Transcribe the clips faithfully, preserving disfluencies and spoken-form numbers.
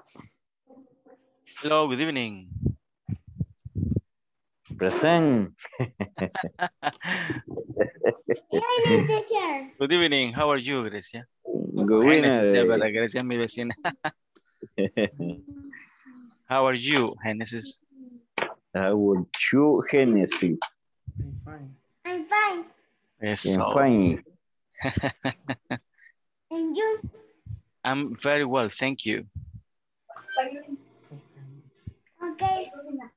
Hello, good evening. Present. Evening, teacher. Good evening, how are you, Grecia? Good Genesis, winner. ¿verdad? Grecia es mi vecina. How are you, Genesis? I will choose Genesis. I'm fine. I'm fine. And Eso. fine. And you? I'm very well, thank you. Okay.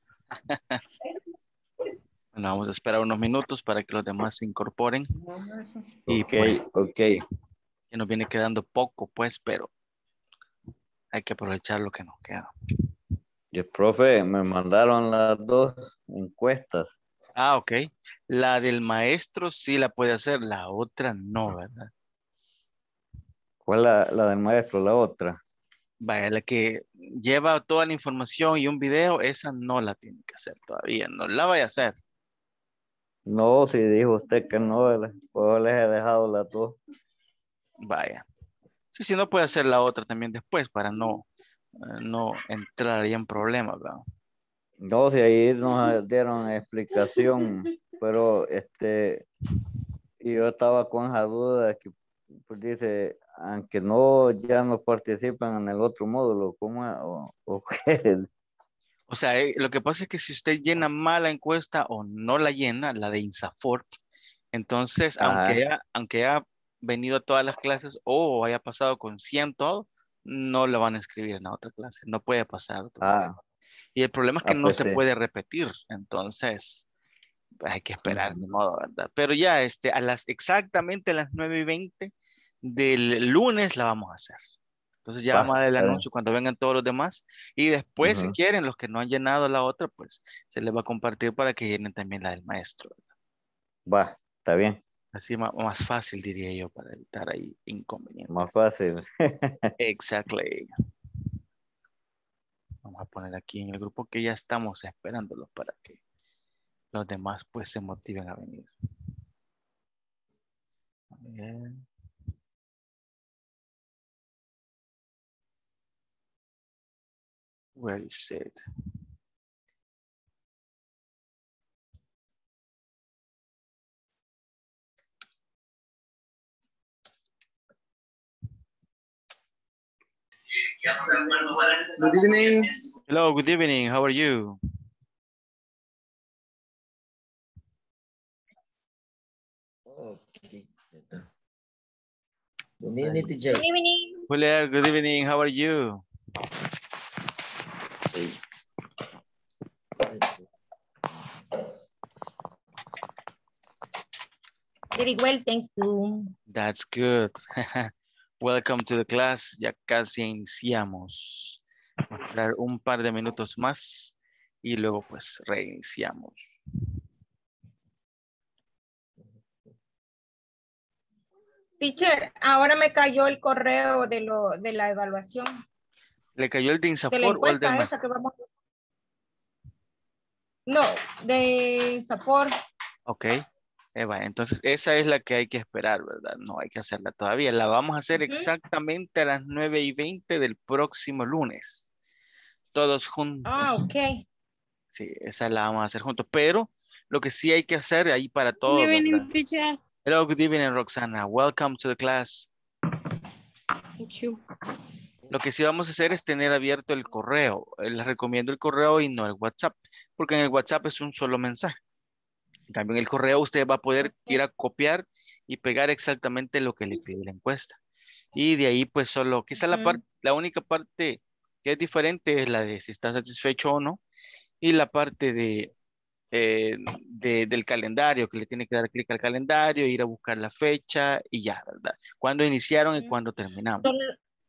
Bueno, vamos a esperar unos minutos para que los demás se incorporen. Y Ok, pues, ok. que nos viene quedando poco, pues, pero hay que aprovechar lo que nos queda. Y el profe, me mandaron las dos encuestas. Ah, ok. La del maestro sí la puede hacer, la otra no, ¿verdad? ¿Cuál la, la del maestro? La otra. Vaya, la que lleva toda la información y un video, esa no la tiene que hacer todavía, no la vaya a hacer. No, si dijo usted que no, le- pues les he dejado las dos. Vaya. Sí, sí, no puede hacer la otra también después para no, eh, no entrar ahí en problemas, ¿verdad? No, si ahí nos dieron explicación, pero este, y yo estaba con esa duda de que, pues dice, aunque no, ya no participan en el otro módulo, ¿cómo es? O, o qué? O sea, eh, lo que pasa es que si usted llena mal la encuesta o no la llena, la de INSAFORP, entonces, aunque Ajá, haya, aunque haya venido a todas las clases o haya pasado con cien todo, no lo van a escribir en la otra clase, no puede pasar otro módulo. ah, Y el problema es que ah, no pues se sí. puede repetir, entonces pues, hay que esperar, Ujú. de modo, ¿verdad? Pero ya este, a las exactamente a las nueve y veinte del lunes la vamos a hacer. Entonces ya vamos Va, a dar el está bien. anuncio cuando vengan todos los demás. Y después, si Ujú. quieren, los que no han llenado la otra, pues se les va a compartir para que llenen también la del maestro. Va, está bien, Así ma- más fácil, diría yo, para evitar ahí más inconvenientes. fácil. Exactly. Vamos a poner aquí en el grupo que ya estamos esperándolos para que los demás pues se motiven a venir. A ver. Where is it? Good evening. Hello, good evening. How are you? Okay. Good evening, teacher. Good evening. Julia, good evening. How are you? Very well, thank you. That's good. Welcome to the class. Ya casi iniciamos. Vamos a esperar un par de minutos más y luego pues reiniciamos. Teacher, ahora me cayó el correo de, lo, de la evaluación, ¿Le cayó el de de la INSAFOR o el del encuesta ma- esa que vamos a... No, de Safor. Ok. Eh, va, entonces esa es la que hay que esperar, ¿verdad? No hay que hacerla todavía. La vamos a hacer Ujú. exactamente a las nueve y veinte del próximo lunes. Todos juntos. Ah, ok. Sí, esa la vamos a hacer juntos. Pero lo que sí hay que hacer ahí para Good todos, ¿verdad? evening, teacher. Hello, good evening, Roxana. Welcome to the class. Thank you. Lo que sí vamos a hacer es tener abierto el correo. Eh, Les recomiendo el correo y no el WhatsApp, porque en el WhatsApp es un solo mensaje. También el correo usted va a poder ir a copiar y pegar exactamente lo que le pide la encuesta. Y de ahí pues solo, quizá la parte, Ujú. la única parte que es diferente es la de si está satisfecho o no. Y la parte de, eh, de- del calendario, que le tiene que dar clic al calendario, ir a buscar la fecha y ya, ¿verdad? Cuándo iniciaron y cuándo terminamos. Solo,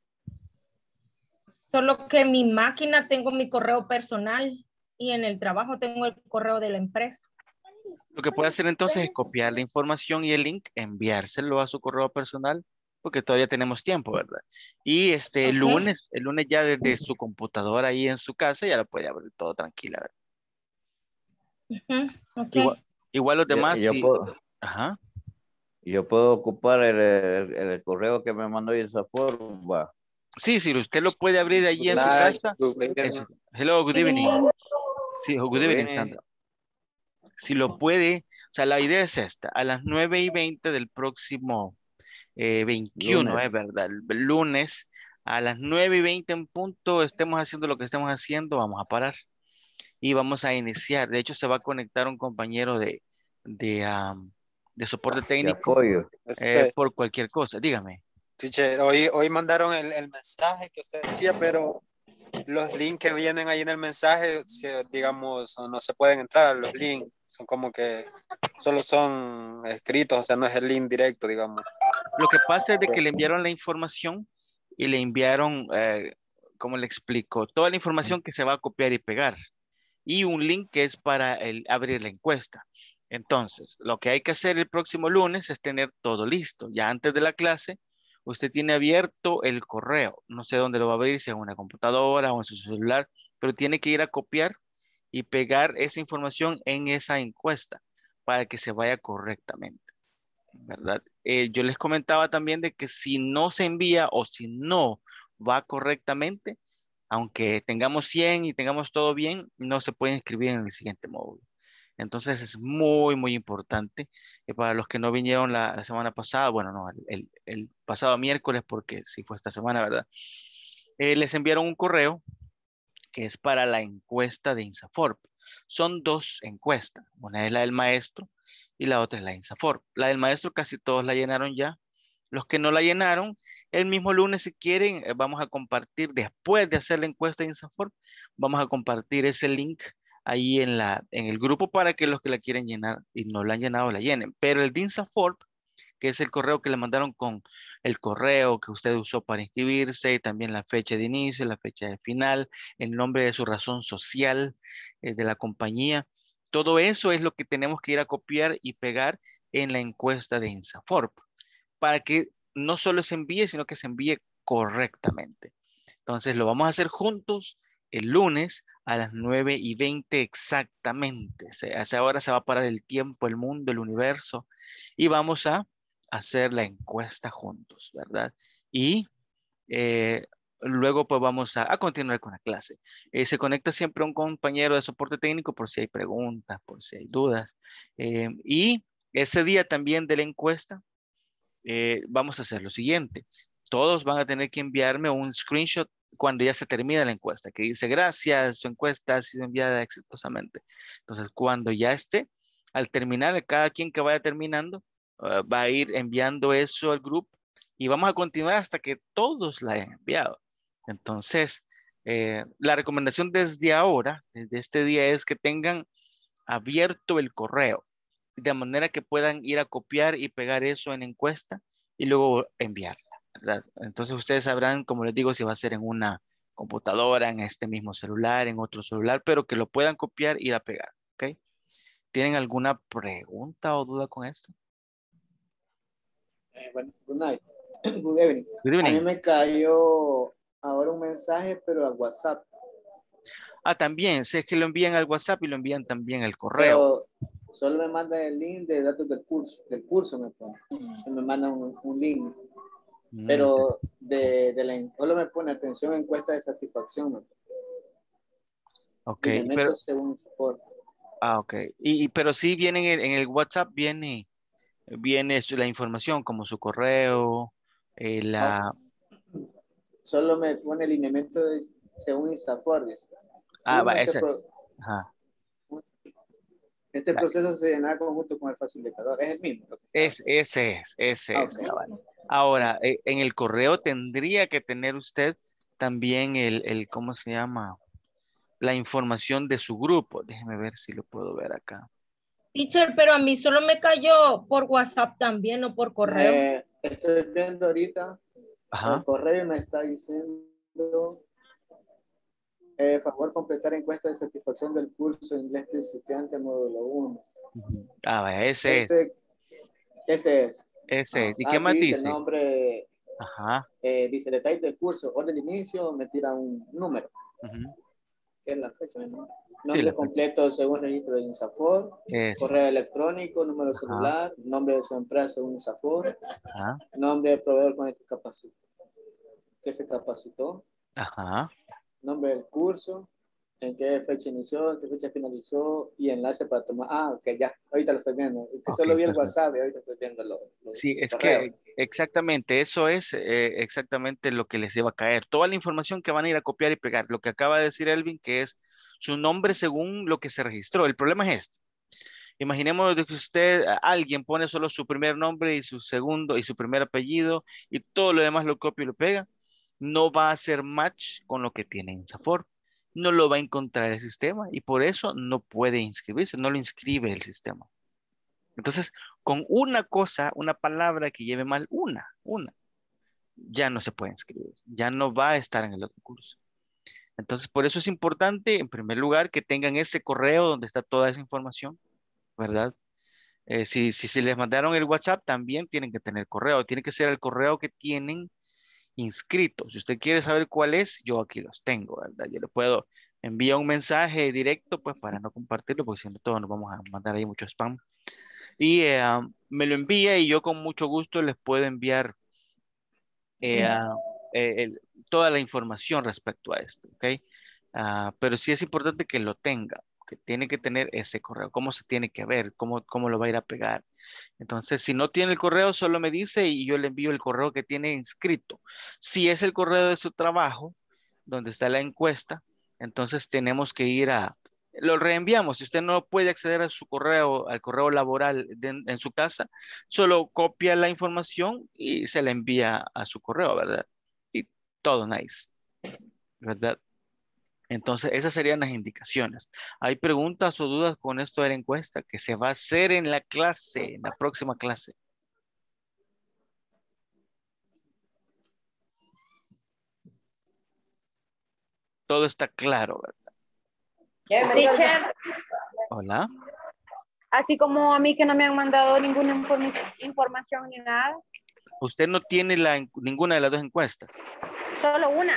solo que en mi máquina tengo mi correo personal y en el trabajo tengo el correo de la empresa. Lo que puede hacer entonces es copiar la información y el link, enviárselo a su correo personal, porque todavía tenemos tiempo, ¿verdad? Y este el Ok. lunes, el lunes ya desde su computadora ahí en su casa ya lo puede abrir todo tranquila, ¿verdad? Ujú. Ok. Igual, igual los Yo, demás, yo sí. puedo, Ajá. yo puedo ocupar el, el- el correo que me mandó esa forma. Sí, sí, usted lo puede abrir allí en su Hola, casa. good Es- evening. Hello, good evening. Sí, oh, good evening, Viene, Sandra. Si lo puede, o sea, la idea es esta, a las nueve y veinte del próximo eh, veintiuno, lunes. es verdad, el lunes, a las nueve y veinte en punto, estemos haciendo lo que estemos haciendo, vamos a parar y vamos a iniciar. De hecho, se va a conectar un compañero de, de, am, de soporte De técnico apoyo. eh, Este, por cualquier cosa. Dígame. teacher, hoy, hoy mandaron el, el mensaje que usted decía, pero los links que vienen ahí en el mensaje, si- digamos, no se pueden entrar a los links. Son como que solo son escritos, o sea, no es el link directo, digamos. Lo que pasa es de que le enviaron la información y le enviaron, eh, ¿cómo le explico? Toda la información que se va a copiar y pegar. Y un link que es para el, abrir la encuesta. Entonces, lo que hay que hacer el próximo lunes es tener todo listo. Ya antes de la clase, usted tiene abierto el correo. No sé dónde lo va a abrir, si en una computadora o en su celular, pero tiene que ir a copiar y pegar esa información en esa encuesta para que se vaya correctamente, ¿verdad? Eh, yo les comentaba también de que si no se envía o si no va correctamente, aunque tengamos cien y tengamos todo bien, no se puede inscribir en el siguiente módulo. Entonces es muy, muy importante que para los que no vinieron la, la semana pasada, bueno, no, el, el- el pasado miércoles, porque sí fue esta semana, ¿verdad? Eh, les enviaron un correo que es para la encuesta de INSAFORP. Son dos encuestas, una es la del maestro y la otra es la de INSAFORP. La del maestro casi todos la llenaron ya. Los que no la llenaron, el mismo lunes si quieren, eh, vamos a compartir, después de hacer la encuesta de INSAFORP, vamos a compartir ese link ahí en, la, en el grupo para que los que la quieren llenar y no la han llenado la llenen. Pero el de INSAFORP, que es el correo que le mandaron con el correo que usted usó para inscribirse, y también la fecha de inicio, la fecha de final, el nombre de su razón social eh, de la compañía. Todo eso es lo que tenemos que ir a copiar y pegar en la encuesta de INSAFORP para que no solo se envíe, sino que se envíe correctamente. Entonces lo vamos a hacer juntos el lunes a las nueve y veinte exactamente. A esa hora se va a parar el tiempo, el mundo, el universo y vamos a hacer la encuesta juntos, ¿verdad? Y eh, luego pues vamos a, a continuar con la clase. Eh, se conecta siempre un compañero de soporte técnico por si hay preguntas, por si hay dudas. Eh, y ese día también de la encuesta, eh, vamos a hacer lo siguiente. Todos van a tener que enviarme un screenshot cuando ya se termine la encuesta, que dice gracias, su encuesta ha sido enviada exitosamente. Entonces, cuando ya esté, al terminar, cada quien que vaya terminando, uh, va a ir enviando eso al grupo y vamos a continuar hasta que todos la hayan enviado. Entonces, eh, la recomendación desde ahora, desde este día, es que tengan abierto el correo de manera que puedan ir a copiar y pegar eso en encuesta y luego enviarla, ¿verdad? Entonces ustedes sabrán, como les digo, si va a ser en una computadora, en este mismo celular, en otro celular, pero que lo puedan copiar y ir a pegar, ¿ok? ¿Tienen alguna pregunta o duda con esto? Eh, bueno, good night. Good evening. Good A mí evening. me cayó ahora un mensaje, pero a WhatsApp. Ah, también, sé que lo envían al WhatsApp y lo envían también al correo. Pero solo me mandan el link de datos del curso, del curso me pone. Me mandan un, un link. Mm, Pero de, de la, solo me pone atención encuesta de satisfacción. Me pone. ok, Y me pero, meto según esa forma. ah, ok. Y, y- pero sí vienen en, en el WhatsApp, viene, viene su- la información como su correo, eh, No, la... solo me pone el lineamiento de, según ISAFOR. Ah, Uno, va, este, ese pro, es. Ajá. este Va, proceso se llena conjunto con el facilitador. Es el mismo. Lo que está. es, ese es, ese Ah, es, ok. cabal. Ahora, eh, en el correo tendría que tener usted también el, el, ¿cómo se llama? La información de su grupo. Déjeme ver si lo puedo ver acá. Teacher, pero a mí solo me cayó por WhatsApp también, no por correo. Me estoy viendo ahorita el Ajá. correo y me está diciendo eh, favor completar encuesta de satisfacción del curso de inglés principiante módulo uno. Ujú. Ah, vaya, ese es. Este, este es. Ese Ah, es. ¿Y qué aquí más dice el dice? nombre, Ajá. eh, dice detalle del curso, orden de inicio, me tira un número, Ujú. que es la fecha, ¿no? Sí, la Nombre fecha. completo según registro de INSAFOR, Eso. correo electrónico, número Ajá. celular, nombre de su empresa según INSAFOR, Ajá. nombre de proveedor con discapacidad. que se capacitó, Ajá. nombre del curso, en qué fecha inició, en qué fecha finalizó y enlace para tomar. Ah, ok, ya, ahorita lo estoy viendo. Es que Ok, solo vi el perfecto. WhatsApp y ahorita estoy viendo los, los Sí, es correos. que exactamente, eso es eh, exactamente lo que les iba a caer. Toda la información que van a ir a copiar y pegar. Lo que acaba de decir Elvin, que es su nombre según lo que se registró. El problema es este. Imaginemos de que usted, a- alguien pone solo su primer nombre y su segundo y su primer apellido y todo lo demás lo copia y lo pega. No va a hacer match con lo que tiene en Safor. No lo va a encontrar el sistema y por eso no puede inscribirse, no lo inscribe el sistema. Entonces, con una cosa, una palabra que lleve mal, una, una, ya no se puede inscribir, ya no va a estar en el otro curso. Entonces, por eso es importante, en primer lugar, que tengan ese correo donde está toda esa información, ¿verdad? Eh, si, si se les mandaron el WhatsApp, también tienen que tener correo. Tiene que ser el correo que tienen inscrito. Si usted quiere saber cuál es, yo aquí los tengo, ¿verdad? Yo le puedo enviar un mensaje directo, pues para no compartirlo, porque si no, todos nos vamos a mandar ahí mucho spam. Y eh, me lo envía y yo con mucho gusto les puedo enviar eh, ah, eh, el- toda la información respecto a esto, ¿ok? Ah, pero sí es importante que lo tenga, que tiene que tener ese correo, cómo se tiene que ver, cómo, cómo lo va a ir a pegar. Entonces, si no tiene el correo, solo me dice y yo le envío el correo que tiene inscrito. Si es el correo de su trabajo, donde está la encuesta, entonces tenemos que ir a, lo reenviamos. Si usted no puede acceder a su correo, al correo laboral de- en su casa, solo copia la información y se la envía a su correo, ¿verdad? Y todo nice, ¿verdad? Entonces, esas serían las indicaciones. ¿Hay preguntas o dudas con esto de la encuesta que se va a hacer en la clase, en la próxima clase? Todo está claro, ¿verdad? Teacher, Hola. así como a mí que no me han mandado ninguna informi- información ni nada, Usted no tiene la, en- ninguna de las dos encuestas. solo una,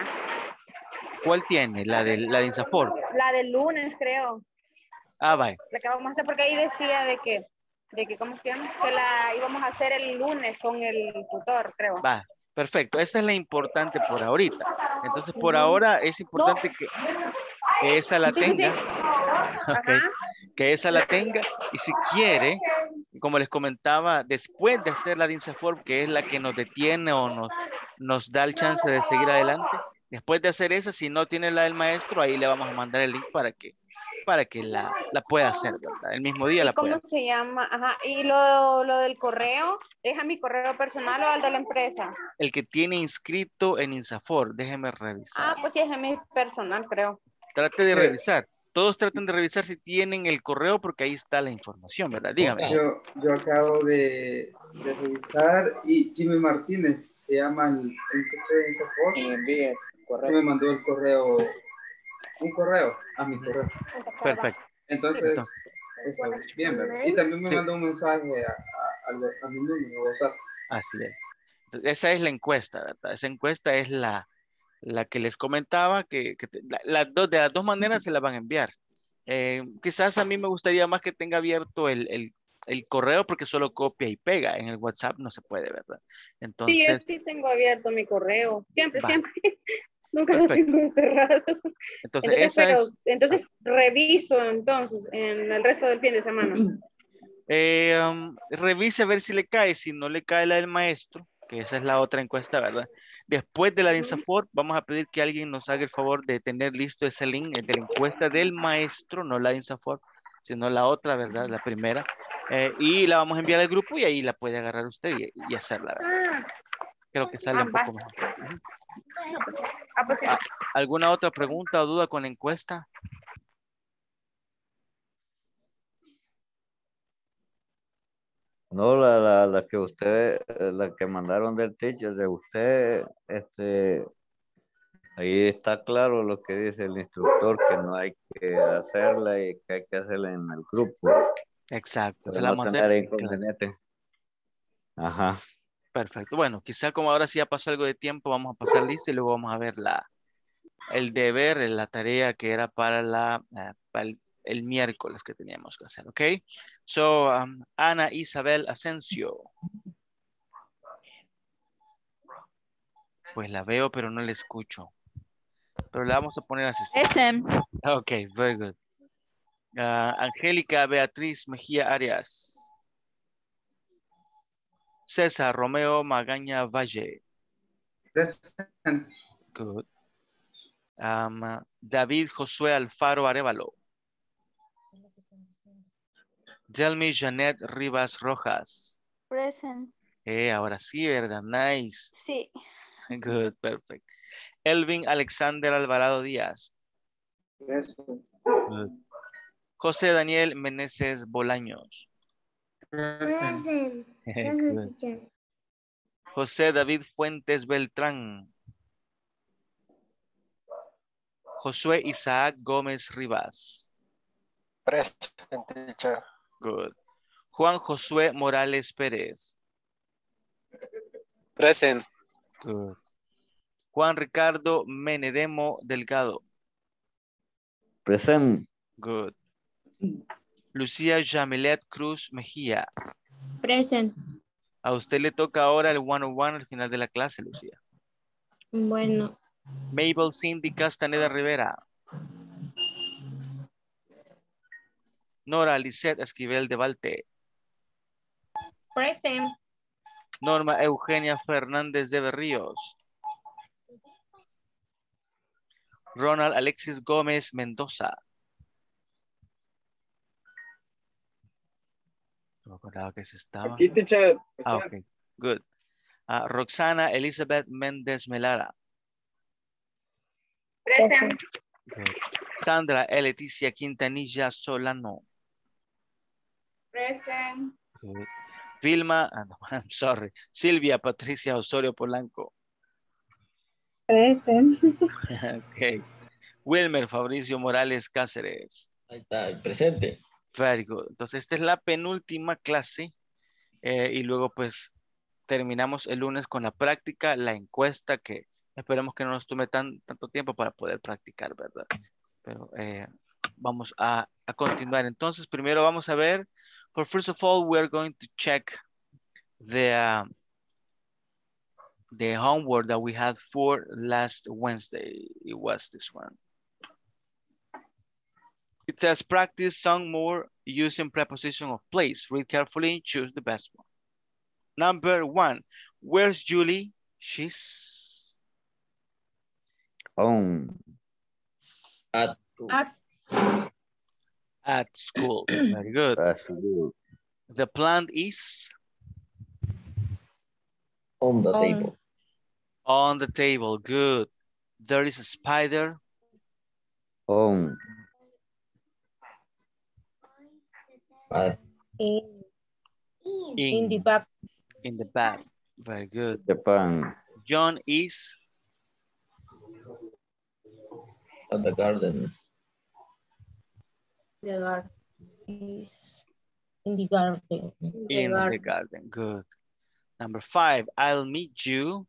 ¿Cuál tiene? La de la de Insafor. la del lunes creo, Ah, vaya. la que vamos a hacer porque ahí decía de que, de que, ¿cómo se llama? Que la íbamos a hacer el lunes con el tutor, creo. Va. Perfecto. Esa es la importante por ahorita. Entonces, por Ujú. ahora es importante que, que esa la Sí, sí, sí. tenga. Ok. Ajá. Que esa la tenga. Y si quiere, como les comentaba, después de hacer la de Insafor, que es la que nos detiene o nos, nos da el chance de seguir adelante, después de hacer esa, si no tiene la del maestro, ahí le vamos a mandar el link para que, para que la, la pueda hacer, ¿verdad? El mismo día ¿Y la puede cómo hacer. se llama? Ajá. ¿Y lo, lo del correo? ¿Es a mi correo personal o al de la empresa? El que tiene inscrito en Insafor, déjeme revisar. Ah, pues sí, es a mi personal, creo. Trate de Eh, revisar. Todos traten de revisar si tienen el correo porque ahí está la información, ¿verdad? Dígame. yo, yo acabo de, de revisar y Jimmy Martínez se llama el, el que fue en soporte. Y envíe Que me correo. mandó el correo, un correo a mi correo. Perfecto. Entonces, Entonces, está bien, ¿verdad? Y también me sí, mandó un mensaje a, a, a, a mi número de WhatsApp. así es. Entonces, esa es la encuesta, ¿verdad? Esa encuesta es la, la que les comentaba, que, que te- la- las dos, de las dos maneras se la van a enviar. Eh, quizás a mí me gustaría más que tenga abierto el, el, el correo porque solo copia y pega. En el WhatsApp no se puede, ¿verdad? Sí, yo Entonces, sí tengo abierto mi correo. Siempre, va, siempre. Nunca lo perfecto. tengo cerrado. Entonces, Entonces, esa pero, es, ah, entonces reviso entonces en el resto del fin de semana. eh, um, revise a ver si le cae. Si no le cae la del maestro, que esa es la otra encuesta, ¿verdad? Después de la de Ujú. INSAFORP, vamos a pedir que alguien nos haga el favor de tener listo ese link de la encuesta del maestro, no la de INSAFORP, sino la otra, ¿verdad? La primera. Eh, y la vamos a enviar al grupo y ahí la puede agarrar usted y, y hacerla, ¿verdad? Ah, Creo que sale ah, un va. poco mejor. Ujú. Ah, pues sí. Ah, ¿alguna otra pregunta o duda con la encuesta? No, la, la, la que usted, eh, la que mandaron del teacher de usted, este, ahí está claro lo que dice el instructor, que no hay que hacerla y que hay que hacerla en el grupo, Exacto, se para la no vamos a hacer tener en clase. inconvenientes. Ajá. Perfecto. Bueno, quizá como ahora sí ya pasó algo de tiempo, vamos a pasar lista y luego vamos a ver la, el deber, la tarea que era para, la, eh, para el, el miércoles que teníamos que hacer, ¿ok? So, um, Ana Isabel Asensio. Pues la veo, pero no la escucho. Pero la vamos a poner asistente. Present. Ok, very good. Uh, Angélica Beatriz Mejía Arias. César Romeo Magaña Valle. Present. Good. Um, David Josué Alfaro Arevalo. Delmi Janet Rivas Rojas. Present. Eh, ahora sí, ¿verdad? Nice. Sí. Good, perfect. Elvin Alexander Alvarado Díaz. Present. Good. José Daniel Meneses Bolaños. Present. Good. José David Fuentes Beltrán. Josué Isaac Gómez Rivas. Present, teacher. Good. Juan Josué Morales Pérez. Present. Good. Juan Ricardo Menedemo Delgado. Present. Good. Lucía Jamilet Cruz Mejía. Present. A usted le toca ahora el one on one al final de la clase, Lucía. Bueno. Mabel Cindy Castaneda Rivera. Nora Lisette Esquivel de Valte. Present. Norma Eugenia Fernández de Berríos. Ronald Alexis Gómez Mendoza. No recordaba que se estaba. Aquí, teacher. Ah, ok. Good. Uh, Roxana Elizabeth Méndez Melara. Present. Good. Sandra E. Leticia Quintanilla Solano. Present. Good. Vilma, ah, no, I'm sorry. Silvia Patricia Osorio Polanco. Present. Ok. Wilmer Fabricio Morales Cáceres. Ahí está, presente. Very good. Entonces, esta es la penúltima clase eh, y luego pues terminamos el lunes con la práctica, la encuesta que esperemos que no nos tome tan, tanto tiempo para poder practicar, ¿verdad? Pero eh, vamos a, a continuar. Entonces, primero vamos a ver, for first of all, we are going to check the, uh, the homework that we had for last Wednesday. It was this one. It says practice some more using preposition of place. Read carefully, choose the best one. Number one, where's Julie? She's On. At school. At, at school. Very good. That's good. The plant is On the On. table. on the table. Good. There is a spider On. At in, in in, the back. in the bag. Very good. Japan. John is at the garden. The garden. Is in the garden. in the garden. Good. Number five, I'll meet you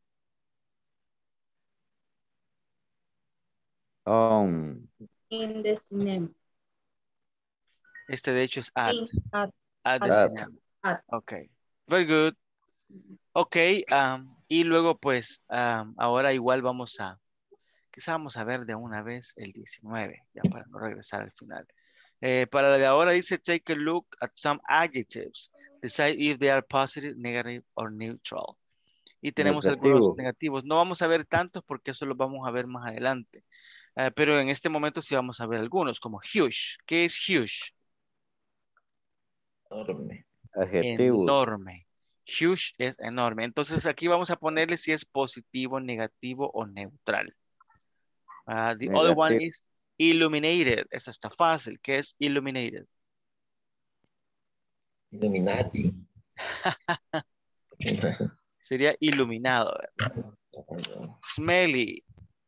On. In the cinema. Este de hecho es at. In. At. At the At. cinema. At. Ok. Very good. Ok. Um, y luego pues um, ahora igual vamos a, quizá vamos a ver de una vez el diecinueve, ya para no regresar al final. Eh, para la de ahora dice take a look at some adjectives. Decide if they are positive, negative or neutral. Y tenemos Negativo. algunos negativos. No vamos a ver tantos porque eso los vamos a ver más adelante. Uh, pero en este momento sí vamos a ver algunos, como huge. ¿Qué es huge? Enorme. Adjetivo. Enorme. Huge es enorme. Entonces aquí vamos a ponerle si es positivo, negativo o neutral. Uh, the other one Negativo. is illuminated. Esa está fácil. ¿Qué es illuminated? Illuminati. Sería iluminado. ¿verdad? Smelly.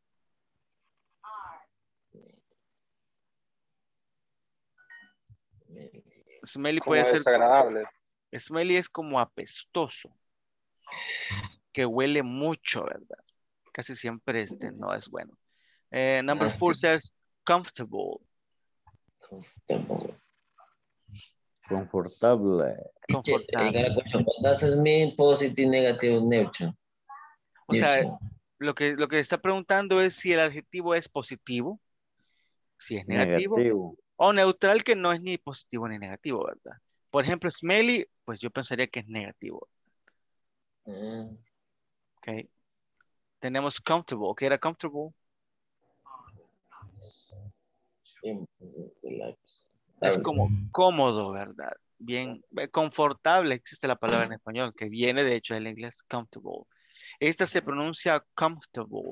Smelly Como puede ser. desagradable. Smelly es como apestoso. Que huele mucho, ¿verdad? Casi siempre este no es bueno. Eh, number Nasty. four says comfortable. Comfortable. Confortable. Teacher, I got Confortable. a question. What does it mean positive, negative, neutral? O sea, Neutral. lo que, lo que está preguntando es si el adjetivo es positivo, si es negativo, Negativo. o neutral, que no es ni positivo ni negativo, ¿verdad? Por ejemplo, smelly, pues yo pensaría que es negativo. Mm, Ok. Tenemos comfortable. ¿Qué era comfortable? em, relax. Es Estable. como cómodo, ¿verdad? Bien, eh, confortable, existe la palabra en español, que viene de hecho del inglés comfortable. Esta se pronuncia comfortable.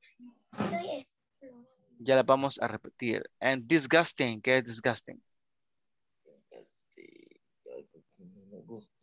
Ya la vamos a repetir. And disgusting, ¿qué es disgusting? Este, algo que no me gusta.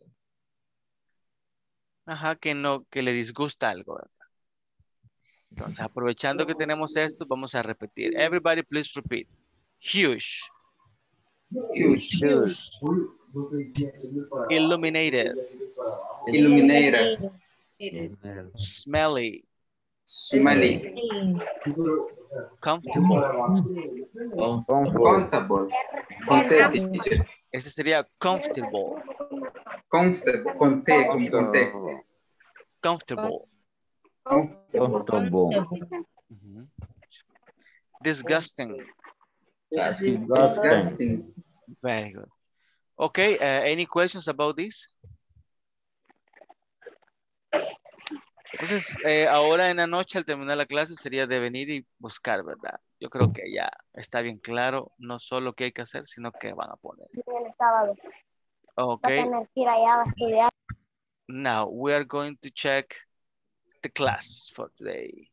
Ajá, que no, que le disgusta algo, ¿verdad? Entonces, aprovechando que tenemos esto, vamos a repetir. Everybody, please repeat. Huge, Huge. Huge. illuminated, Illuminator. smelly, Smelly. comfortable. Oh, Comfort. Comfortable. Con T, teacher. Ese sería comfortable, Comfortable. Con T, como con T. comfortable. Comfortable. Comfortable. Ujú. Disgusting. casi. Disgusting. Disgusting. Very good. Okay, uh, any questions about this? Entonces, eh, ahora en la noche al terminar la clase sería de venir y buscar, ¿verdad? Yo creo que ya está bien claro, no solo qué hay que hacer, sino qué van a poner. El sábado. Okay, Va a tener que ir allá a estudiar. now we are going to check the class for today.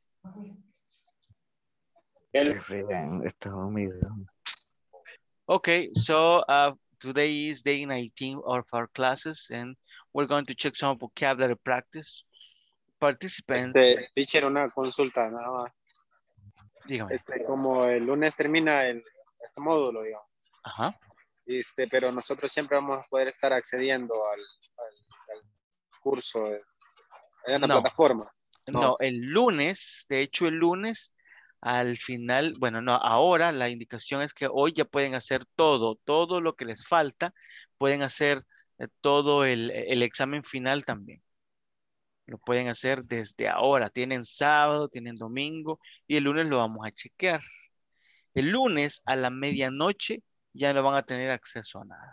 Bien, está dormido. Okay, so uh, today is day nineteen of our classes and we're going to check some vocabulary practice. Participants, Este, teacher, una consulta nada más. dígame. Este, como el lunes termina el, este módulo, digamos. Ajá. Este, pero nosotros siempre vamos a poder estar accediendo al, al, al curso de, en la No. plataforma. No. no, el lunes, de hecho el lunes al final, bueno, no, ahora la indicación es que hoy ya pueden hacer todo, todo lo que les falta, pueden hacer eh, todo el, el examen final también. Lo pueden hacer desde ahora, tienen sábado, tienen domingo y el lunes lo vamos a chequear. El lunes a la medianoche ya no van a tener acceso a nada.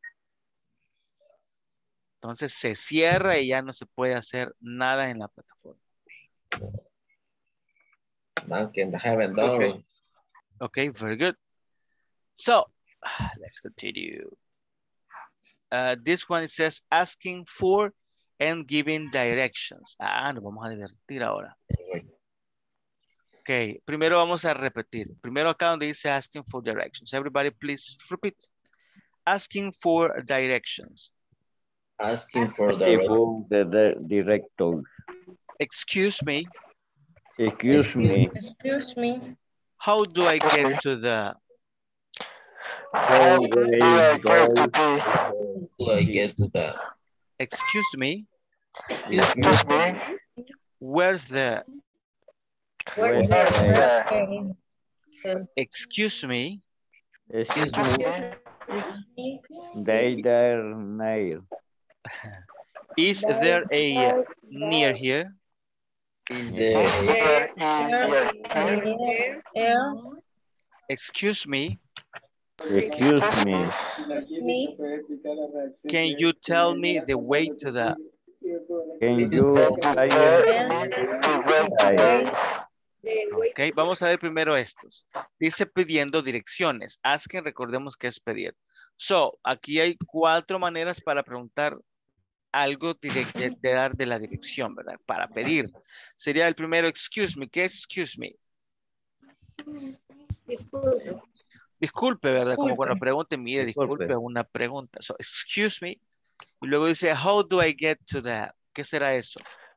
Entonces se cierra y ya no se puede hacer nada en la plataforma. Monkey, I haven't done. Okay. Okay, very good. So, let's continue. Uh, this one says asking for and giving directions. Ah, nos vamos a divertir ahora. Ok, primero vamos a repetir. Primero acá donde dice asking for directions. Everybody please repeat. Asking for directions. Asking for the Tipo de, de director. Excuse me. Excuse me. Excuse me. How do I get to the... How do I go? do I get to the Excuse me. Excuse me. Where's the... Where's the... Excuse me. Excuse me. They there near. Is there a near here? is the Excuse me. Excuse me. Can you tell me the way to the... Can you Ok, vamos a ver primero estos. Dice pidiendo direcciones. Asking, recordemos que es pedir. So, aquí hay cuatro maneras para preguntar algo de, de, de dar de la dirección, ¿verdad? Para pedir. Sería el primero, excuse me. ¿Qué es excuse me? Disculpe. Disculpe, ¿verdad? Como Disculpe. cuando pregunten, mire, disculpe, Disculpe. una pregunta. So, excuse me. Y luego dice, how do I get to that? ¿Qué será eso?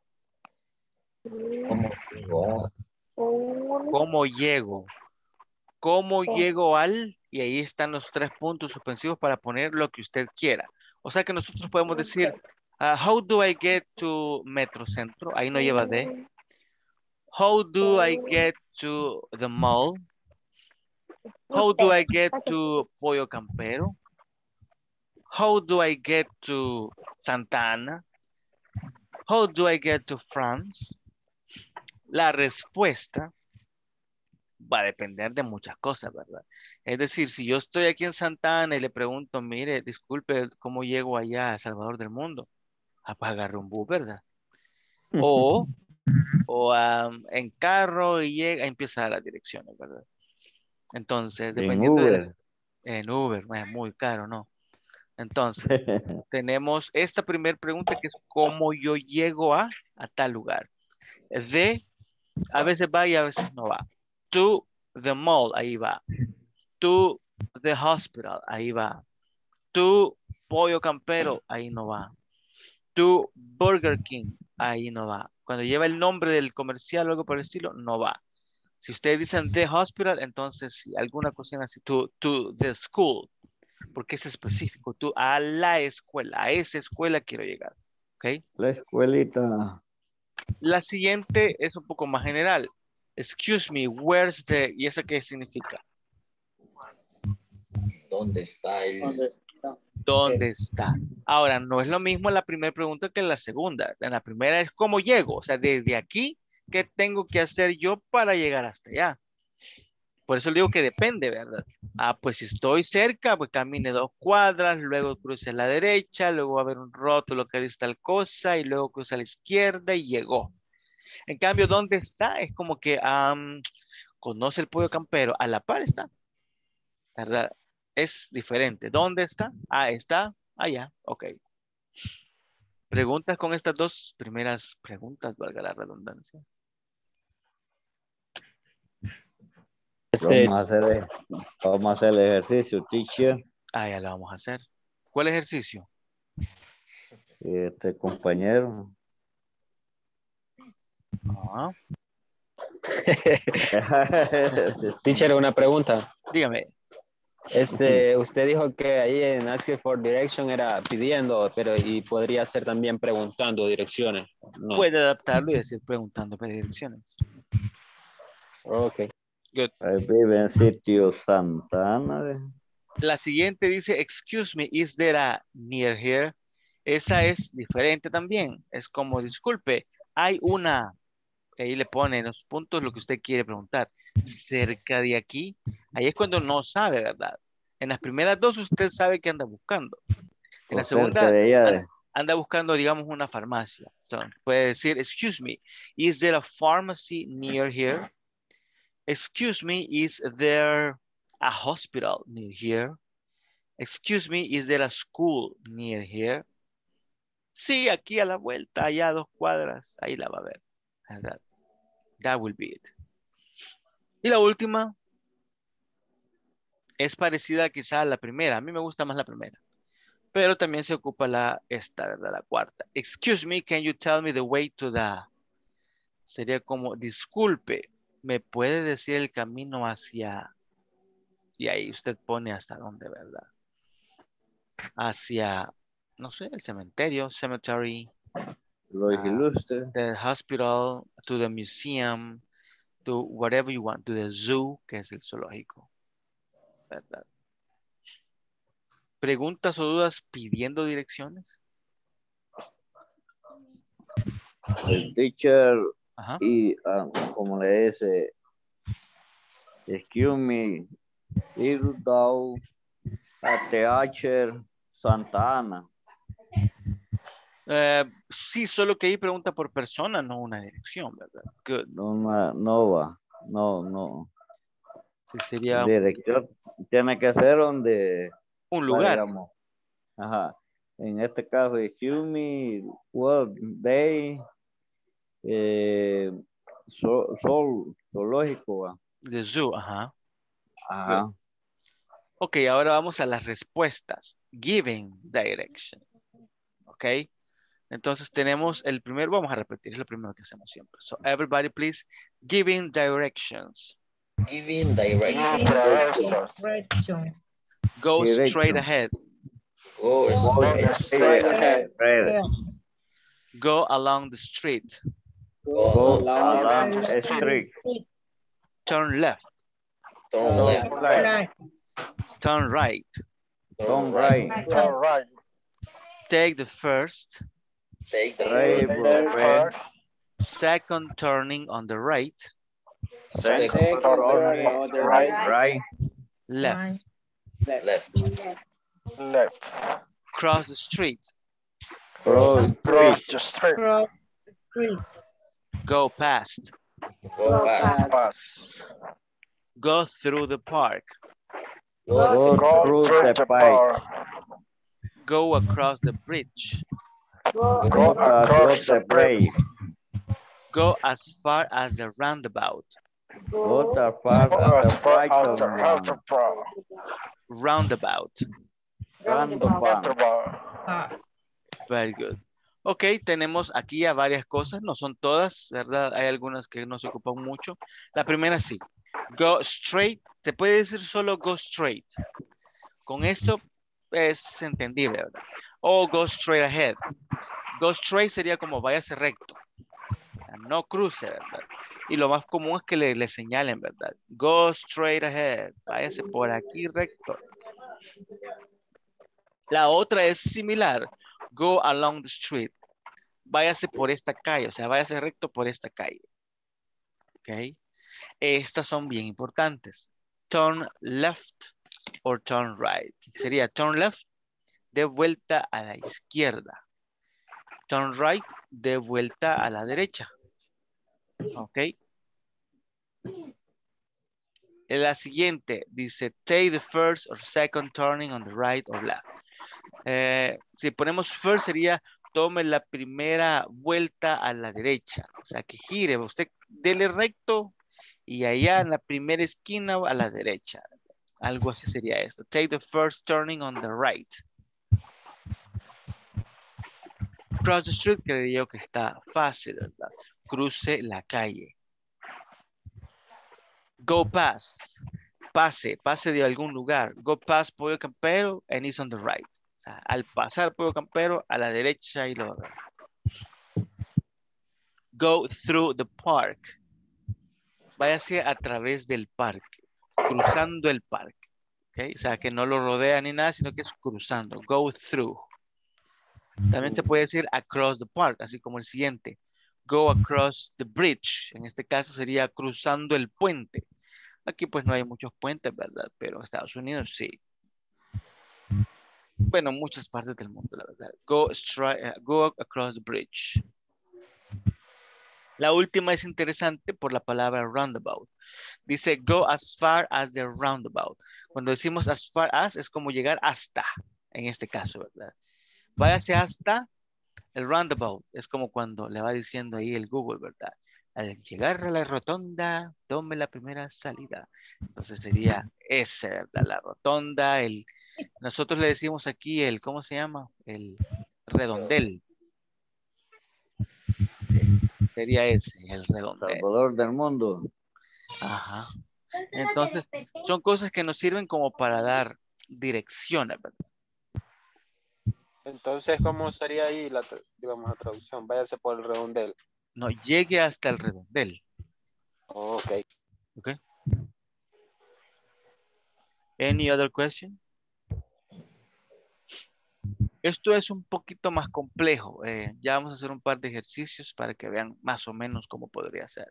¿Cómo digo? ¿Cómo llego? ¿Cómo llego al? Y ahí están los tres puntos suspensivos para poner lo que usted quiera. O sea que nosotros podemos decir, uh, how do I get to Metrocentro? Ahí no lleva de. How do I get to the mall? How do I get to Pollo Campero? How do I get to Santa Ana? How do I get to France? La respuesta va a depender de muchas cosas, ¿verdad? Es decir, si yo estoy aquí en Santa Ana y le pregunto, mire, disculpe, ¿cómo llego allá a Salvador del Mundo? Ah, pues agarro un bus, ¿verdad? O, o um, en carro y llega, empieza las direcciones, ¿verdad? Entonces, En dependiendo de Uber. la- en Uber, es muy caro, ¿no? Entonces, tenemos esta primera pregunta que es ¿cómo yo llego a, a tal lugar? De, a veces va y a veces no va. To the mall, ahí va. To the hospital, ahí va. To Pollo Campero, ahí no va. To Burger King, ahí no va. Cuando lleva el nombre del comercial o algo por el estilo, no va. Si ustedes dicen the hospital, entonces si alguna cosa así, to, to the school, porque es específico, tú a la escuela, a esa escuela quiero llegar, ¿ok? La escuelita. La siguiente es un poco más general. Excuse me, where's the, ¿y eso qué significa? ¿Dónde está el? ¿Dónde está? ¿Dónde está? Ahora, no es lo mismo la primera pregunta que la segunda. En la primera es ¿cómo llego? O sea, desde aquí, ¿qué tengo que hacer yo para llegar hasta allá? Por eso le digo que depende, ¿verdad? Ah, pues si estoy cerca, pues camine dos cuadras, luego cruce a la derecha, luego va a haber un rótulo que dice tal cosa y luego cruce a la izquierda y llegó. En cambio, ¿dónde está? Es como que um, conoce el pollo campero, a la par está, ¿verdad? Es diferente. ¿Dónde está? Ah, está allá. Ok. Preguntas con estas dos primeras preguntas, valga la redundancia. Vamos a hacer, vamos a hacer el ejercicio, teacher. Ah, ya lo vamos a hacer. ¿Cuál ejercicio? Este compañero. Ah. Teacher, una pregunta. Dígame. Este, usted dijo que ahí en Asking for Direction era pidiendo, pero y podría ser también preguntando direcciones. No. Puede adaptarlo y decir preguntando para direcciones. Ok. Good. Ahí vive en sitio Santa Ana. La siguiente dice, excuse me, is there a near here? Esa es diferente también. Es como, disculpe, hay una, ahí le pone en los puntos lo que usted quiere preguntar. Cerca de aquí, ahí es cuando no sabe, ¿verdad? En las primeras dos usted sabe que anda buscando. En la O cerca segunda, de ella. an- anda buscando, digamos, una farmacia. So, puede decir, excuse me, is there a pharmacy near here? Excuse me, is there a hospital near here? Excuse me, is there a school near here? Sí, aquí a la vuelta, allá a dos cuadras, ahí la va a ver. ¿Verdad? That will be it. Y la última es parecida quizá a la primera. A mí me gusta más la primera. Pero también se ocupa la esta, ¿verdad? La cuarta. Excuse me, can you tell me the way to the... Sería como, disculpe, ¿me puede decir el camino hacia... Y ahí usted pone hasta dónde, ¿verdad? Hacia, no sé, el cementerio, cemetery, Los uh, ilustres. the hospital, to the museum, to whatever you want, to the zoo, que es el zoológico, ¿verdad? ¿Preguntas o dudas pidiendo direcciones? El teacher. Ajá. Y ah, como le dice, excuse me, ir down a teacher Santa Ana. Eh, sí, solo que ahí pregunta por persona, no una dirección, ¿verdad? Good. No, no, no va, no, no. Sí, sería Dirección tiene que ser donde un va, lugar. digamos. Ajá. En este caso, excuse me, what day, eh, sol, sol, zoológico. ¿Va? The zoo, ajá. Ajá. Good. Ok, ahora vamos a las respuestas. Giving direction. Ok. Entonces tenemos el primero, vamos a repetir, es lo primero que hacemos siempre. So everybody please, giving directions. Giving direction. Direction. Go Direction. straight ahead. Go Go straight ahead. ahead. Go along the street. Go along along the the street. Turn left. Turn left. Right. Turn right. Turn right. All right. Take the first Take the Right, first first Second turning on the right. Second Second turning on the on right. right. Left. Right. Left. left. Left. Cross the street. Cross Cross street. the street. Cross the street. Go past. Go past. Pass. Go through the park. Go Go Go through through the the pipe. bar. Go across the bridge. Go Go Across across the the bridge. bridge. Go as far as the roundabout. Go as far Go as as the far right as the of roundabout. Roundabout. roundabout. Roundabout. Ah, Very good. Ok, tenemos aquí ya varias cosas, no son todas, ¿verdad? Hay algunas que no se ocupan mucho. La primera sí. Go straight, te puede decir solo go straight. Con eso es entendible, ¿verdad? O go straight ahead. Go straight sería como váyase recto. O sea, no cruce, ¿verdad? Y lo más común es que le, le señalen, ¿verdad? Go straight ahead. Váyase por aquí recto. La otra es similar. Go along the street. Váyase por esta calle, o sea, váyase recto por esta calle. ¿Ok? Estas son bien importantes. Turn left or turn right. Sería turn left, de vuelta a la izquierda. Turn right, de vuelta a la derecha. ¿Ok? La siguiente dice, take the first or second turning on the right or left. Eh, si ponemos first sería, tome la primera vuelta a la derecha. O sea, que gire, usted dele recto y allá en la primera esquina a la derecha. Algo así sería esto. Take the first turning on the right. Cross the street, creo yo que está fácil, ¿verdad? Cruce la calle. Go past. Pase, pase de algún lugar. Go past Pollo Campero and it's on the right. O sea, al pasar Pollo Campero a la derecha y lo Go through the park. Váyase a través del parque. Cruzando el parque. ¿Okay? O sea, que no lo rodea ni nada, sino que es cruzando. Go through. También se puede decir across the park, así como el siguiente. Go across the bridge. En este caso sería cruzando el puente. Aquí pues no hay muchos puentes, ¿verdad? Pero en Estados Unidos sí. Bueno, muchas partes del mundo, la verdad. Go, uh, go across the bridge. La última es interesante por la palabra roundabout. Dice go as far as the roundabout. Cuando decimos as far as es como llegar hasta, en este caso, ¿verdad? Váyase hasta el roundabout. Es como cuando le va diciendo ahí el Google, ¿verdad? Al llegar a la rotonda, tome la primera salida. Entonces sería ese, ¿verdad? La rotonda, el... Nosotros le decimos aquí el, ¿cómo se llama? El redondel. Sería ese, el redondel. Salvador del mundo. Ajá. Entonces, son cosas que nos sirven como para dar direcciones, ¿verdad? Entonces, ¿cómo sería ahí la, digamos, la traducción? Váyase por el redondel. No, llegue hasta el redondel. Oh, ok. Ok. Any other question? Esto es un poquito más complejo. Eh, ya vamos a hacer un par de ejercicios para que vean más o menos cómo podría ser.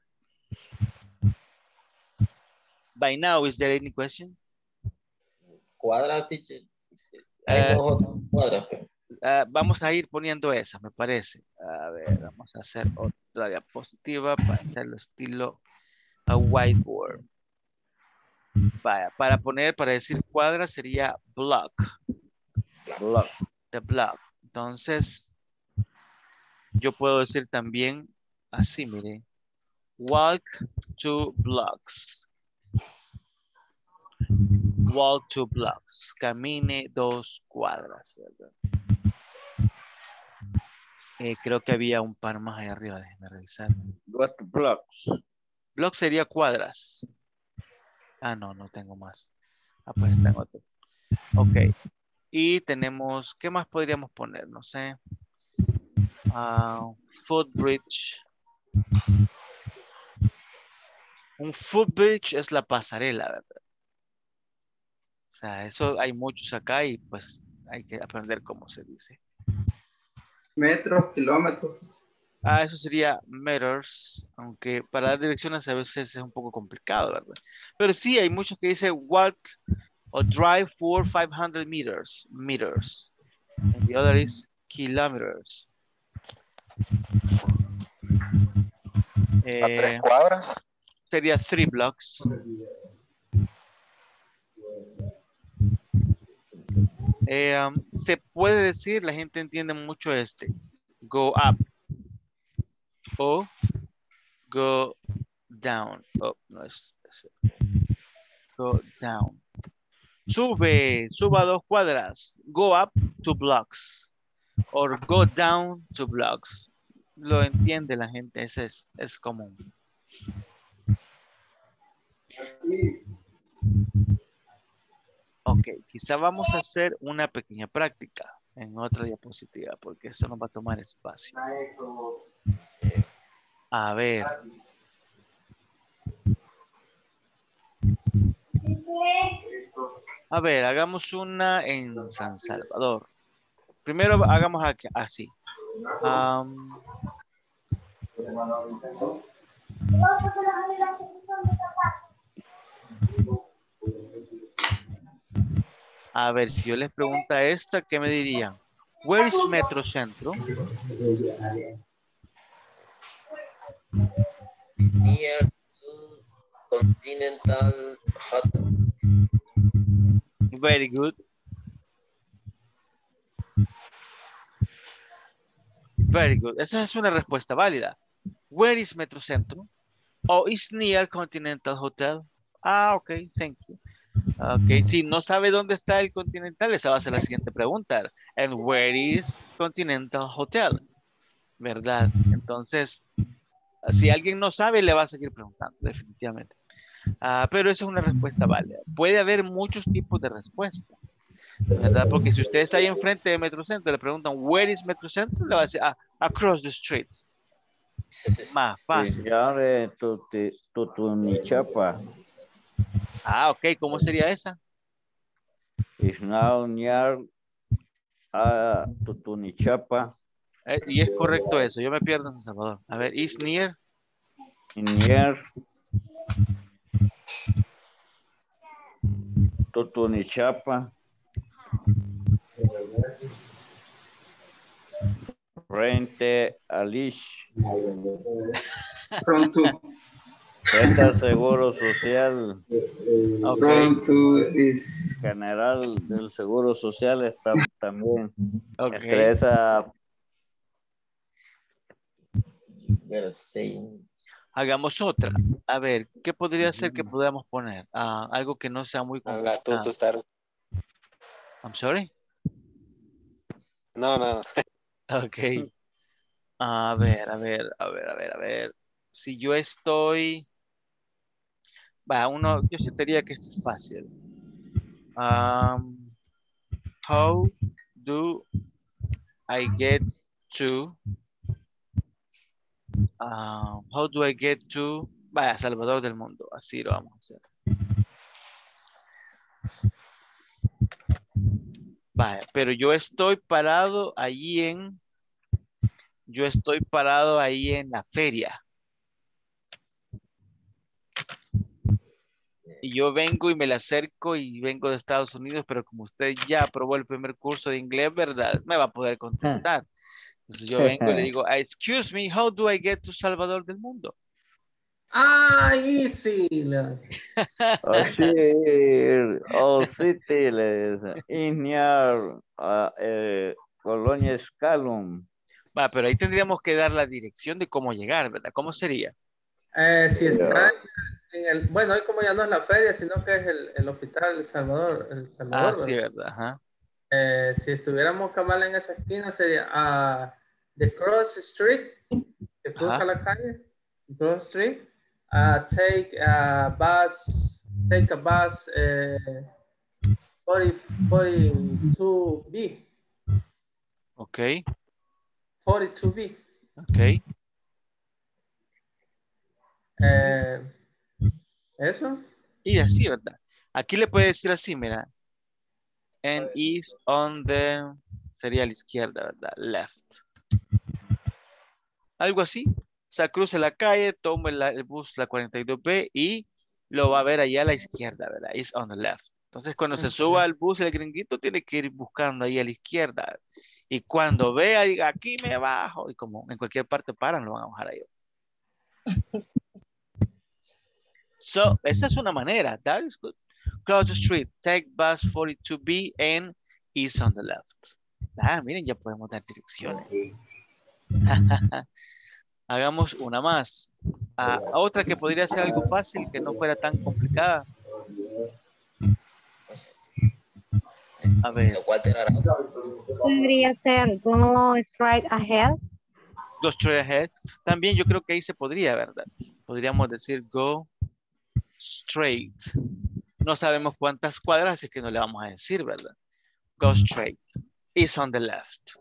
By now, is there any question? Cuadra, teacher. Hay Uh, dos otras cuadras. uh, vamos a ir poniendo esa, me parece. A ver, vamos a hacer otra diapositiva para hacerlo estilo a whiteboard. Vaya, para poner, para decir cuadra sería block. Block. The block. Entonces, yo puedo decir también así, mire. Walk two blocks. Walk two blocks. Camine dos cuadras, ¿verdad? Eh, creo que había un par más ahí arriba, déjenme revisar. What blocks? Block sería cuadras. Ah, no, no tengo más. Ah, pues está en otro. Ok. Y tenemos, ¿qué más podríamos poner? No sé. Uh, footbridge. Un footbridge es la pasarela, ¿verdad? O sea, eso hay muchos acá y pues hay que aprender cómo se dice. Metros, kilómetros. Ah, eso sería meters, aunque para dar direcciones a veces es un poco complicado, ¿verdad? Pero sí, hay muchos que dicen walk or drive for five hundred meters, meters. And the other is kilometers. A tres Eh, cuadras. sería three blocks. Eh, um, se puede decir, la gente entiende mucho este, go up o go down. Oh, no es, es go down. Sube, suba dos cuadras. Go up two blocks. Or go down two blocks. Lo entiende la gente, ese es, es común. Ok, quizá vamos a hacer una pequeña práctica en otra diapositiva, porque esto nos va a tomar espacio. A ver. A ver, hagamos una en San Salvador. Primero hagamos aquí, así. Um, a ver, si yo les pregunto esta, ¿qué me dirían? Where is Metrocentro? Near to Continental Hotel. Very good. Very good. Esa es una respuesta válida. Where is Metrocentro? O is near Continental Hotel. Ah, ok, thank you. Ok, si no sabe dónde está el Continental, esa va a ser la siguiente pregunta. And where is Continental Hotel? ¿Verdad? Entonces, si alguien no sabe, le va a seguir preguntando, definitivamente. Uh, pero esa es una respuesta válida. Puede haber muchos tipos de respuesta, ¿verdad? Porque si usted está ahí enfrente de Metrocentro, le preguntan, where is Metrocentro? Le va a decir, ah, across the street. Más fácil. Señor Tutunichapa. Ah, ok. ¿Cómo sería esa? Is now near a Tutunichapa. Eh, y es correcto eso. Yo me pierdo en San Salvador. A ver, is near. Near Tutunichapa. Frente a Lish. Pronto. Frente Seguro Social. Okay. Pronto is. General del Seguro Social está también. Okay. Entre esa. Hagamos otra. A ver, ¿qué podría ser que podamos poner? Uh, algo que no sea muy complicado. I'm sorry. No, no. Ok. A ver, a ver, a ver, a ver, a ver. Si yo estoy... Va, uno, yo sentiría que esto es fácil. Um, how do I get to... Uh, how do I get to... Vaya, Salvador del Mundo. Así lo vamos a hacer. Vaya, pero yo estoy parado allí en... Yo estoy parado ahí en la feria. Y yo vengo y me le acerco y vengo de Estados Unidos, pero como usted ya aprobó el primer curso de inglés, ¿verdad? Me va a poder contestar. Entonces yo vengo y le digo, excuse me, how do I get to Salvador del Mundo? Ah, easy. Oh, sí, oh, city, les Iñar, uh, eh, Colonia Escalum. Va, pero ahí tendríamos que dar la dirección de cómo llegar, ¿verdad? ¿Cómo sería? Eh, si está en el, bueno, hoy como ya no es la feria, sino que es el, el hospital El Salvador. El Salvador, ah, sí, ¿verdad? Ajá. Eh, si estuviéramos cabal en esa esquina sería uh, The Cross Street, que cruza Ajá. la calle, Cross Street, uh, take a bus, take a bus uh, cuarenta, cuarenta y dos B. Ok. cuarenta y dos B. Ok. Eh, ¿Eso? Y así, ¿verdad? Aquí le puede decir así, mira. And is on the... Sería a la izquierda, ¿verdad? Left. Algo así. O sea, cruce la calle, tome la- el bus, la cuarenta y dos B y lo va a ver allá a la izquierda, ¿verdad? It's on the left. Entonces, cuando se suba al bus, el gringuito tiene que ir buscando ahí a la izquierda. Y cuando vea, diga, aquí me bajo. Y como en cualquier parte paran, lo van a bajar ahí. So, esa es una manera. That is good. Cross the street, take bus forty-two B and is on the left. Ah, miren, ya podemos dar direcciones. Hagamos una más. Ah, otra que podría ser algo fácil, que no fuera tan complicada. A ver. Podría ser go straight ahead. Go straight ahead. También yo creo que ahí se podría, ¿verdad? Podríamos decir go straight. No sabemos cuántas cuadras, así que no le vamos a decir, ¿verdad? Go straight. Is on the left.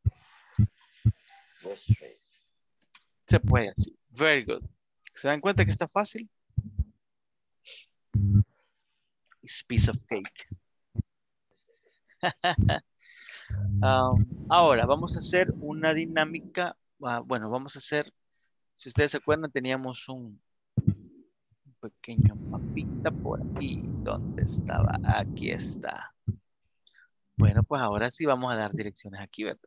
Go straight. Se puede así. Very good. ¿Se dan cuenta que está fácil? It's piece of cake. um, ahora vamos a hacer una dinámica. Uh, bueno, vamos a hacer, si ustedes se acuerdan, teníamos un pequeño mapita por aquí. ¿Dónde estaba? Aquí está. Bueno, pues ahora sí vamos a dar direcciones aquí, ¿verdad?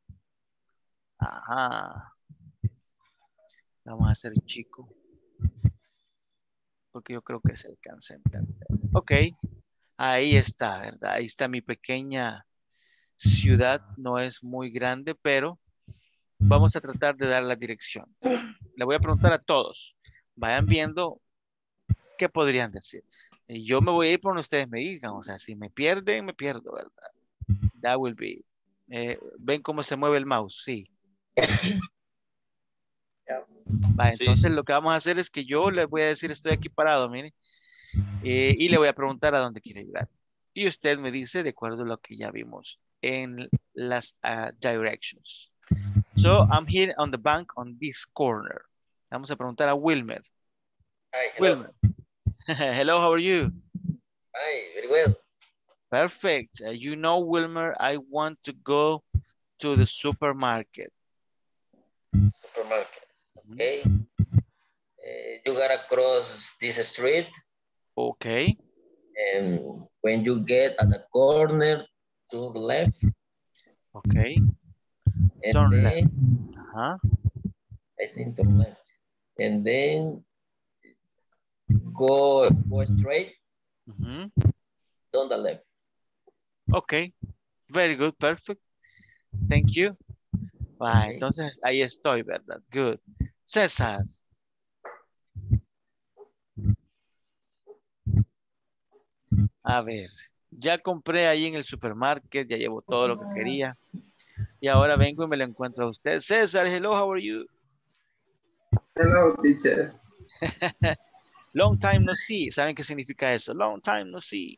Ajá. Vamos a hacer chico. Porque yo creo que se alcanza a entender. Ok. Ahí está, ¿verdad? Ahí está mi pequeña ciudad. No es muy grande, pero vamos a tratar de dar la dirección. Le voy a preguntar a todos. Vayan viendo qué podrían decir. Y yo me voy a ir por donde ustedes me digan. O sea, si me pierden, me pierdo, ¿verdad? That will be. Eh, ¿Ven cómo se mueve el mouse? Sí. Va, entonces sí. lo que vamos a hacer es que yo les voy a decir, estoy aquí parado, miren. Eh, y le voy a preguntar a dónde quiere llegar. Y usted me dice de acuerdo a lo que ya vimos en las uh, directions. So, I'm here on the bank on this corner. Vamos a preguntar a Wilmer. Hi, hello. Wilmer. Hello, how are you? Hi, very well. Perfect. Uh, you know, Wilmer, I want to go to the supermarket. Supermarket. Okay. Uh, you gotta cross this street. Okay. And when you get at the corner to the left. Okay. And Turn then, left. Uh-huh. I think turn left. And then go, go straight. Mm-hmm. Down the left. Okay. Very good. Perfect. Thank you. Ah, entonces ahí estoy, ¿verdad? Good. César. A ver, ya compré ahí en el supermarket, ya llevo todo lo que quería. Y ahora vengo y me lo encuentro a usted. César, hello, how are you? Hello, teacher. Long time no see. ¿Saben qué significa eso? Long time no see.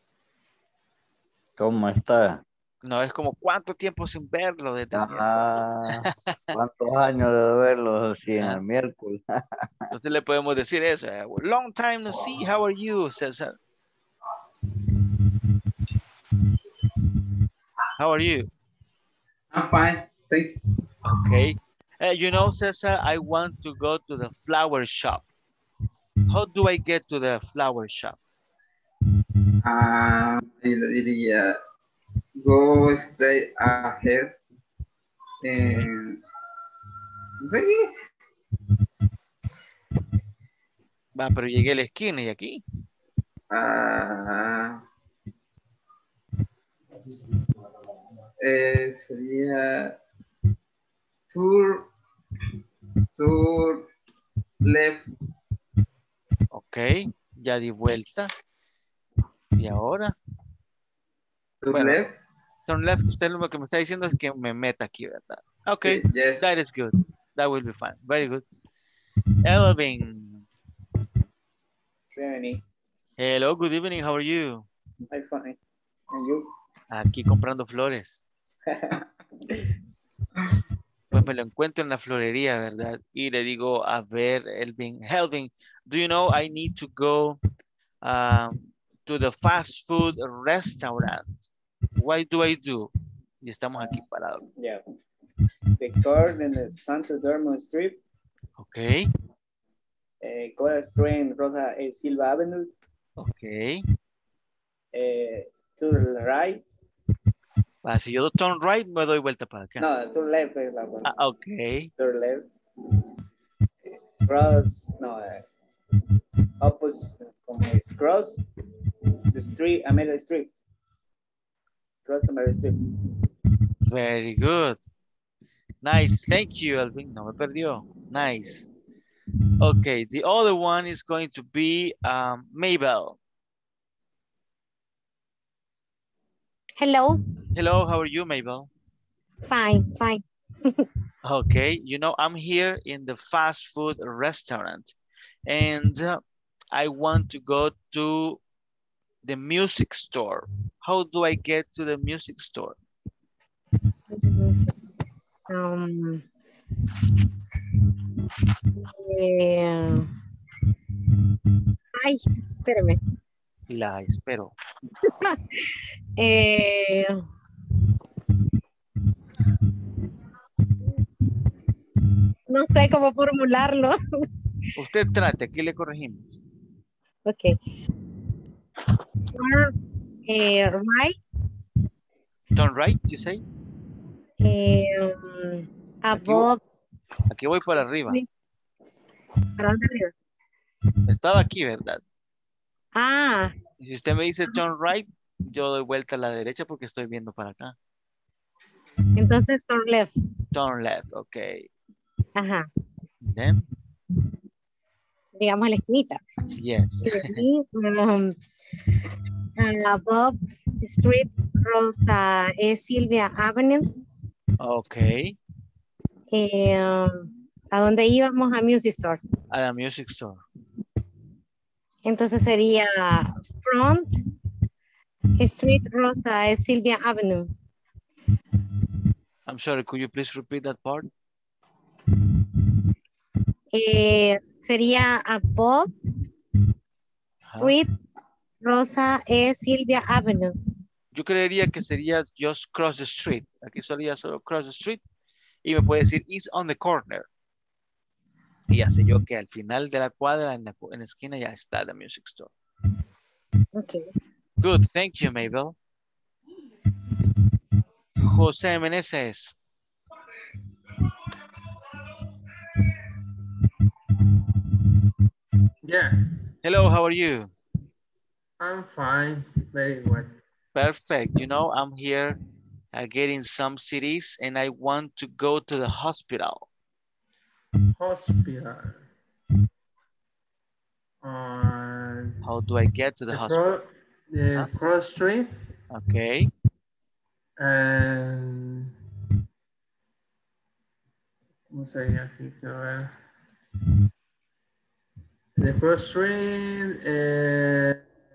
¿Cómo está? No, es como cuánto tiempo sin verlo desde el Ah, ¿cuántos años de verlo? Sí, en el miércoles. Entonces le podemos decir eso. eh, Long time no see. How are you, César? How are you? I'm fine. Thank you. Okay. Uh, you know, Cesar, I want to go to the flower shop. How do I get to the flower shop? Ah, y le diría, go straight ahead. And, no sé qué. Va, pero llegué a la esquina y aquí. Ah, eh, sería tour, tour left. Ok, ya di vuelta. Y ahora. Turn Bueno, left. Turn left, usted lo que me está diciendo es que me meta aquí, ¿verdad? Ok, Sí, yes. that is good. That will be fine. Very good. Elvin. Good Hello, good evening. How are you? I'm fine. And you? Aquí comprando flores. Pues me lo encuentro en la florería, ¿verdad? Y le digo, a ver, Elvin, Elvin, do you know I need to go um, to the fast food restaurant? What do I do? Y estamos aquí parados. Yeah. the corner in the Santo Domingo Street. Okay. Uh, Coda Street, Rosa A. Silva Avenue. Okay. Uh, to the right. Ah, si yo turn right, me doy vuelta para acá. No, to the left es la cosa. Ah, okay. To the left. Cross, no, uh, opposite, como cross the street, Amelia Street. Cross Amelia Street. Very good. Nice. Thank you, Alvin. No me perdió. Nice. Okay. The other one is going to be um, Mabel. Hello. Hello. How are you, Mabel? Fine, fine. Okay. You know, I'm here in the fast food restaurant and uh, I want to go to the music store. How do I get to the music store? Um, eh, ay, espérame. La espero. eh, no sé cómo formularlo. Usted trate, aquí le corregimos. Ok. Eh, right. Turn right, you say? Eh, um, above. Aquí voy para arriba. ¿Para dónde arriba? Estaba aquí, ¿verdad? Ah. Si usted me dice turn right, yo doy vuelta a la derecha porque estoy viendo para acá. Entonces turn left. Turn left, ok. Ajá. Then? Digamos en la esquinita. Yes. um, above Street Rosa E. Silvia Avenue. Ok. Eh, um, ¿a dónde íbamos? A Music Store. A la music store. Entonces sería Front Street Rosa E. Silvia Avenue. I'm sorry, could you please repeat that part? Eh, sería above Street Rosa E. Silvia Avenue. Yo creería que sería just cross the street. Aquí sería solo cross the street. Y me puede decir is on the corner. Y ya sé yo que al final de la cuadra, en la, en la esquina, ya está the music store. Okay. Good, thank you, Mabel. José Meneses. Yeah. Hello, how are you? I'm fine. Very well. Perfect. You know, I'm here uh, getting some cities and I want to go to the hospital. Hospital. Uh, How do I get to the, the hospital? Cro the huh? Cross Street. Okay. And ¿cómo sería así? A ver. The Cross Street. Uh,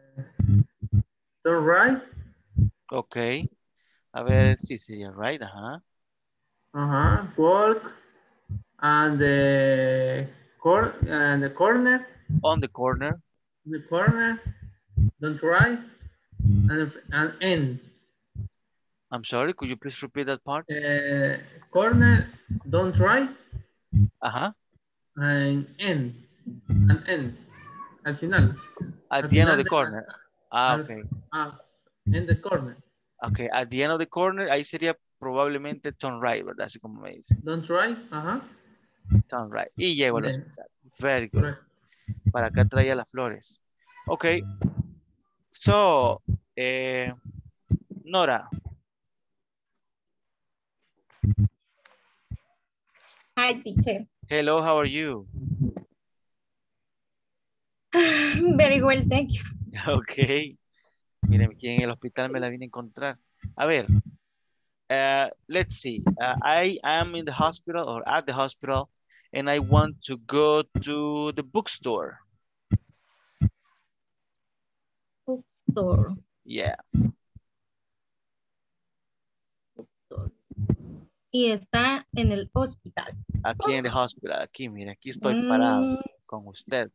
turn right. Okay. A ver, sí sería right, ajá. Uh-huh. Walk and the cor and the corner. On the corner. The corner. Don't try. And, and end. I'm sorry, could you please repeat that part? Uh, corner, don't try. Uh-huh. And end. And end. Al final. At Al the end final of the de corner. La, ah, al, okay. Ah, in the corner. Okay, at the end of the corner, ahí sería probablemente turn right, ¿verdad? Así como me dice. Don't try, ajá. Turn right. Y llego al Then. hospital. Very good. Correct. Para acá traía las flores. Okay. So, eh, Nora. Hi, teacher. Hello, how are you? Very well, thank you. Okay. Miren, aquí en el hospital me la vine a encontrar. A ver. Uh, let's see. Uh, I am in the hospital or at the hospital and I want to go to the bookstore. Bookstore. Yeah. Bookstore. Y está en el hospital. Aquí en el hospital. Aquí, mire, aquí estoy mm. parado con usted.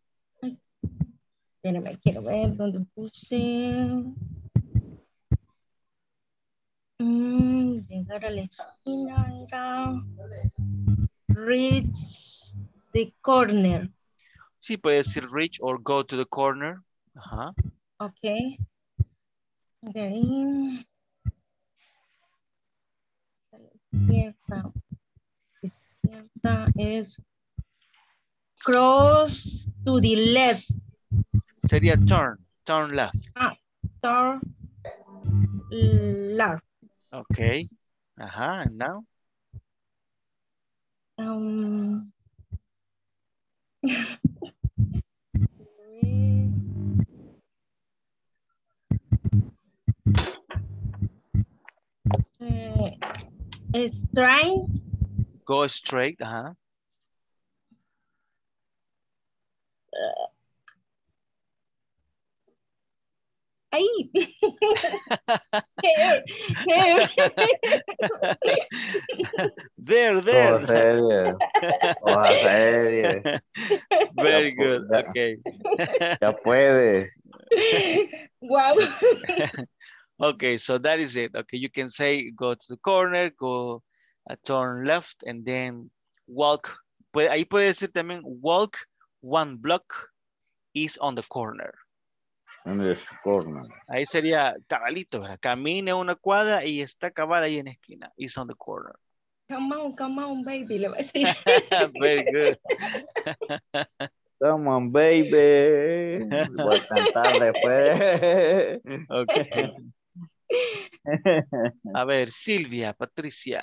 Espérame, quiero ver dónde puse. Mm, llegar a la esquina era reach the corner. Sí, puede decir reach or go to the corner. Ajá. Ok. De ahí. A la izquierda. Izquierda es cross to the left. Sería turn, turn left. Ah, turn left. Ok. Ajá, and now? Um, uh, straight. Go straight, ajá. Ahí. Here, here. There, there. Toda serie. Toda serie. Very Ya, good, ya, okay. ya puede. Wow. Okay, so that is it. Okay, you can say go to the corner, go uh, turn left, and then walk. Puede, ahí puede decir también walk one block is on the corner. En el corner. Ahí sería cabalito, ¿verdad? Camine una cuadra y está cabal ahí en la esquina. Is on the corner. Come on, come on, baby. Le voy a decir. Very good. Come on, baby. Voy a cantar después. Okay. A ver, Silvia, Patricia.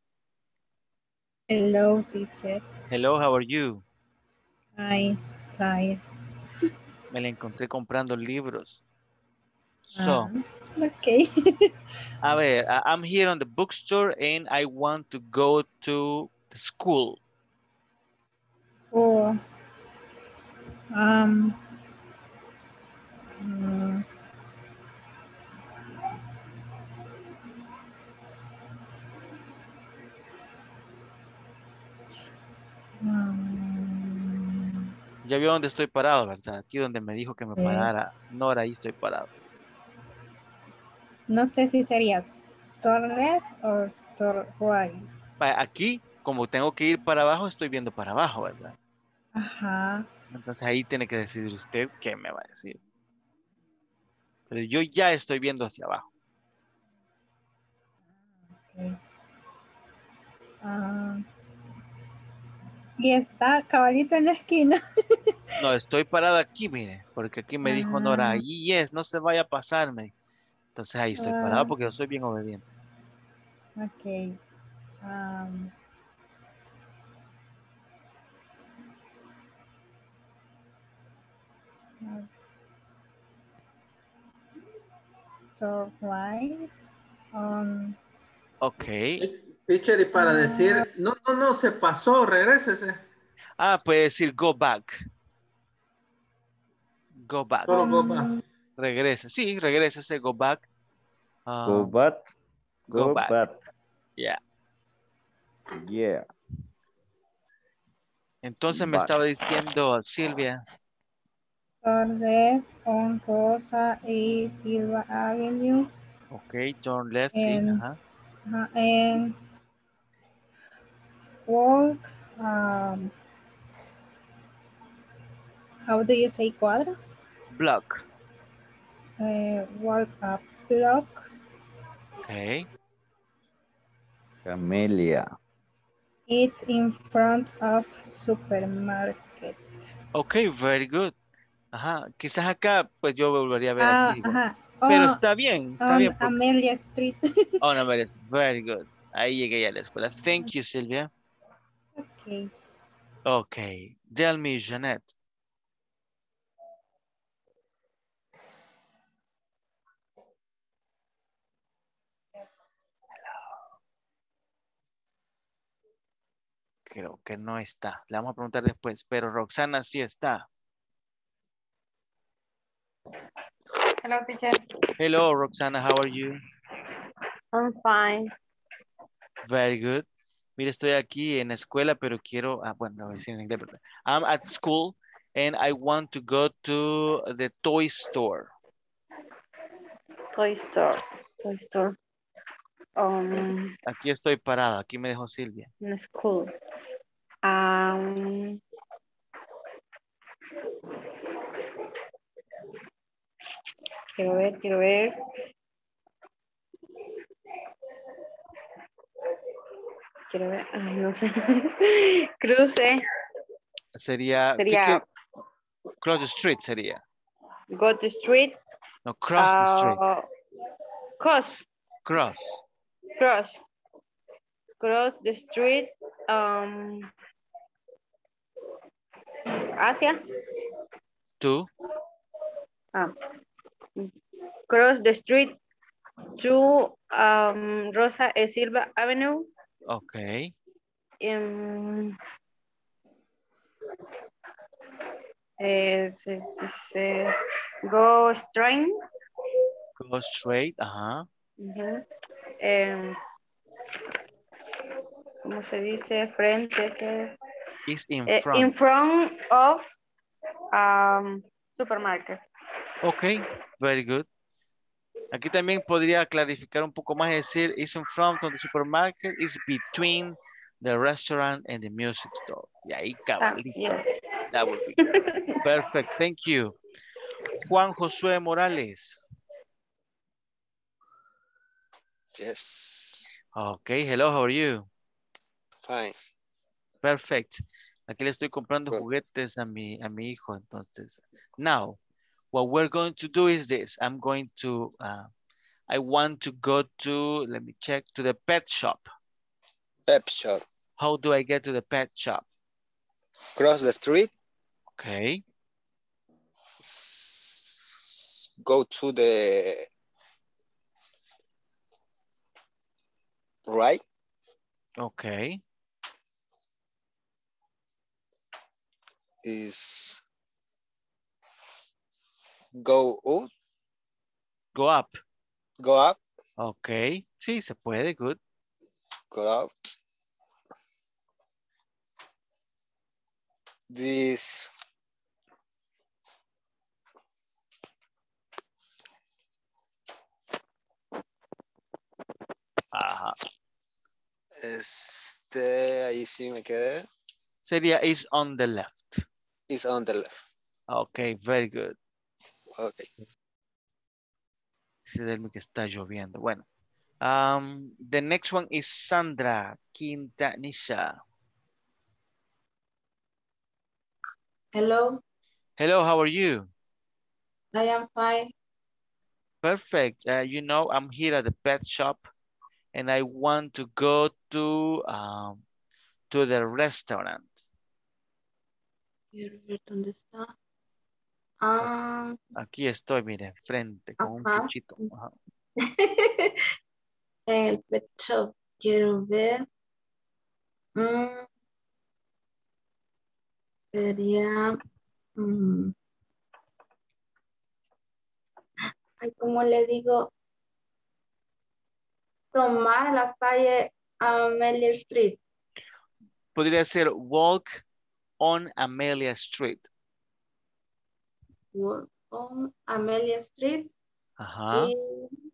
Hello, teacher. Hello, how are you? Hi, tired. Me la encontré comprando libros. So, Uh, okay. a ver, I- I'm here on the bookstore and I want to go to the school. Oh. Um. mm, um, Ya vio dónde estoy parado, ¿verdad? Aquí donde me dijo que me parara. es- Nora, ahí estoy parado. no sé si sería turn left o turn right. Va, aquí, como tengo que ir para abajo, estoy viendo para abajo, ¿verdad? Ajá. Entonces ahí tiene que decidir usted qué me va a decir. Pero yo ya estoy viendo hacia abajo. Okay. Ah, y está caballito en la esquina. No, estoy parado aquí, mire, porque aquí me dijo Nora, Ah, ahí es, no se vaya a pasarme. Entonces ahí estoy parado ah, porque yo soy bien obediente. ok. Um, turn right on. Ok. Teacher, y para decir, no, no, no, se pasó, regrésese. Ah, puede decir go back. Go back. Solo go back. Regrese. Sí, regrésese, go back. Go Ah, back. go Go back. back. Yeah. Yeah. Entonces me Back. estaba diciendo Silvia. Turn left on Rosa y Silva Avenue. Ok, turn left, sí. And, Ajá. uh, and walk. Um, how do you say cuadra? Block. Uh, walk a block. Ok. Camelia. It's in front of supermarket. Ok, very good. Ajá. Quizás acá, pues yo volvería a ver aquí. Ah, Digo, ajá. pero Oh, está bien, está bien. on Porque... Amelia Street. Oh, no, very, very good. Ahí llegué ya a la escuela. Thank you, Silvia. Okay. Ok. Tell me, Jeanette. Creo que no está. Le vamos a preguntar después, pero Roxana sí está. Hello, teacher. Hello, Roxana, how are you? I'm fine. Very good. Mire, estoy aquí en la escuela, pero quiero, ah, bueno, lo voy a decir en inglés, pero I'm at school and I want to go to the toy store. Toy store. Toy store. Um, Aquí estoy parado, aquí me dejó Silvia. in school. Um, quiero ver, quiero ver. Quiero ver, ay, no sé. Cruce. Sería, ¿qué Sería quiere? Cross the street sería. go to street. No, cross the street. Uh, cross. Cross. Cross. Cross the street. Um, Asia. To. Ah. Cross the street to um, Rosa e Silva Avenue. Okay. Um, es, es, es, go straight. Go straight, ajá. Uh-huh. um, ¿Cómo se dice? Frente. Que, Is in eh, front. in front of um, supermarket. Okay, very good. Aquí también podría clarificar un poco más y decir is in front of the supermarket, is between the restaurant and the music store. Y ahí cabalito. Ah, yes. That would be good. Perfect, thank you. Juan Josué Morales. Yes. Okay, hello, how are you? Fine. Perfect. Aquí le estoy comprando Good. juguetes a mi, a mi hijo, entonces. Now, what we're going to do is this. I'm going to, uh, I want to go to, let me check, to the pet shop. Pet shop. How do I get to the pet shop? Cross the street. Okay. S- Go to the right. Okay. Is go up. Go up. Go up. Okay. Sí, se puede. Good. Go up. This Ajá. Este, ahí sí me quedé. Sería is on the left. Is on the left. Okay, very good. Okay. Dice Delmi que está lloviendo. Bueno. Um, the next one is Sandra Quintanilla. Hello, Hello, how are you? I am fine. Perfect. Uh, you know, I'm here at the pet shop and I want to go to, um, to the restaurant. Quiero ver dónde está. Ah, Aquí estoy, mire, frente con un ajá. cuchito. Ajá. En el pet shop. Quiero ver. Mm, sería. mm, ay, ¿cómo le digo? Tomar la calle Amelia Street. Podría ser walk on Amelia Street. Walk on Amelia Street. Ajá. Y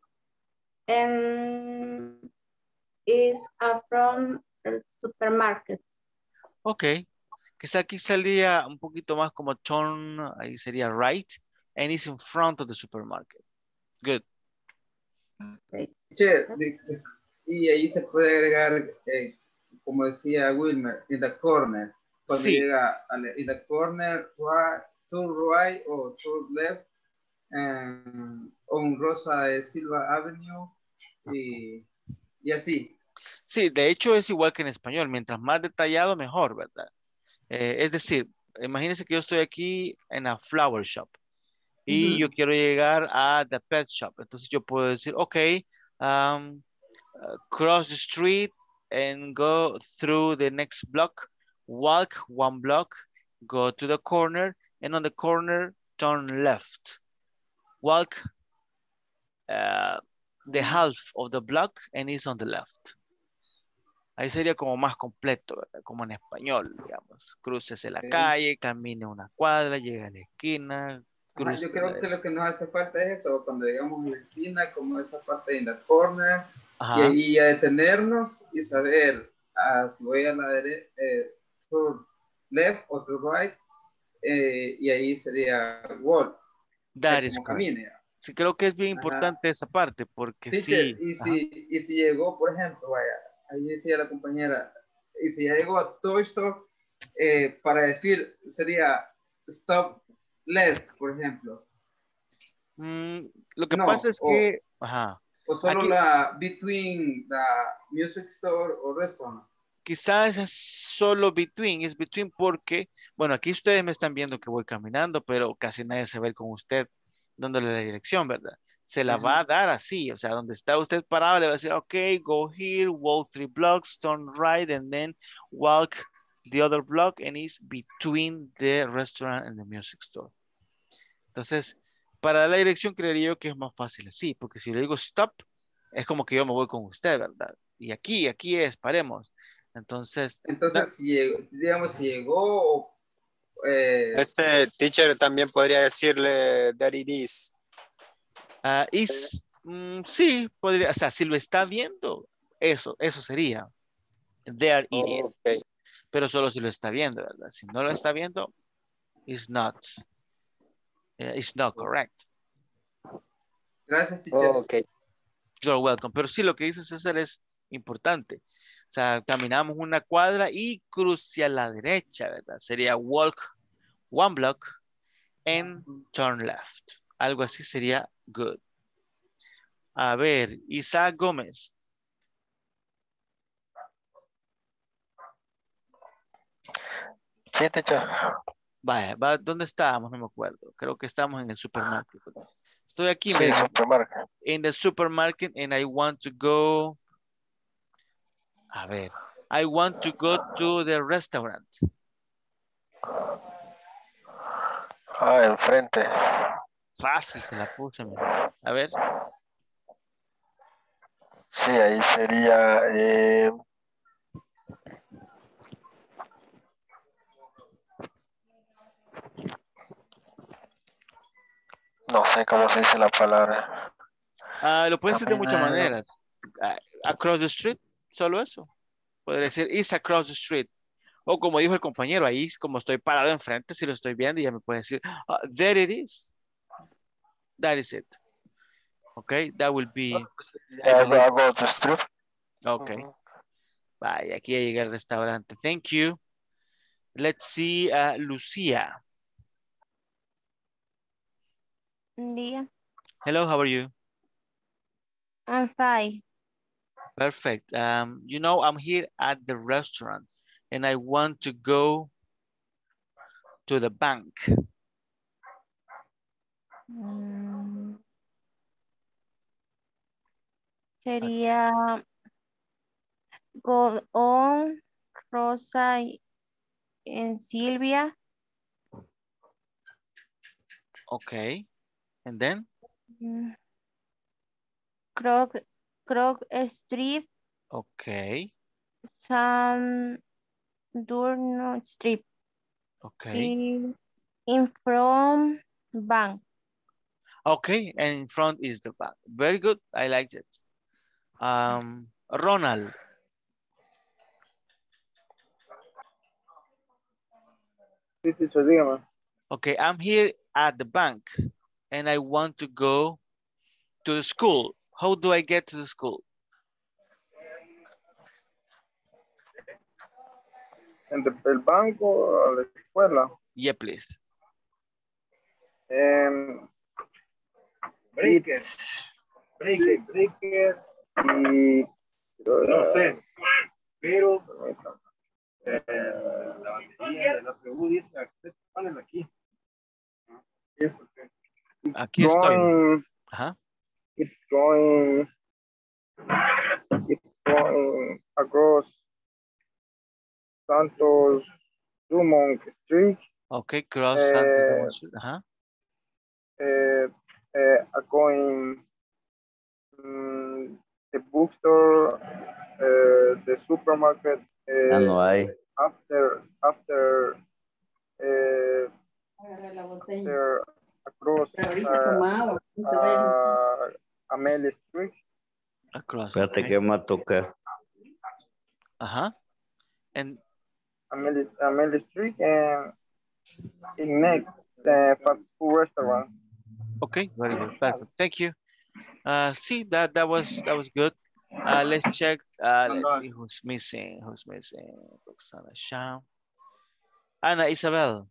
en is a from el supermarket. Ok. Quizá aquí salía un poquito más como turn, ahí sería right, and it's in front of the supermarket. Good. Okay. Che, de- de- y ahí se puede agregar, eh, como decía Wilmer, in the corner. Cuando Sí. llega a la- in the corner, right, to right o to left, um, on Rosa de Silva Avenue y, y así. Sí, de hecho es igual que en español. Mientras más detallado, mejor, ¿verdad? Eh, es decir, imagínense que yo estoy aquí en la flower shop y yo quiero llegar a the pet shop. Entonces yo puedo decir, ok, um, uh, cross the street and go through the next block, walk one block, go to the corner, and on the corner, turn left. Walk uh, the half of the block and it's on the left. Ahí sería como más completo, ¿verdad? Como en español, digamos. Crucese la calle, camine una cuadra, llega a la esquina, Ajá, cruce yo la... creo que lo que nos hace falta es eso, cuando llegamos a la esquina, como esa parte in the corner, Y ahí ya detenernos y saber ah, si voy a la derecha, eh, to left o to right, eh, y ahí sería walk. That eh, is como correct. camine. Sí, creo que es bien Ajá. importante esa parte porque Teacher, sí. y Ajá. si, y si llegó, por ejemplo, vaya, ahí decía la compañera, y si ya llegó a Toy Stop, eh, para decir, sería stop left, por ejemplo. Mm, lo que No, pasa es o, que, ajá, o solo aquí la between the music store o restaurant. quizás es solo between, es between porque, bueno, aquí ustedes me están viendo que voy caminando, pero casi nadie se ve con usted dándole la dirección, ¿verdad? Se la va a dar así, o sea, donde está usted parado, le va a decir, ok, go here, walk three blocks, turn right, and then walk the other block, and it's between the restaurant and the music store. Entonces, para dar la dirección creería yo que es más fácil así, porque si le digo stop, es como que yo me voy con usted, ¿verdad? Y aquí, aquí es, paremos. Entonces, da- Entonces, si llegó, digamos, si llegó, eh, Este teacher también podría decirle that it is. ah, is, mm, sí, podría, o sea, si lo está viendo, eso, eso sería. There it is. Okay. Pero solo si lo está viendo, ¿verdad? Si no lo está viendo, it's not, eh, it's not correct. gracias, teacher. Okay. You're welcome. Pero sí, lo que dice César es importante. O sea, caminamos una cuadra y cruce a la derecha, ¿verdad? Sería walk one block and turn left. Algo así sería good. A ver, Isaac Gómez. Sí, teacher. Vaya, va, ¿dónde estábamos? No me acuerdo. Creo que estamos en el supermercado. Estoy aquí, Sí, miren. supermarket. In the supermarket and I want to go. A ver. I want to go to the restaurant. Ah, enfrente. Fácil se la puse, mira. A ver. Sí, ahí sería... Eh... No sé cómo se dice la palabra. Ah, lo puedes decir de muchas Camina- maneras. Ah, across the street, solo eso. Puede decir is across the street. O como dijo el compañero, ahí como estoy parado enfrente, si lo estoy viendo, ya me puede decir, ah, there it is. That is it. Okay, that will be, I Yeah, believe. I go to street. Okay. Ujú. Vaya, aquí llega el restaurante. Thank you. Let's see, uh, Lucia. Día. Hello, how are you? I'm fine. Perfect. Um, you know, I'm here at the restaurant and I want to go to the bank. Mm, sería go on Rosa en Silvia. Okay. And then? Mm, Croc, Croc Street. Okay. Sam Durno Street. Okay. Y in front bank. Okay, and in front is the bank. Very good. I liked it. Um, Ronald. Sí, teacher, dígame. Okay, I'm here at the bank and I want to go to the school. How do I get to the school? ¿En el, el banco o la escuela? Yeah, please. En Breaker. Breaker, Breaker. Y... No sé, pero... Eh, la batería de la P U dice, ponen aquí. Sí, porque Aquí estoy. going, Ajá. it's going, it's going across Santos Dumont Street. Okay, cross Eh, Santos Dumont Street. Ajá. Uh, uh, going um, the bookstore, uh, the supermarket. Uh, Ya no hay. After after uh, after across uh, uh, Amelia Street. Across. Espérate Okay. que me va a tocar. Uh-huh. And Amelie, Amelie Street and in next uh, fast food restaurant. okay, very good. Perfect. Thank you. Uh, see that that was that was good. Uh, let's check. Uh, let's see who's missing. Who's missing? Roxana Sham. Ana Isabel.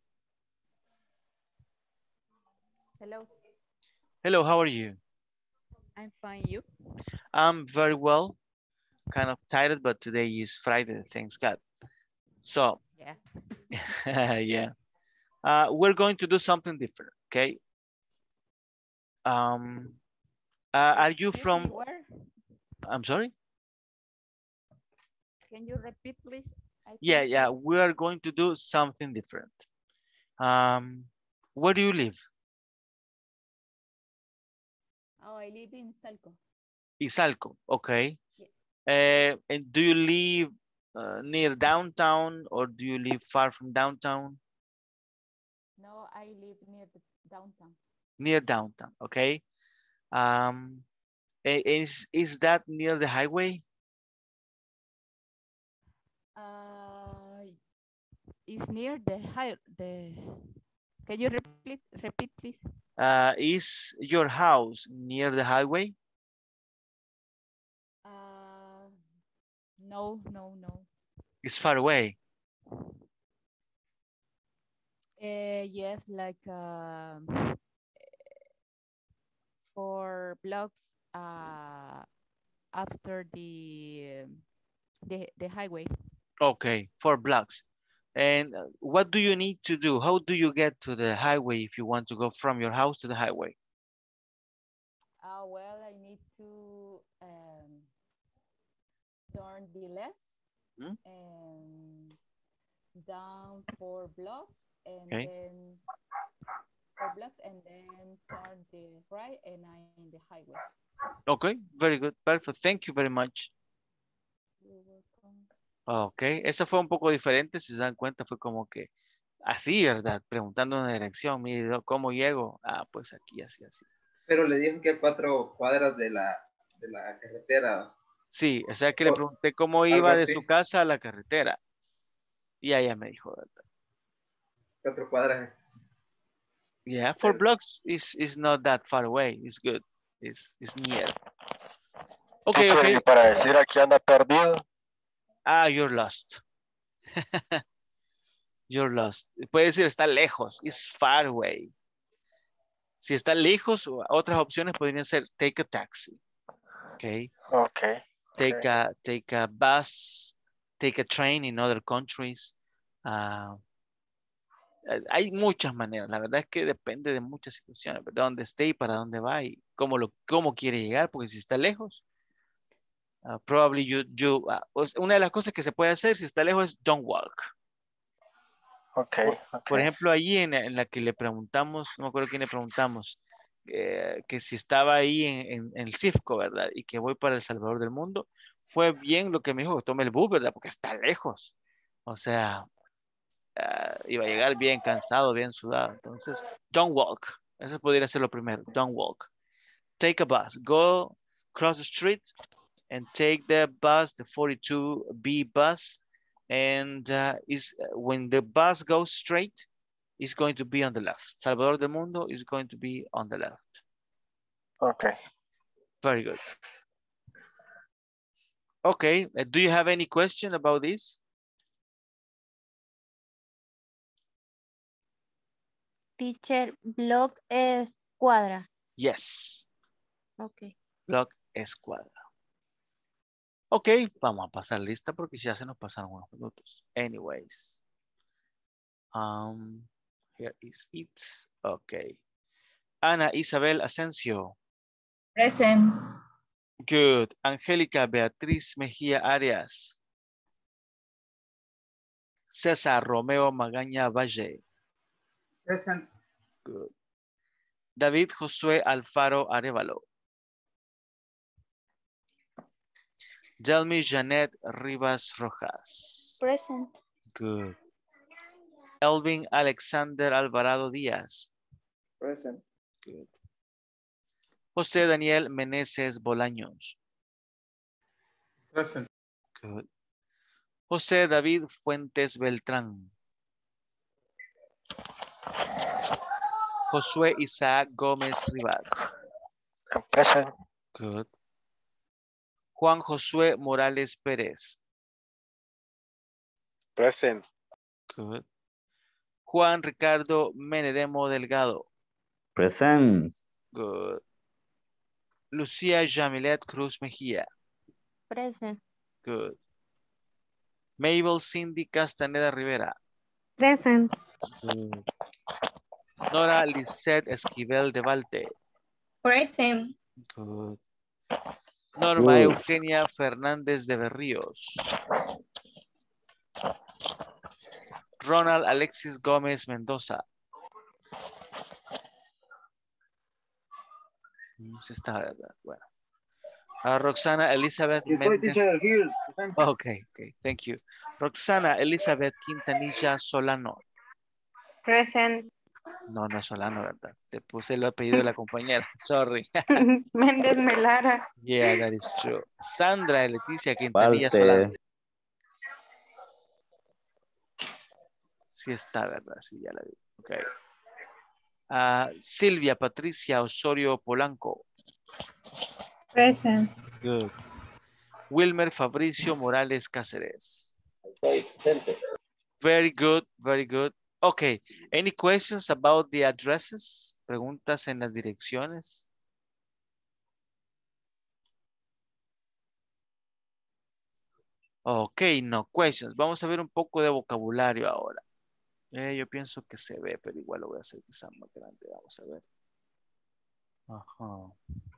Hello, Hello, how are you? I'm fine. You? I'm very well. Kind of tired, but today is Friday. Thanks God. So, Yeah. yeah. Uh, we're going to do something different. Okay. Um. Uh, are you Excuse from? me, where? I'm sorry. Can you repeat, please? I Yeah, can't yeah. hear. We are going to do something different. Um, where do you live? Oh, I live in Salco. Izalco. Okay. Yeah. Uh, and do you live uh, near downtown or do you live far from downtown? No, I live near the downtown. Near downtown. Okay. Um, i- is is that near the highway? Uh, it's near the high. The. Can you repeat? Repeat, please. Uh, is your house near the highway? Uh, no, no, no. It's far away. Uh, yes, like um, four blocks uh, after the the the highway. Okay, four blocks. And uh, what do you need to do? How do you get to the highway if you want to go from your house to the highway? Uh, well, I need to um, turn the left Hmm? and down four blocks and Okay. then four blocks and then turn the right and I'm in the highway. Okay, very good. Perfect. Thank you very much. You're welcome. Ok, esa fue un poco diferente, si se dan cuenta, fue como que así, ¿verdad? Preguntando una dirección, mire, ¿cómo llego? Ah, pues aquí, así, así. Pero le dijo que a cuatro cuadras de la, de la carretera. Sí, o sea que le O pregunté cómo algo iba de así. su casa a la carretera. Y ella me dijo, ¿verdad? Cuatro cuadras. Yeah, four blocks is, is not that far away. It's good. It's, it's near. Ok, Teacher, ok. y para decir aquí anda perdido. Ah, you're lost. You're lost. Puede decir está lejos. It's far away. Si está lejos, otras opciones podrían ser take a taxi. Okay. Okay. Take okay. a take a bus, take a train in other countries. Uh, hay muchas maneras. La verdad es que depende de muchas situaciones, de dónde esté y para dónde va y cómo lo cómo quiere llegar, porque si está lejos, uh, probably you you. Uh, una de las cosas que se puede hacer si está lejos es don't walk. Okay, Por, okay. por ejemplo, allí en, en la que le preguntamos, no me acuerdo quién le preguntamos, eh, que si estaba ahí en, en, en el CIFCO, ¿verdad? Y que voy para El Salvador del Mundo, fue bien lo que me dijo, que tome el bus, ¿verdad? Porque está lejos. O sea, uh, iba a llegar bien cansado, bien sudado. Entonces, don't walk. Eso podría ser lo primero, don't walk. Take a bus. Go cross the street and take the bus, the forty-two B bus. And uh, is when the bus goes straight, it's going to be on the left. Salvador del Mundo is going to be on the left. Okay. Very good. Okay, uh, do you have any question about this? Teacher, block es cuadra. Yes. Okay. Block es cuadra. Ok, vamos a pasar lista porque ya se nos pasaron unos minutos. Anyways. Um, here is it. Okay. Ana Isabel Asensio. Present. Good. Angélica Beatriz Mejía Arias. César Romeo Magaña Valle. Present. Good. David Josué Alfaro Arevalo. Delmi Janet Rivas Rojas. Present. Good. Elvin Alexander Alvarado Díaz. Present. Good. José Daniel Meneses Bolaños. Present. Good. José David Fuentes Beltrán. Josué Isaac Gómez Rivas. Present. Good. Juan Josué Morales Pérez. Present. Good. Juan Ricardo Menedemo Delgado. Present. Good. Lucía Jamilet Cruz Mejía. Present. Good. Mabel Cindy Castaneda Rivera. Present. Good. Nora Lisette Esquivel de Valte. Present. Good. Norma Good. Eugenia Fernández de Berríos. Ronald Alexis Gómez Mendoza. No sé si está, ¿verdad? Bueno. Uh, Roxana Elizabeth Méndez. Okay, okay, thank you. Roxana Elizabeth Quintanilla Solano. Present. No, no es Solano, ¿verdad? Te puse el apellido de la compañera. Sorry. Méndez Melara. Yeah, that is true. Sandra Leticia Quintanilla Solano. Valte. Sí está, ¿verdad? Sí, ya la vi. Ok. Uh, Silvia Patricia Osorio Polanco. Present. Good. Wilmer Fabricio Morales Cáceres. Estoy presente. Very good, very good. Okay. Any questions about the addresses? Preguntas en las direcciones. Ok, no questions. Vamos a ver un poco de vocabulario ahora. Eh, yo pienso que se ve, pero igual lo voy a hacer quizá más grande. Vamos a ver. Ajá.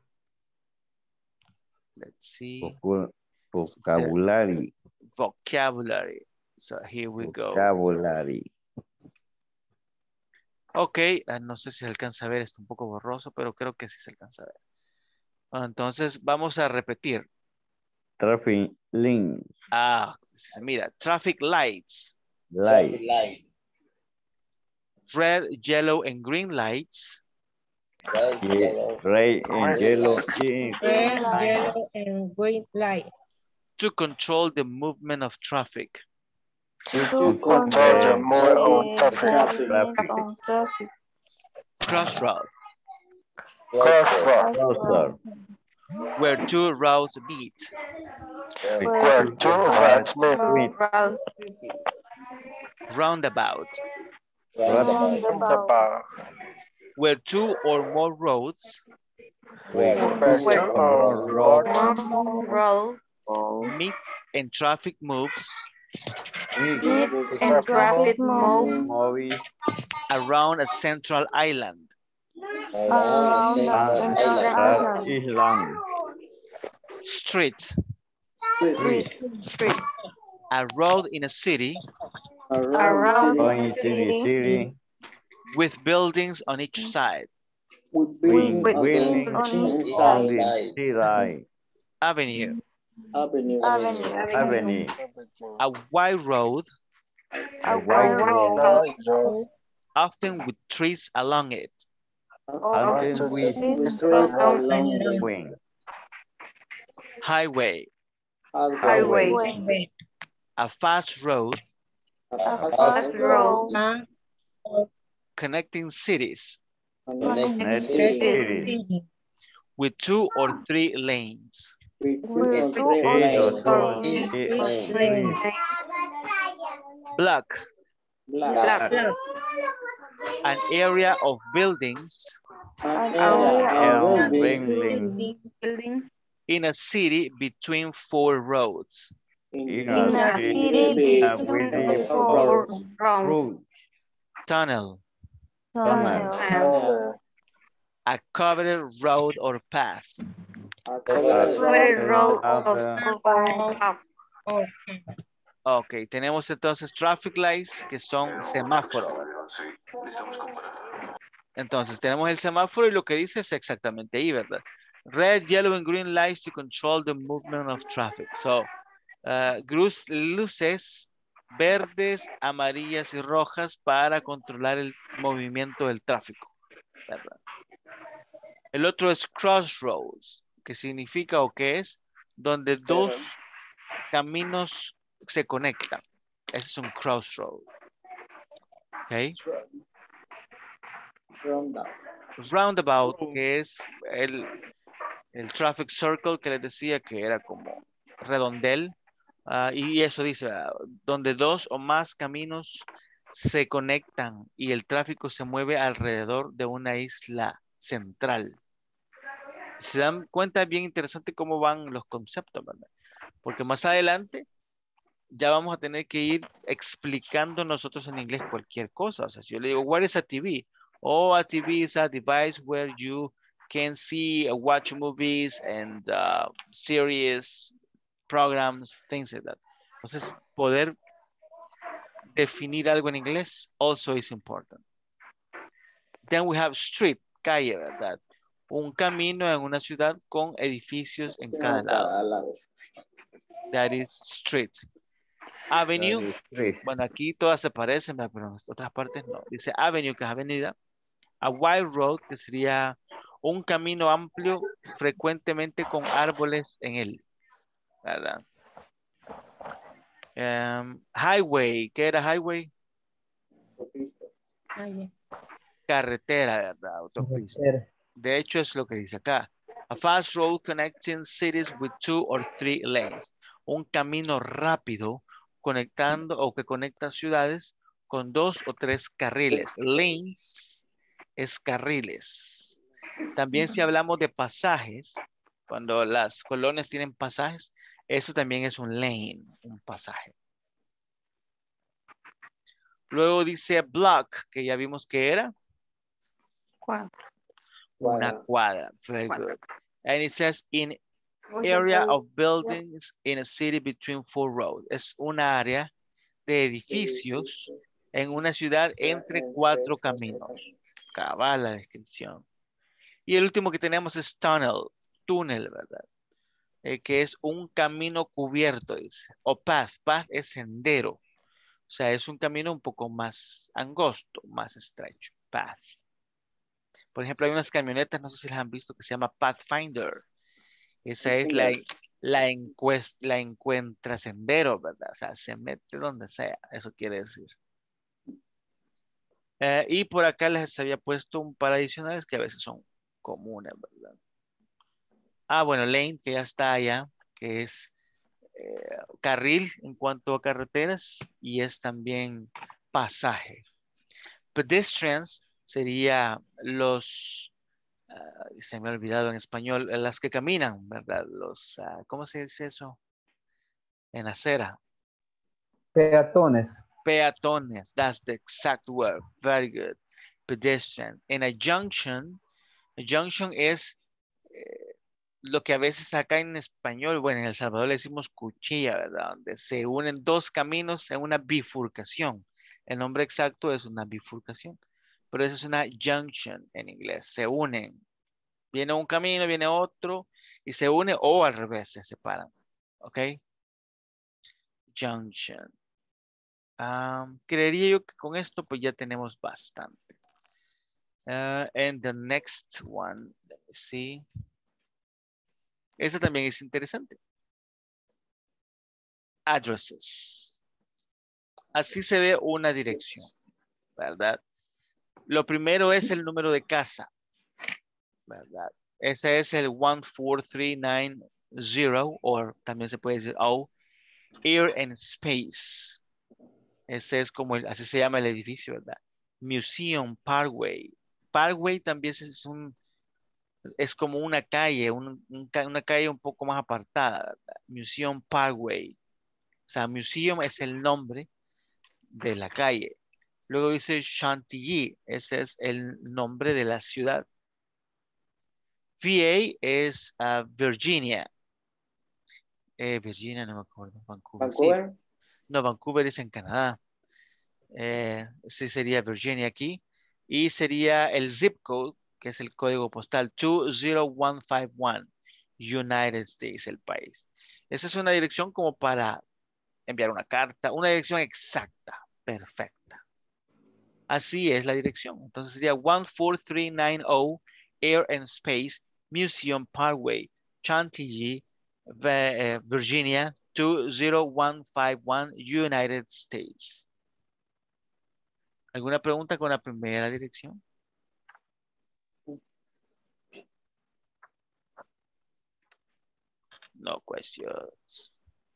Let's see. Vocu- Vocabulary. Vocabulary. So here we go. Vocabulary. Ok, uh, no sé si se alcanza a ver, está un poco borroso, pero creo que sí se alcanza a ver. Bueno, entonces vamos a repetir. Traffic link. Ah, mira, traffic lights. Light. Light. Red, yellow, and green lights. Red, Ye- yellow. Red and yellow. Red, yellow, and green light. To control the movement of traffic. To control the mode of traffic. Traffic. Crossroad, Crossroad. Crossroad. where two roads meet. Where two roads meet. Roundabout, Roundabout. where two or more roads Wait. Where two or Road. Road. meet and traffic moves Meet. And traffic moves Movie. around a central island. Around the Island. central island. Island. Street, Street. street. a road in a city Around Going to the city. with buildings on each side. With With buildings on on each the city. Avenue, avenue. Avenue. a wide road, A wide road. Road. often with trees along it. Hunting with Highway. wing. Highway, Highway. a fast road Fast road. connecting cities Connected City. city. with two or three lanes. With Three two or or two three lanes. lanes. Block, Black. an area of buildings Yeah, building Building. in a city between four roads. in In a a city. city uh, with the four road. road. Tunnel, Tunnel. Uh, a covered road or path. Covered road of Uh, path. Ok, tenemos entonces traffic lights que son semáforos. Entonces tenemos el semáforo y lo que dice es exactamente ahí, ¿verdad? Red, yellow, and green lights to control the movement of traffic. So, uh, gruz- luces verdes, amarillas y rojas para controlar el movimiento del tráfico, ¿verdad? El otro es crossroads, que significa o que es donde dos caminos se conectan. Ese es un crossroad. Ok. Roundabout. Roundabout, que es el, el traffic circle que les decía que era como redondel. Uh, y eso dice, uh, donde dos o más caminos se conectan y el tráfico se mueve alrededor de una isla central. Se dan cuenta, bien interesante cómo van los conceptos, ¿verdad? Porque más adelante ya vamos a tener que ir explicando nosotros en inglés cualquier cosa. O sea, si yo le digo, what is a T V? Oh, a T V is a device where you can see, uh, watch movies and uh, series, programs, things like that. Entonces, poder definir algo en inglés also is important. Then we have street, calle, ¿verdad? Un camino en una ciudad con edificios en cada lado. That is street. Avenue, bueno, aquí todas se parecen, pero en otras partes no. Dice avenue, que es avenida. A wide road, que sería un camino amplio, frecuentemente con árboles en él, ¿verdad? Um, highway, ¿qué era highway? Autopista. Carretera, ¿verdad? Autopista. De hecho, es lo que dice acá. A fast road connecting cities with two or three lanes. Un camino rápido conectando o que conecta ciudades con dos o tres carriles. Lanes es carriles. También si hablamos de pasajes, cuando las colonias tienen pasajes, eso también es un lane, un pasaje. Luego dice block, que ya vimos que era. Cuadra. Una cuadra. Very good. And it says in area of buildings in a city between four roads. Es una área de edificios en una ciudad entre cuatro caminos. Cabal la descripción. Y el último que tenemos es tunnel, túnel, ¿verdad? Eh, que es un camino cubierto, dice. O path, path es sendero. O sea, es un camino un poco más angosto, más estrecho. Path. Por ejemplo, hay unas camionetas, no sé si las han visto, que se llama Pathfinder. Esa es la, la, encuest, la encuentra sendero, ¿verdad? O sea, se mete donde sea, eso quiere decir. Eh, y por acá les había puesto un par adicionales que a veces son comunes, ¿verdad? Ah, bueno, lane, que ya está allá, que es eh, carril en cuanto a carreteras y es también pasaje. Pedestrians sería los, uh, se me ha olvidado en español, las que caminan, ¿verdad? Los, uh, ¿cómo se dice eso? En acera. Peatones. Peatones, that's the exact word. Very good. Pedestrian. En a junction, a junction es eh, lo que a veces acá en español, bueno, en El Salvador le decimos cuchilla, ¿verdad? Donde se unen dos caminos en una bifurcación. El nombre exacto es una bifurcación. Pero eso es una junction en inglés. Se unen. Viene un camino, viene otro y se une o al revés, se separan. ¿Ok? Junction. Um, creería yo que con esto pues ya tenemos bastante. Uh, and the next one, let me see. Esta también es interesante. Addresses. Así se ve una dirección, ¿verdad? Lo primero es el número de casa, ¿verdad? Ese es el one four three nine zero, o también se puede decir O, Air and Space. Ese es como, el, así se llama el edificio, ¿verdad? Museum Parkway. Parkway también es un, es como una calle, un, un, una calle un poco más apartada, ¿verdad? Museum Parkway. O sea, museum es el nombre de la calle. Luego dice Chantilly, ese es el nombre de la ciudad. V A es uh, Virginia. Eh, Virginia, no me acuerdo. Vancouver. Vancouver. Sí. No, Vancouver es en Canadá. Eh, sí sería Virginia aquí. Y sería el zip code, que es el código postal two zero one five one, United States, el país. Esa es una dirección como para enviar una carta, una dirección exacta, perfecta. Así es la dirección. Entonces sería one four three nine zero Air and Space Museum Parkway, Chantilly, Virginia two zero one five one, United States. ¿Alguna pregunta con la primera dirección? No questions.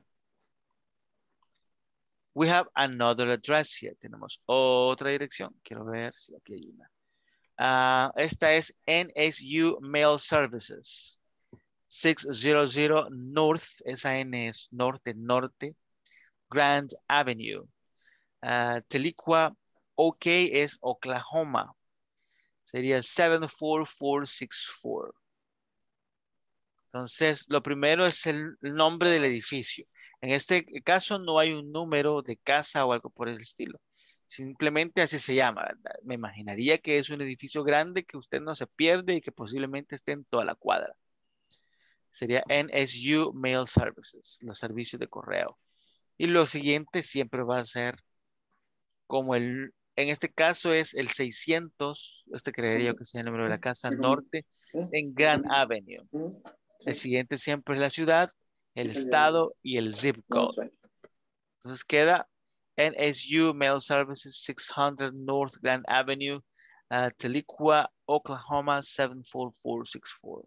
We have another address here. Tenemos otra dirección. Quiero ver si aquí hay una. Uh, esta es N S U Mail Services. six hundred North, esa N es norte, norte. Grand Avenue. Uh, Tahlequah, OK es Oklahoma. Sería seven four four six four. Entonces, lo primero es el nombre del edificio. En este caso no hay un número de casa o algo por el estilo. Simplemente así se llama, ¿verdad? Me imaginaría que es un edificio grande que usted no se pierde y que posiblemente esté en toda la cuadra. Sería N S U Mail Services, los servicios de correo. Y lo siguiente siempre va a ser como el, en este caso es el seiscientos, este creería que sea el número de la casa norte, en Grand Avenue. El siguiente siempre es la ciudad, el estado y el zip code. Entonces queda N S U Mail Services six hundred North Grand Avenue, uh, Tahlequah, Oklahoma seven four four six four.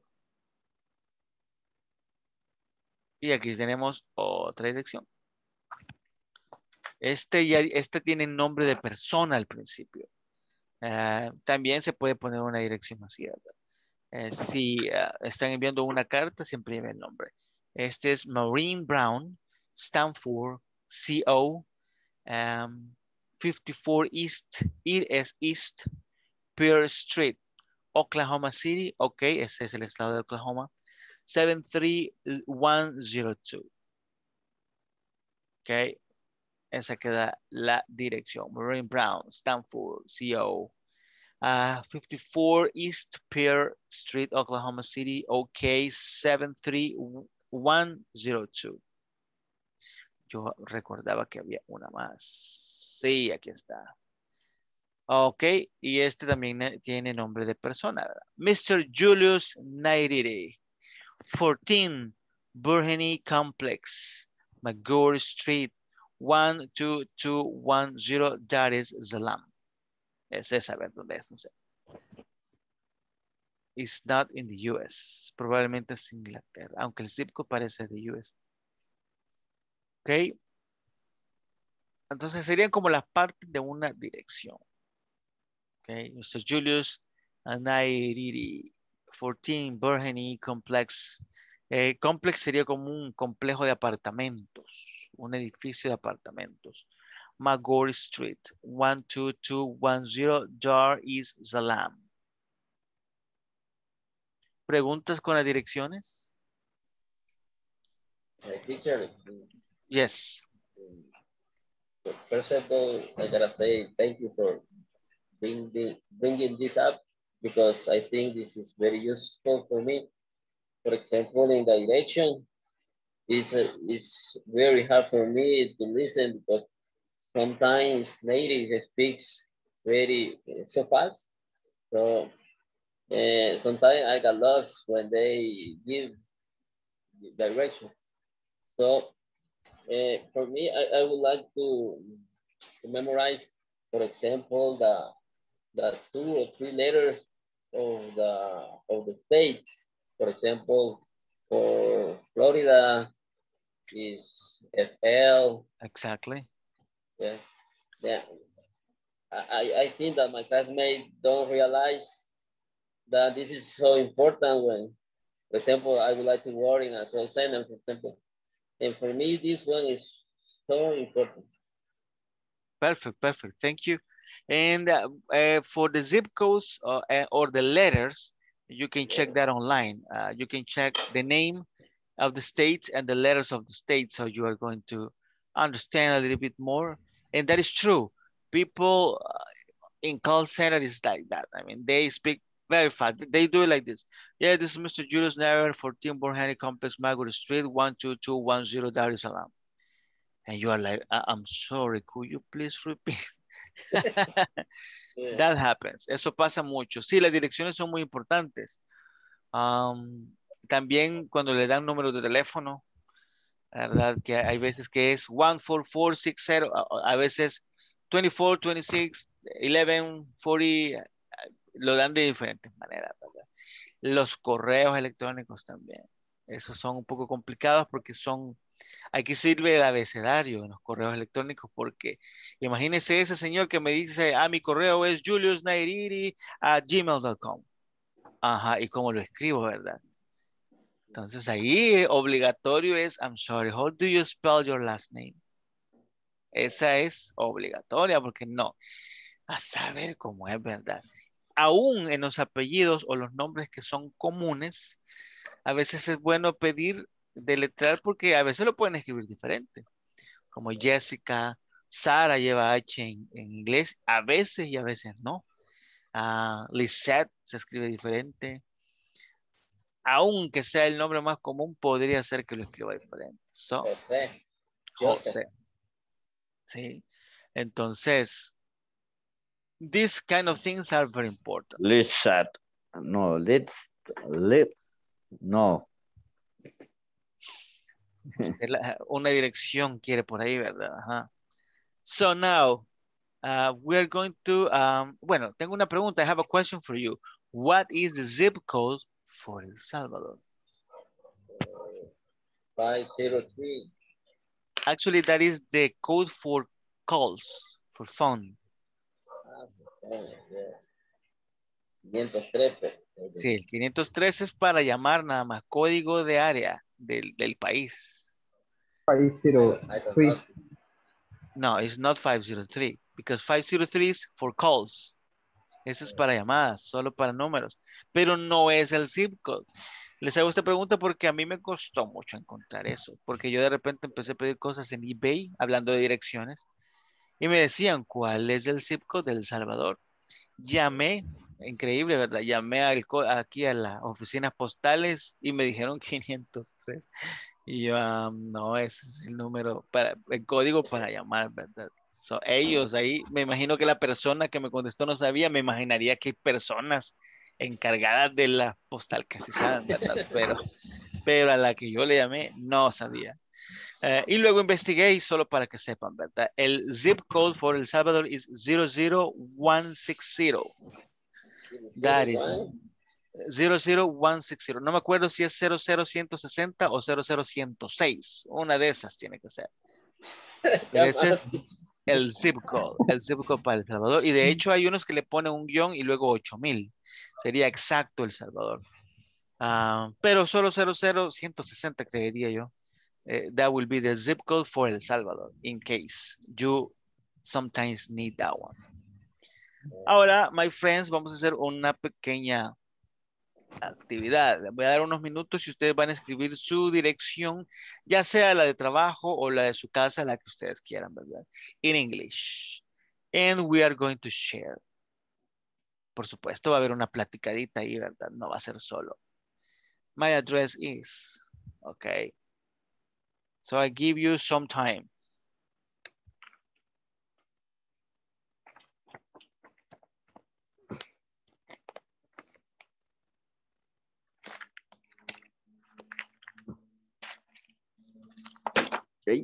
Y aquí tenemos otra dirección. Este, ya, este tiene nombre de persona al principio. Uh, también se puede poner una dirección así, ¿verdad? Uh, si uh, están enviando una carta, siempre lleva el nombre. Este es Maureen Brown, Stanford, C O, um, fifty-four East, es East, Pearl Street, Oklahoma City, ok, ese es el estado de Oklahoma, seven three one zero two. Ok, esa queda la dirección. Maureen Brown, Stanford, C O. Uh, fifty-four East Pearl Street, Oklahoma City, ok, seven three one zero two. Yo recordaba que había una más. Sí, aquí está. Ok, y este también tiene nombre de persona, ¿verdad? mister Julius Nairiri, fourteen Burheny Complex, McGour Street, one two two one zero, Dar es Salaam. Es esa, a ver dónde es, no sé. It's not in the U S. Probablemente es Inglaterra, aunque el zip code parece de U S. Ok. Entonces serían como las partes de una dirección. Ok. mister Julius Nairiri, fourteen Burheny Complex. Eh, complex sería como un complejo de apartamentos, un edificio de apartamentos. McGour Street, one two two one zero, Dar es Salaam. ¿Preguntas con las direcciones? Uh, teacher, Yes. first of all, I gotta say thank you for bringing, bringing this up because I think this is very useful for me. For example, in the direction, it's, uh, it's very hard for me to listen because sometimes native speaks very uh, so fast. So uh, sometimes I got lost when they give direction. So uh, for me, I, I would like to, to memorize, for example, the the two or three letters of the of the states. For example, for Florida is F L. Exactly. Yeah, yeah. I, I think that my classmates don't realize that this is so important when, for example, I would like to work in a call center, for example. And for me, this one is so important. Perfect, perfect. Thank you. And uh, uh, for the zip codes uh, uh, or the letters, you can check that online. Uh, you can check the name of the state and the letters of the state, so you are going to understand a little bit more. And that is true. People uh, in call center is like that. I mean, they speak very fast. They do it like this. Yeah, this is Mister Julius Nair, fourteen Burhany Complex, McGour Street, one two two one zero, Dar es Salaam. And you are like, I I'm sorry, could you please repeat? Yeah. That happens. Eso pasa mucho. Sí, las direcciones son muy importantes. Um, también cuando le dan números de teléfono, ¿verdad? Que hay veces que es one four four six zero, a, a veces veinticuatro, veintiséis, once, cuarenta, lo dan de diferentes maneras, ¿verdad? Los correos electrónicos también. Esos son un poco complicados porque son, aquí sirve el abecedario en los correos electrónicos porque imagínese ese señor que me dice, ah, mi correo es julius nairiri a gmail punto com. Ajá, y cómo lo escribo, ¿verdad? Entonces ahí eh, obligatorio es, I'm sorry, how do you spell your last name? Esa es obligatoria porque no, a saber cómo es, ¿verdad? Aún en los apellidos o los nombres que son comunes, a veces es bueno pedir deletrear porque a veces lo pueden escribir diferente, como Jessica, Sara lleva H en, en inglés, a veces y a veces no. Uh, Lisette se escribe diferente. Aunque sea el nombre más común, podría ser que lo escriba diferente. So, José. José. Sí. Entonces, these kind of things are very important. Lisette. No, let's, let's, no. Una dirección quiere por ahí, ¿verdad? Ajá. So now, uh, we're going to, um, bueno, tengo una pregunta. I have a question for you. What is the zip code for El Salvador? five zero three. Actually, that is the code for calls, for phone. quinientos tres. Sí, el quinientos tres es para llamar nada más, código de área del, del país. five zero three. No, it's not five zero three, because five zero three is for calls. Ese es para llamadas, solo para números, pero no es el zip code. Les hago esta pregunta porque a mí me costó mucho encontrar eso, porque yo de repente empecé a pedir cosas en eBay, hablando de direcciones, y me decían, ¿cuál es el zip code de El Salvador? Llamé, increíble, ¿verdad? Llamé al, aquí a las oficinas postales y me dijeron quinientos tres. Y yo, um, no, ese es el número, para, el código para llamar, ¿verdad? So, ellos ahí, me imagino que la persona que me contestó no sabía, me imaginaría que hay personas encargadas de la postal que sí saben, ¿verdad? Pero, pero a la que yo le llamé no sabía. Uh, y luego investigué y solo para que sepan, ¿verdad? El zip code for El Salvador es cero cero uno seis cero. That is cero cero uno seis cero. No me acuerdo si es cero cero uno seis cero o cero cero uno cero seis. Una de esas tiene que ser. Pero este es el zip code, el zip code para El Salvador. Y de hecho hay unos que le ponen un guión y luego ocho mil. Sería exacto El Salvador. Uh, pero solo cero cero uno seis cero creería yo. Uh, that will be the zip code for El Salvador, in case you sometimes need that one. Ahora, my friends, vamos a hacer una pequeña actividad. Les voy a dar unos minutos y ustedes van a escribir su dirección, ya sea la de trabajo o la de su casa, la que ustedes quieran, ¿verdad? In English. And we are going to share. Por supuesto, va a haber una platicadita ahí, ¿verdad? No va a ser solo. My address is, okay. So I give you some time. Okay.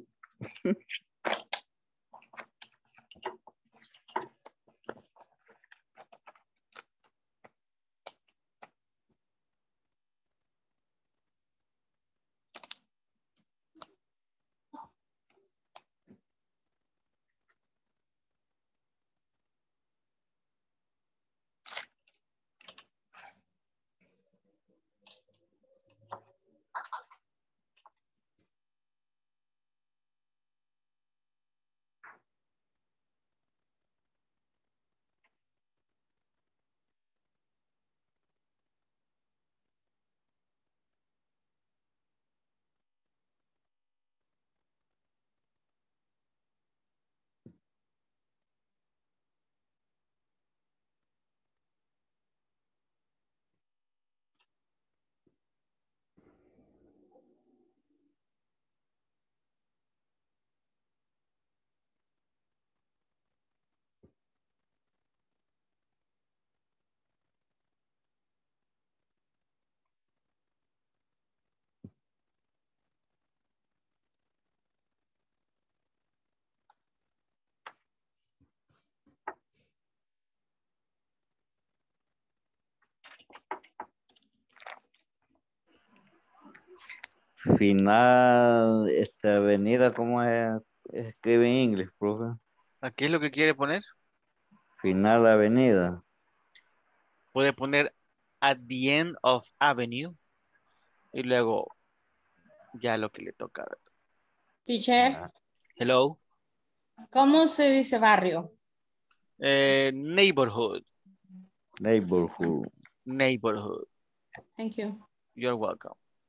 Final, esta avenida, ¿cómo es? Escribe en inglés, profe. ¿A qué es lo que quiere poner? Final avenida. Puede poner at the end of avenue y luego ya lo que le toca. Teacher, Hello. ¿cómo se dice barrio? Eh, neighborhood. Neighborhood. Neighborhood. Thank you. You're welcome.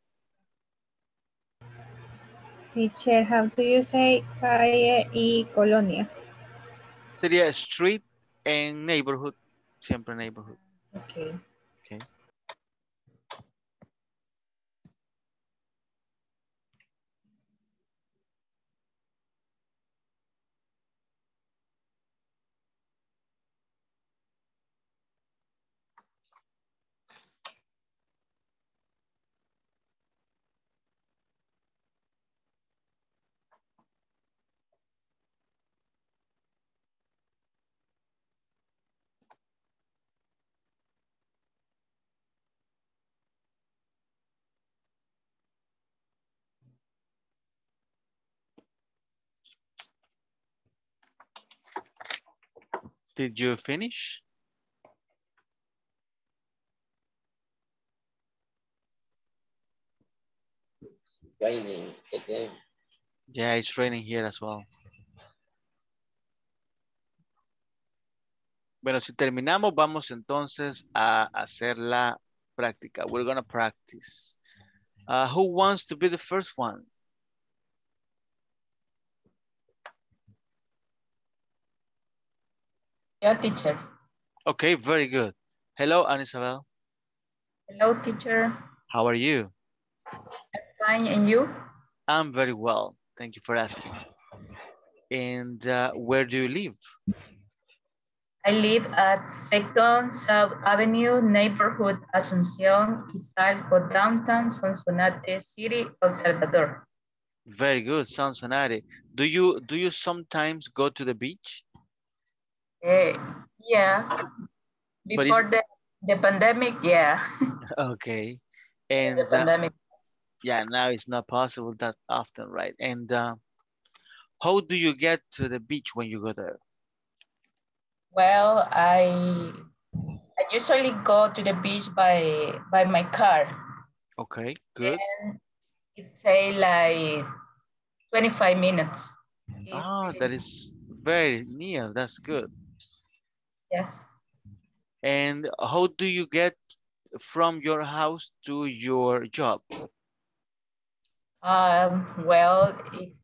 Teacher, how do you say calle y colonia? Sería street and neighborhood. Siempre neighborhood. Okay. Okay. Did you finish? Raining again. Yeah, it's raining here as well. Bueno, si terminamos, vamos entonces a hacer la práctica. We're gonna practice. Uh, who wants to be the first one? Yeah, teacher. Okay, very good. Hello, Anisabel. Hello, teacher. How are you? I'm fine, and you? I'm very well. Thank you for asking. And uh, where do you live? I live at Second South Avenue, neighborhood Asunción, Izalco, downtown Sonsonate City, El Salvador. Very good, Sonsonate. Do you do you sometimes go to the beach? Uh, yeah, before it, the, the pandemic, yeah. Okay. And the pandemic. Uh, yeah, now it's not possible that often, right? And uh, how do you get to the beach when you go there? Well, I I usually go to the beach by by my car. Okay, good. And it takes like twenty-five minutes. Oh, that is very near. That's good. Yes. And how do you get from your house to your job? Um, well, it's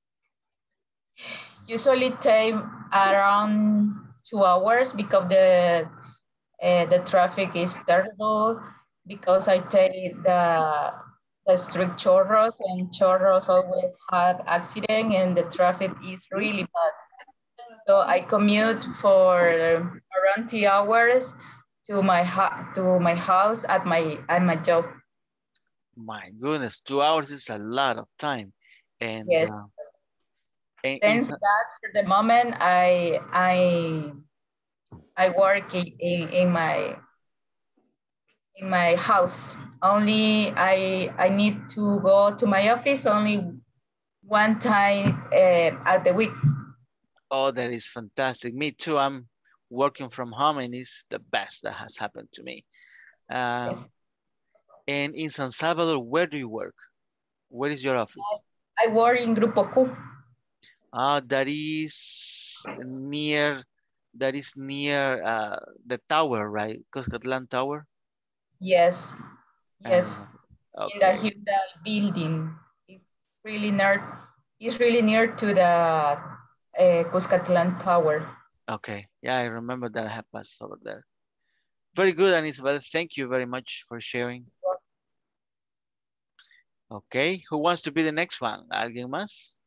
usually take around two hours because the uh, the traffic is terrible. Because I take the the street chorros, and chorros always have accident, and the traffic is really bad. So I commute for around two hours to my to my house at my at my job. My goodness, two hours is a lot of time. And yes. Uh, and Thanks God for the moment I I I work in, in, in my in my house. Only I I need to go to my office only one time uh, at the week. Oh, that is fantastic. Me too. I'm working from home and it's the best that has happened to me. Um, yes. And in San Salvador, where do you work? Where is your office? I, I work in Grupo Q. Ah, that is near, that is near uh, the tower, right? Cuscatlan Tower? Yes, yes. Uh, okay. In the Hyundai building. It's really near, it's really near to the uh, Cuscatlan Tower. Okay, yeah, I remember that I have passed over there. Very good, Anisabel. Thank you very much for sharing. Okay, who wants to be the next one? ¿Alguien más?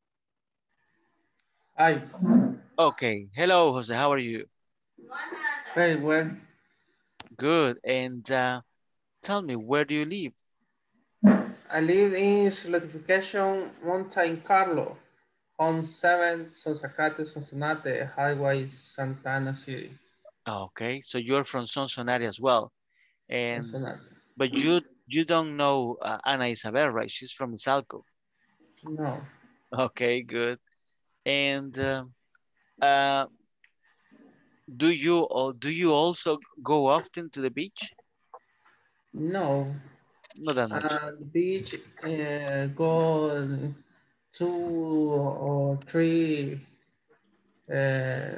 Hi. Okay, hello, Jose. How are you? Very well. Good. And uh, tell me, where do you live? I live in Solidification, Monte Carlo, on seven, Sonsacate, Sonsonate, Highway, Santa Ana City. Okay, so you're from Sonsonate as well. And Sonsonate. but you you don't know uh, Ana Isabel, right? She's from Izalco. No. Okay, good. And uh, uh, do you or do you also go often to the beach? No. Not that much. Uh, the beach uh, go two or three uh,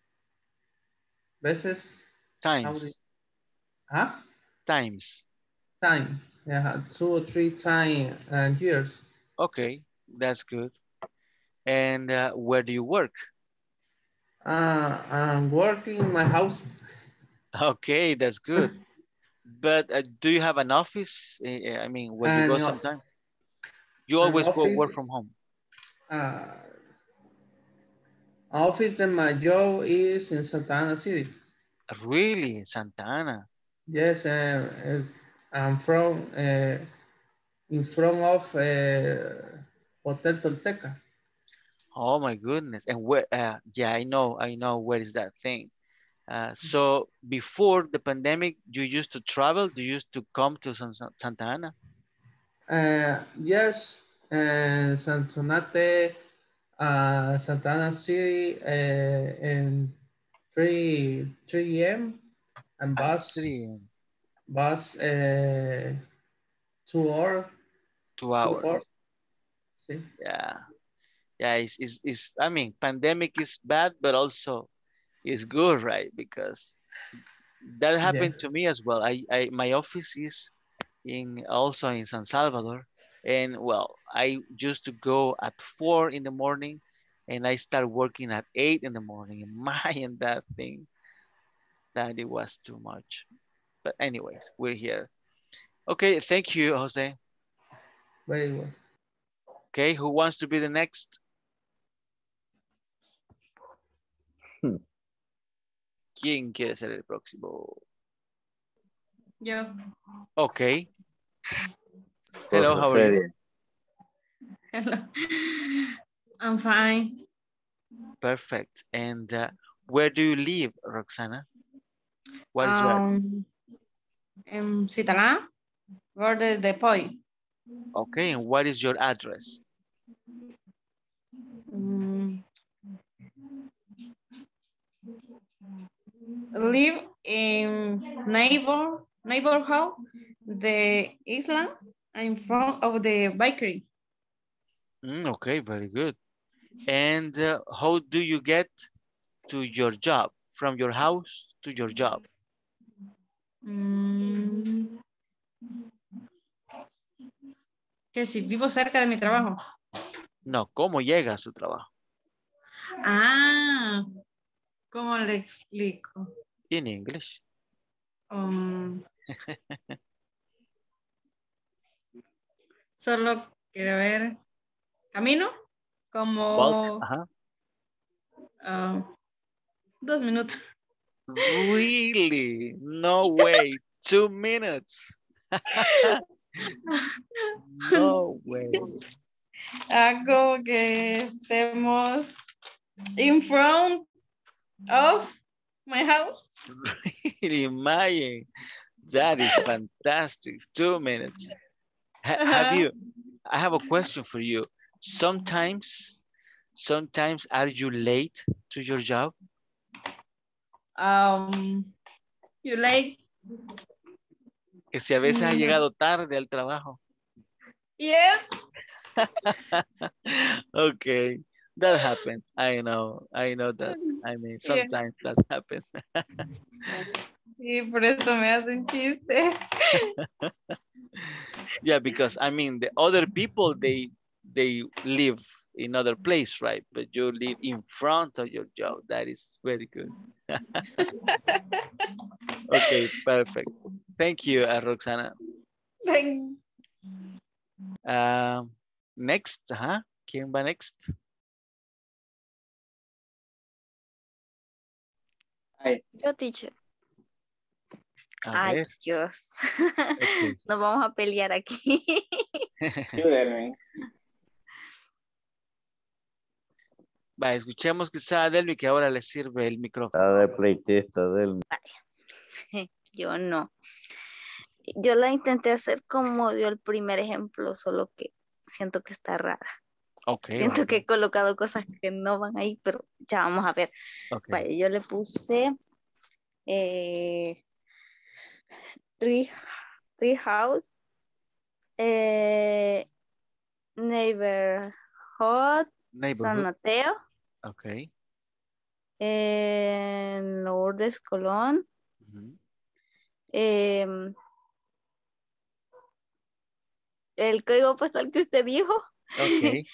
veces. Times. Huh? Times. Time. Yeah, two or three time and years. Okay, that's good. And uh, where do you work? Uh, I'm working in my house. Okay, that's good. But uh, do you have an office? Uh, I mean, where you And go uh, sometime? You an always go office. work from home. Uh, office that my job is in Santa Ana City. Really, Santa Ana? Yes, uh, uh, I'm from uh, in front of uh, Hotel Tolteca. Oh my goodness. And where, uh, yeah, I know, I know where is that thing. Uh, so before the pandemic, you used to travel? You used to come to San, Santa Ana? Uh, yes, and Santonate, uh, Santa Ana City, uh, in three three a m and At bus three a m bus uh, two hour Two two hour. hours. See? Yeah. Yeah, it's, it's, it's, I mean, pandemic is bad, but also it's good, right? Because that Yeah. happened to me as well. I, I my office is in also in San Salvador, and well, I used to go at four in the morning, and I start working at eight in the morning. And my, and that thing, that it was too much. But anyways, we're here. Okay, thank you, Jose. Very well. Okay, who wants to be the next? ¿Quién quiere ser el próximo? Yo. Okay. Hello, Cosa how are you? seria. Hello. I'm fine. Perfect. And uh, where do you live, Roxana? What is your address? Um, in Citalá, border de Poi. Okay, and what is your address? Mm. Live in neighbor neighborhood the Island in front of the bakery. Mm, okay, very good. And uh, how do you get to your job? From your house to your job? Mm. Que si vivo cerca de mi trabajo. No, ¿cómo llega a su trabajo? Ah, ¿cómo le explico? In English. Um, solo quiero ver. Camino como Walk, ajá. uh, dos minutos. Really? No way. Two minutes. No way. Ah, como que estemos in front of my house. Really, imagine. That is fantastic. Two minutes. Ha have you, I have a question for you. Sometimes, sometimes are you late to your job? Um, you like? Que si a veces ha No. llegado tarde al trabajo. Yes. Okay, that happens. I know, I know that. I mean, sometimes yeah. that happens. Sí, por eso me hacen chiste. Yeah, because I mean, the other people, they they live in other place, right? But you live in front of your job. That is very good. Okay, perfect. Thank you, uh, Roxana. Thank Um, next, huh? ¿Quién va next? Yo, teacher. A Ay, ver. Dios. Okay. Nos vamos a pelear aquí. Va, escuchemos quizá a Delmi que ahora le sirve el micrófono. Está de pleitista, Delmi. Yo no. yo la intenté hacer como dio el primer ejemplo, solo que siento que está rara. Ok. Siento Vale. que he colocado cosas que no van ahí, pero ya vamos a ver. Ok. Vaya, yo le puse eh, tree, tree house, eh, neighborhood, San Neighborhood. Mateo, Ok. eh, Lourdes Colón, Ujú. em, el código postal que usted dijo, Ok.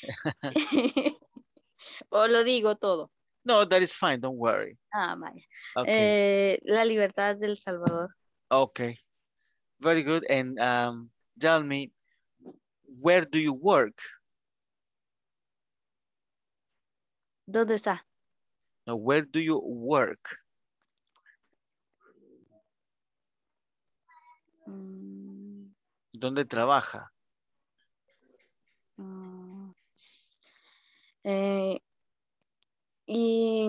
o lo digo todo. No, that is fine. Don't worry. Ah, vaya. Okay. Eh, la libertad del Salvador. Okay. Very good. And um, tell me, where do you work? ¿Dónde está? No, where do you work? Mm, ¿Dónde trabaja? mm, eh, y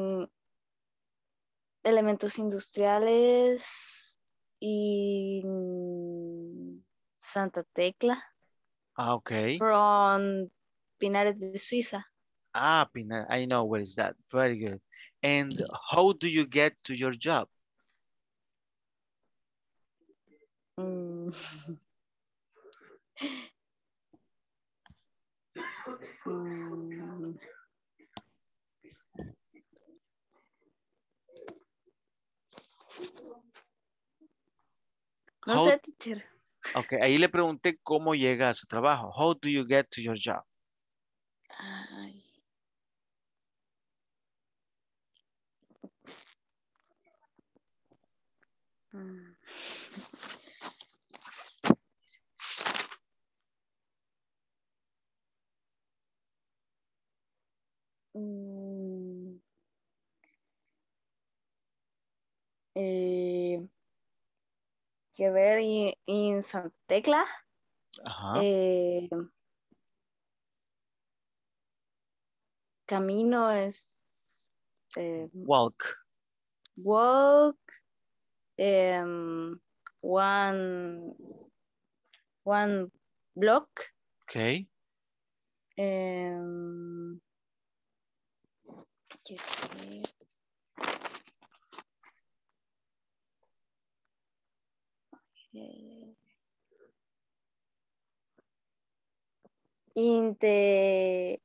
elementos industriales y mm, Santa Tecla. Ah, okay. From Pinares de Suiza. Ah, Pinar, I know where is that. Very good. And how do you get to your job? Mm. Mm. No How, sé, teacher. okay, ahí le pregunté cómo llega a su trabajo. How do you get to your job? Ay. Mm. Mm. Eh, que ver en Santa Tecla. Ajá. Eh, camino es eh, Walk. walk. Um, one one block. Okay. Um, in the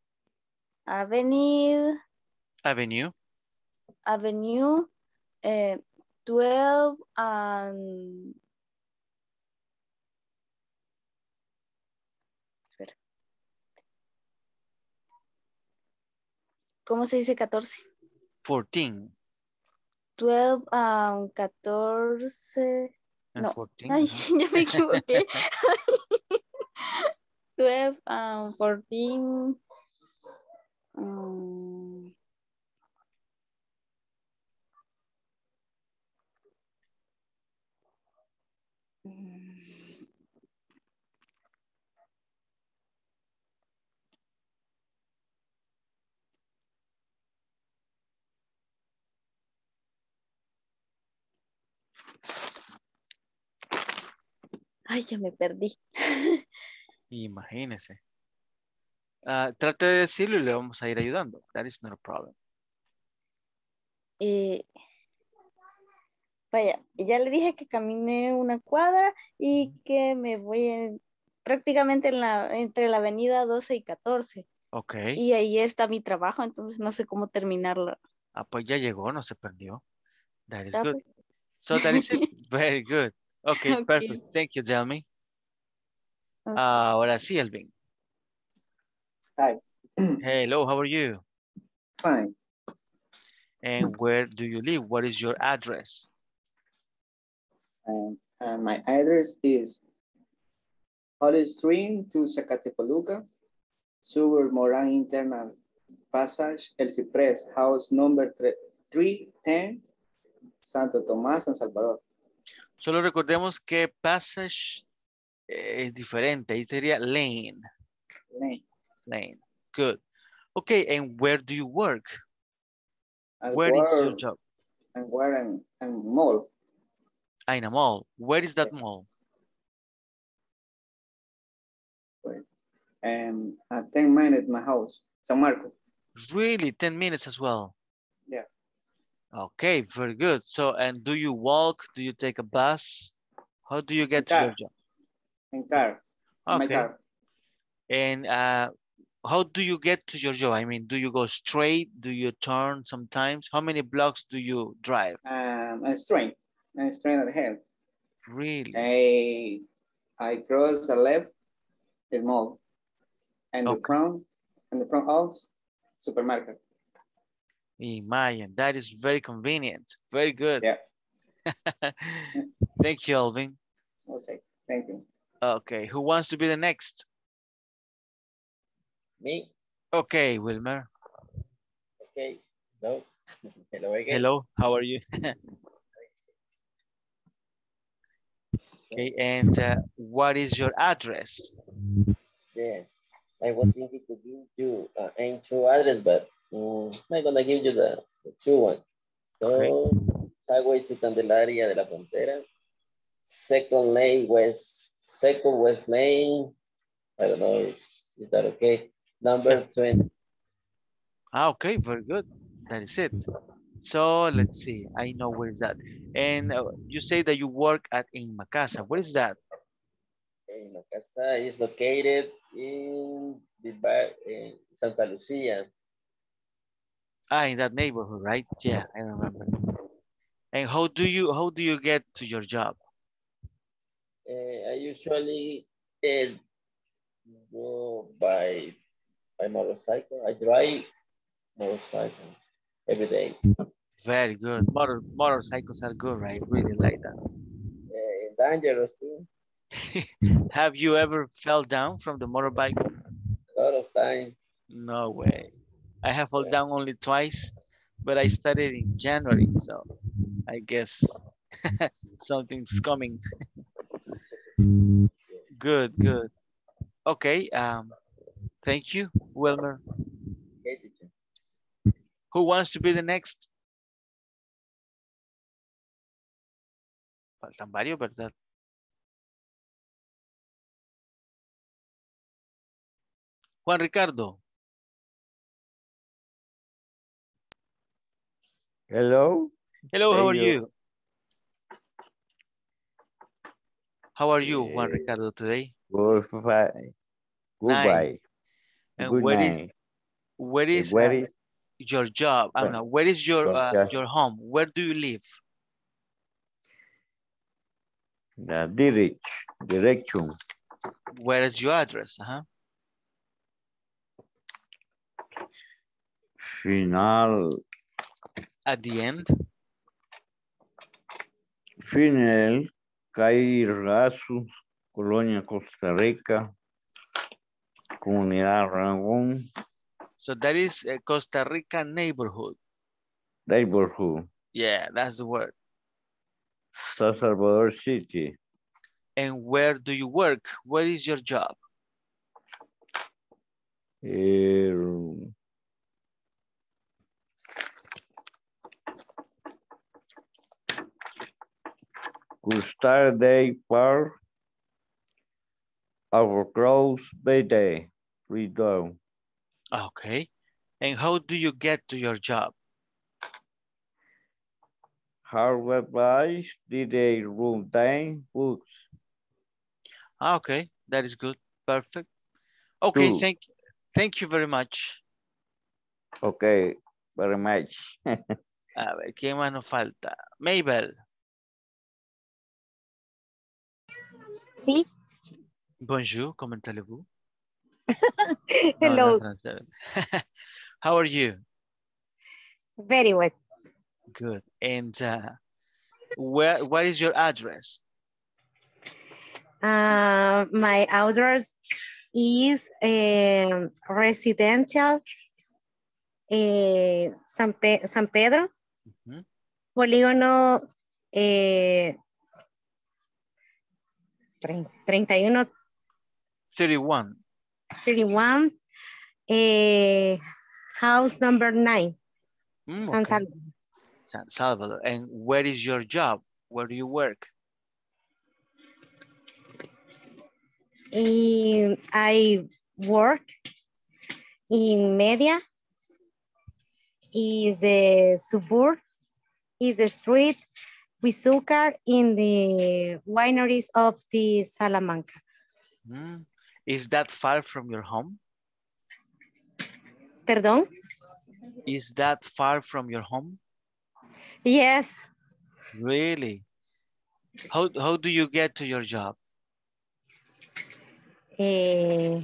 avenue Avenue. avenue uh, twelve and ¿cómo se dice catorce? fourteen. twelve and catorce. And No, fourteen. ay, Uh-huh. ya me equivoqué. twelve and fourteen. Um, Ay, ya me perdí. Imagínese. Uh, trate de decirlo y le vamos a ir ayudando. That is not a problem. Eh, vaya, ya le dije que caminé una cuadra y que me voy en, prácticamente en la, entre la avenida doce y catorce. Ok. Y ahí está mi trabajo, entonces no sé cómo terminarlo. Ah, pues ya llegó, no se perdió. That is Ya, good. pues. So that is it. Very good. Okay, Ok. perfect. Thank you, Delmi. Ok. Ahora sí, Elvin. Hi. Hello, how are you? Fine. And where do you live? What is your address? Um, uh, my address is Holly Stream to Zacatepoluca, Suburb Moran Internal Passage, El Ciprés, house number three ten, Santo Tomás, San Salvador. Solo recordemos que passage eh, es diferente. Ahí sería lane. Lane. Lane. Good. Okay, and where do you work? And Where where, is your job? And where and, and mall. Ah, in a mall. Where is that mall? Pues, um, at ten minutes my house, San Marcos. Really, ten minutes as well. Yeah. Okay, very good. So, and do you walk? Do you take a bus? How do you get In to your car. job? In car. In my Okay. car. And uh, how do you get to your job? I mean, do you go straight? Do you turn sometimes? How many blocks do you drive? Um, I'm straight. I'm straight ahead. Really? I I cross the left, the mall, and Okay. the front, and the front of supermarket. Imagine, that is very convenient. Very good. Yeah. Thank you, Alvin. Okay, thank you. Okay, who wants to be the next? Me? Okay, Wilmer. Okay. No. Hello again. Hello, how are you? Okay, and uh, what is your address? Yeah. I was thinking to give you uh, an true address, but um, I'm gonna give you the, the true one. So, okay. Highway to Candelaria de la Frontera, second lane west, second west lane. I don't know, is, is that okay? Number twenty. Ah, okay, very good. That is it. So let's see. I know where is that. And uh, you say that you work at in Macasa. What is that? In Macasa is located in the bar in Santa Lucia. Ah, in that neighborhood, right? Yeah, I remember. And how do you how do you get to your job? Uh, I usually uh, go by by motorcycle. I drive motorcycle every day. Very good. Motor motorcycles are good, right? Really like that. Uh, dangerous too. Have you ever fell down from the motorbike? A lot of time. No way. I have fallen down only twice, but I started in January, so I guess something's coming. Good, good. Okay, um, thank you, Wilmer. Okay, teacher. Who wants to be the next? Faltan varios, ¿verdad? Juan Ricardo. Hello. Hello, how are Hey, you? How are you, Juan Ricardo, today? Good, fine. Goodbye. And Good where night. is where is, Where uh, is your job? I don't know. Where is your your uh, job? your home? Where do you live? the direct direction? Where is your address? Uh-huh. Final. At the end. Final. Cairrazu, Colonia, Costa Rica, Comunidad Rangón, So that is a Costa Rica neighborhood. neighborhood, Yeah, that's the word. San Salvador City. And where do you work? Where is your job? Eh, Gustar Day Park, Overcross Bay Day, Freedom. Okay. And how do you get to your job? Harvard Vice, D-Day Room Time, Books. Okay, that is good. Perfect. Okay, Two. thank thank you very much. Okay, very much. A ver, ¿quién más nos falta? Mabel. Sí. Bonjour, comment allez-vous? Hello. No, no, how are you? Very well. Good. And uh, where what is your address? Uh, my address is um, residential eh, San, Pe San Pedro, Uh-huh. polígono eh, treinta y uno, thirty-one. thirty-one, eh, house number nine, Mm, San okay. Salvador. San Salvador. And where is your job? Where do you work? Um, I work in media. Is the suburb, is the street with sugar in the wineries of the Salamanca. Mm. Is that far from your home? Perdón? Is that far from your home? Yes. Really? How, how do you get to your job? Uh,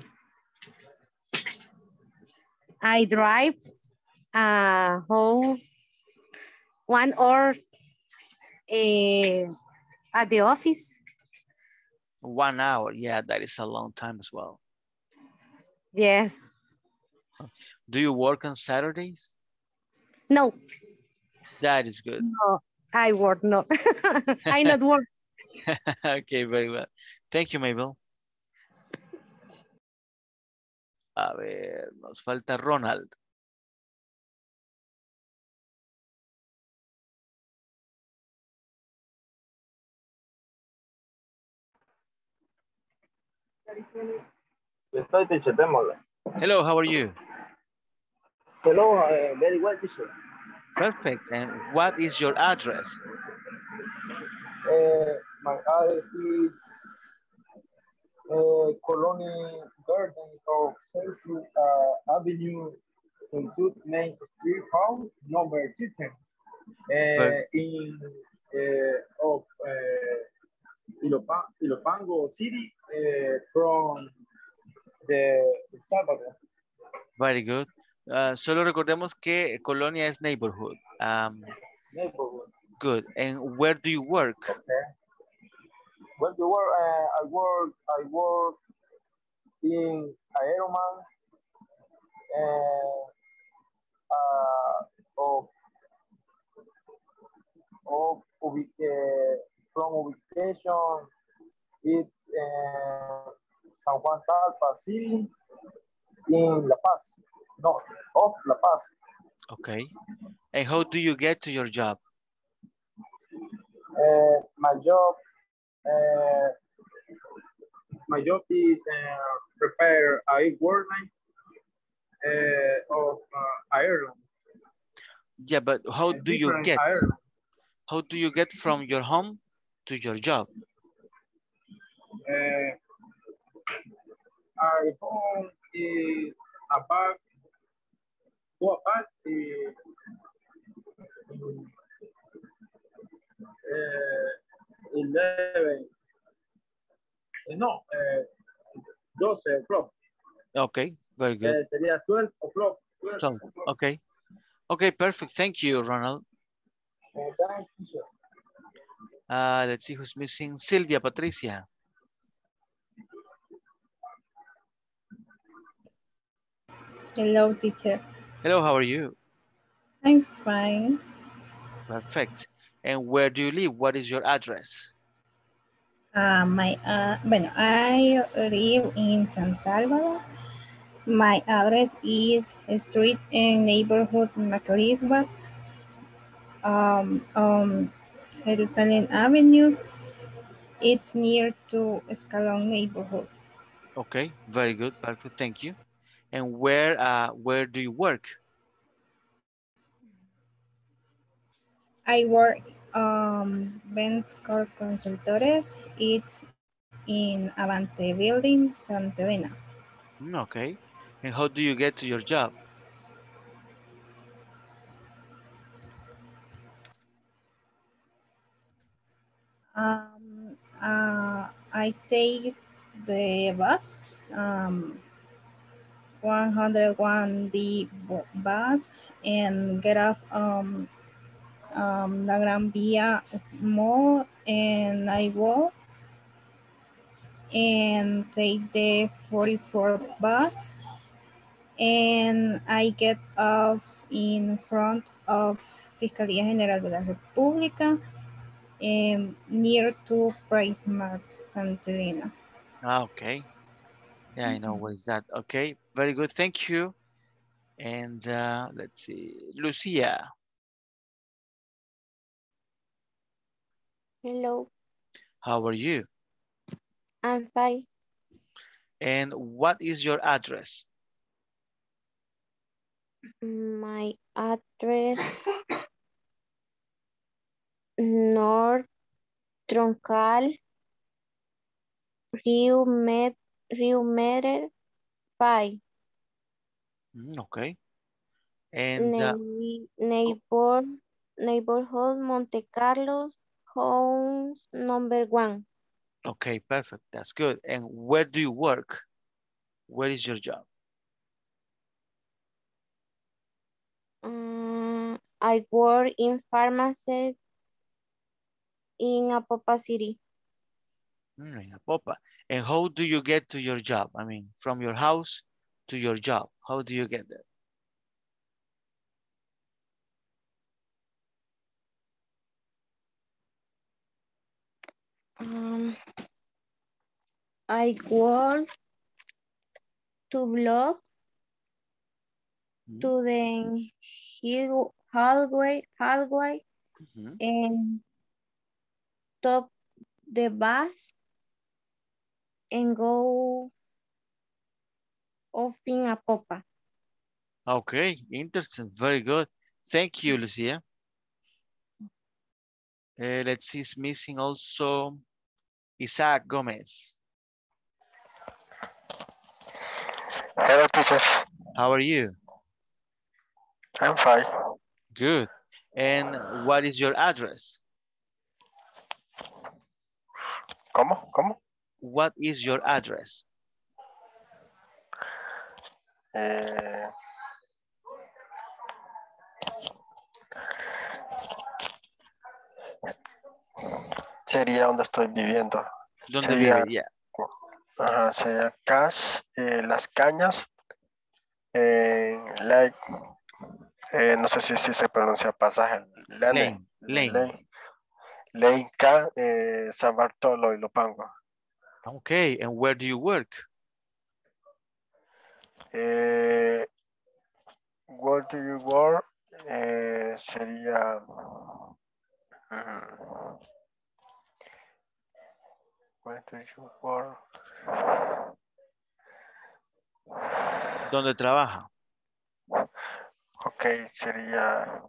I drive uh, whole one hour uh, at the office. One hour. Yeah, that is a long time as well. Yes. Do you work on Saturdays? No. That is good. No, I work not. I not work. Okay, very well. Thank you, Mabel. A ver, nos falta Ronald. Estoy, teacher, démosle. Hello, how are you? Hello, uh, very well, teacher. Perfect. And what is your address? Uh, my address is uh, Colony Gardens of Central uh, Avenue, Central Main Street House, number two ten. Uh, in uh, of uh, Ilopan Ilopango City uh, from the El Salvador. Very good. Uh, solo recordemos que Colonia es neighborhood. Um, Neighborhood. Good. And where do you work? Okay. Where do you work? Uh, I work. I work in Aeroman. Uh, uh, of of uh, from ubication, it's uh, San Juan Talpa City in La Paz. No, of La Paz. Okay. And how do you get to your job? Uh, my job, uh, my job is uh, prepare a work night uh, of uh, Ireland. Yeah, but how do you Different get? Ireland. How do you get from your home to your job? Uh, our home is about go about the uh, eleven. No, uh, twelve o'clock. Okay, very good. Uh, sería twelve o'clock. So, okay. Okay, perfect. Thank you, Ronald. Uh, thank you, sir. Uh, let's see who's missing. Sylvia, Patricia. Hello, teacher. Hello, how are you? I'm fine. Perfect. And where do you live? What is your address? Uh, my, uh, bueno, I live in San Salvador. My address is Street and Neighborhood McLeesburg, um, um, Jerusalem Avenue. It's near to Escalon neighborhood. Okay, very good. Perfect. Thank you. And where uh where do you work? I work um Ben's Car Consultores. It's in Avante Building, Santa Elena. Mm, okay. And how do you get to your job? Um, uh, I take the bus, um, one oh one D bus, and get off um, um, La Gran Via Mall, and I walk and take the forty-fourth bus, and I get off in front of Fiscalía General de la República, um, near to Price Mart, Santa Elena. Ah, okay. Yeah, I know what is that. Okay, very good. Thank you. And uh, let's see, Lucia. Hello. How are you? I'm fine. And what is your address? My address, North Troncal, Rio Med, Rio Meder, five. Mm, okay. And uh, Nei- neighbor, neighborhood Monte Carlos, homes number one. okay, perfect. That's good. And where do you work? Where is your job? Um, I work in pharmacy in Apopa City. Mm, in Apopa. And how do you get to your job? I mean, from your house to your job. How do you get there? Um, I work to block Mm-hmm. to the hill- hallway, hallway Mm-hmm. and top the bus and go off in Apopa. Okay, interesting. Very good. Thank you, Lucia. Uh, let's see, it's missing also Isaac Gomez. Hello, teacher. How are you? I'm fine. Good. And what is your address? ¿Cómo? ¿Cómo? What is your address? Eh, sería donde estoy viviendo. ¿Dónde Sería, vive? Yeah. ajá, sería Cash, eh, Las Cañas, eh, Lake, eh, no sé si, si se pronuncia pasaje, Lane, Lane. Lane. Lane, Lane K, eh, San Bartolo y Lopango. Okay, and where do you work? Eh, where do you work? Eh, sería... mm, where do you work? ¿Dónde trabaja? Ok, sería...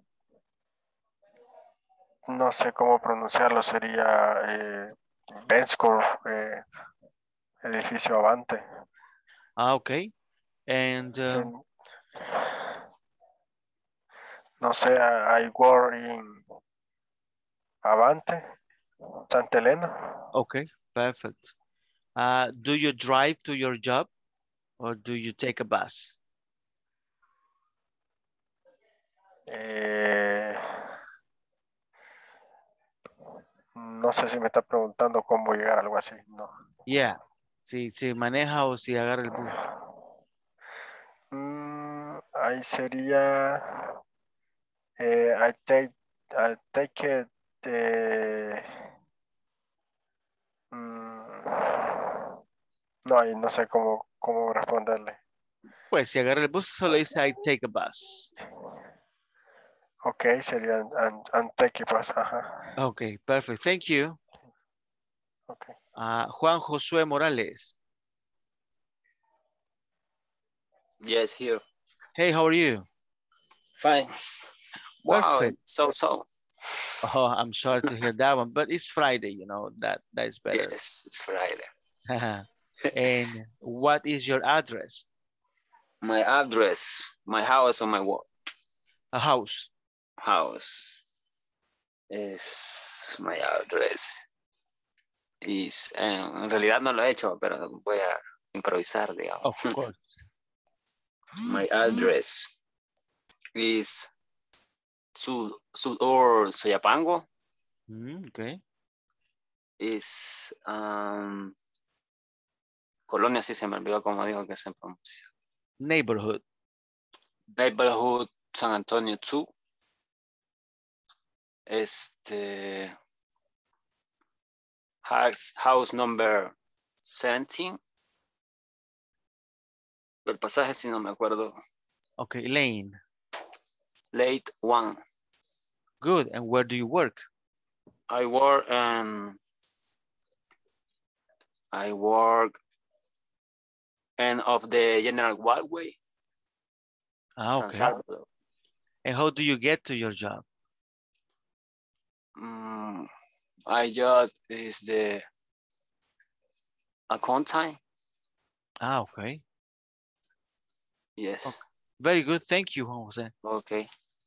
No sé cómo pronunciarlo, sería eh, Benscore, eh, edificio Avante. Ah, okay. And Sí, um, no sé, I work in Avante, Santa Elena. okay, perfect. Uh, do you drive to your job or do you take a bus? Eh, no sé si me está preguntando cómo llegar, algo así. No. Yeah. Si, si maneja o si agarra el bus. Mm, ahí sería eh, I take I take it eh, mm, no, ahí no sé cómo, cómo responderle. Pues si agarra el bus solo dice I take a bus. Ok, sería and, and take it bus, ajá. Okay, perfect. Thank you. Okay. Uh, Juan Josué Morales. Yes, here. Hey, how are you? Fine. Wow, Perfect. so so. Oh, I'm sorry to hear that one, but it's Friday, you know, that, that is better. Yes, it's Friday. And what is your address? My address, my house or my what? A house. House is my address. Is, eh, en realidad no lo he hecho, pero voy a improvisar, digamos. Of course. My address is Sud, Sud or Soyapango. Mm, okay. Is um, Colonia, sí se me olvidó cómo digo que se pronuncia. Neighborhood. Neighborhood San Antonio two. Este house, house number seventeen. El pasaje si no me acuerdo. Okay, Lane. Late one. Good. And where do you work? I work and I work end of the General Walkway. Ah, San okay. Salvador. And how do you get to your job? Mm, my job is the account time. Ah, okay. Yes. Okay. Very good. Thank you, Juan José. Okay.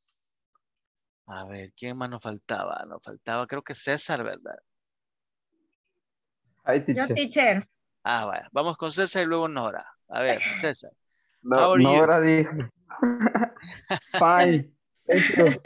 A ver, ¿quién más nos faltaba? Nos faltaba, creo que César, ¿verdad? Hi, Yo, teacher. teacher. Ah, vaya. Vamos con César y luego Nora. A ver, César. No, How are no you? era dijo. Fine. Thank you.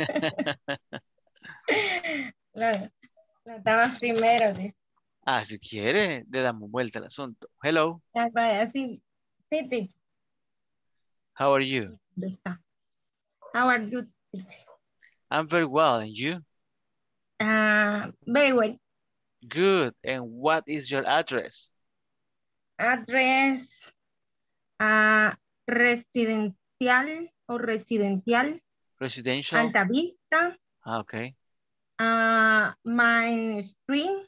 La, la dama primero. Dice. Ah, si quiere, le damos vuelta al asunto. Hello. Ah, vaya, sí, sí, teacher. How are you? ¿Dónde está? How are you, teacher? I'm very well. And you? Uh, very well. Good. And what is your address? Address uh, residencial o residencial. Residential? Alta Vista. Ah, okay. Uh, Main Street.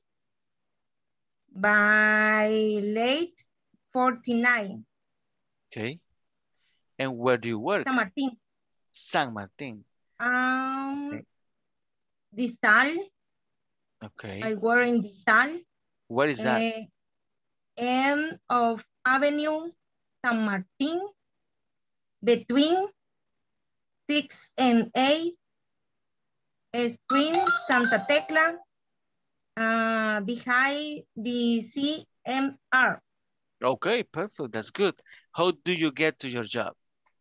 By late forty-nine. Okay. And where do you work? San Martín. San Martín. Um, Okay. Disal. Okay. I work in Disal. Where is that? Uh, end of Avenue San Martín. Between six and eight. Street Santa Tecla. Uh, behind the C M R. Okay, perfect. That's good. How do you get to your job?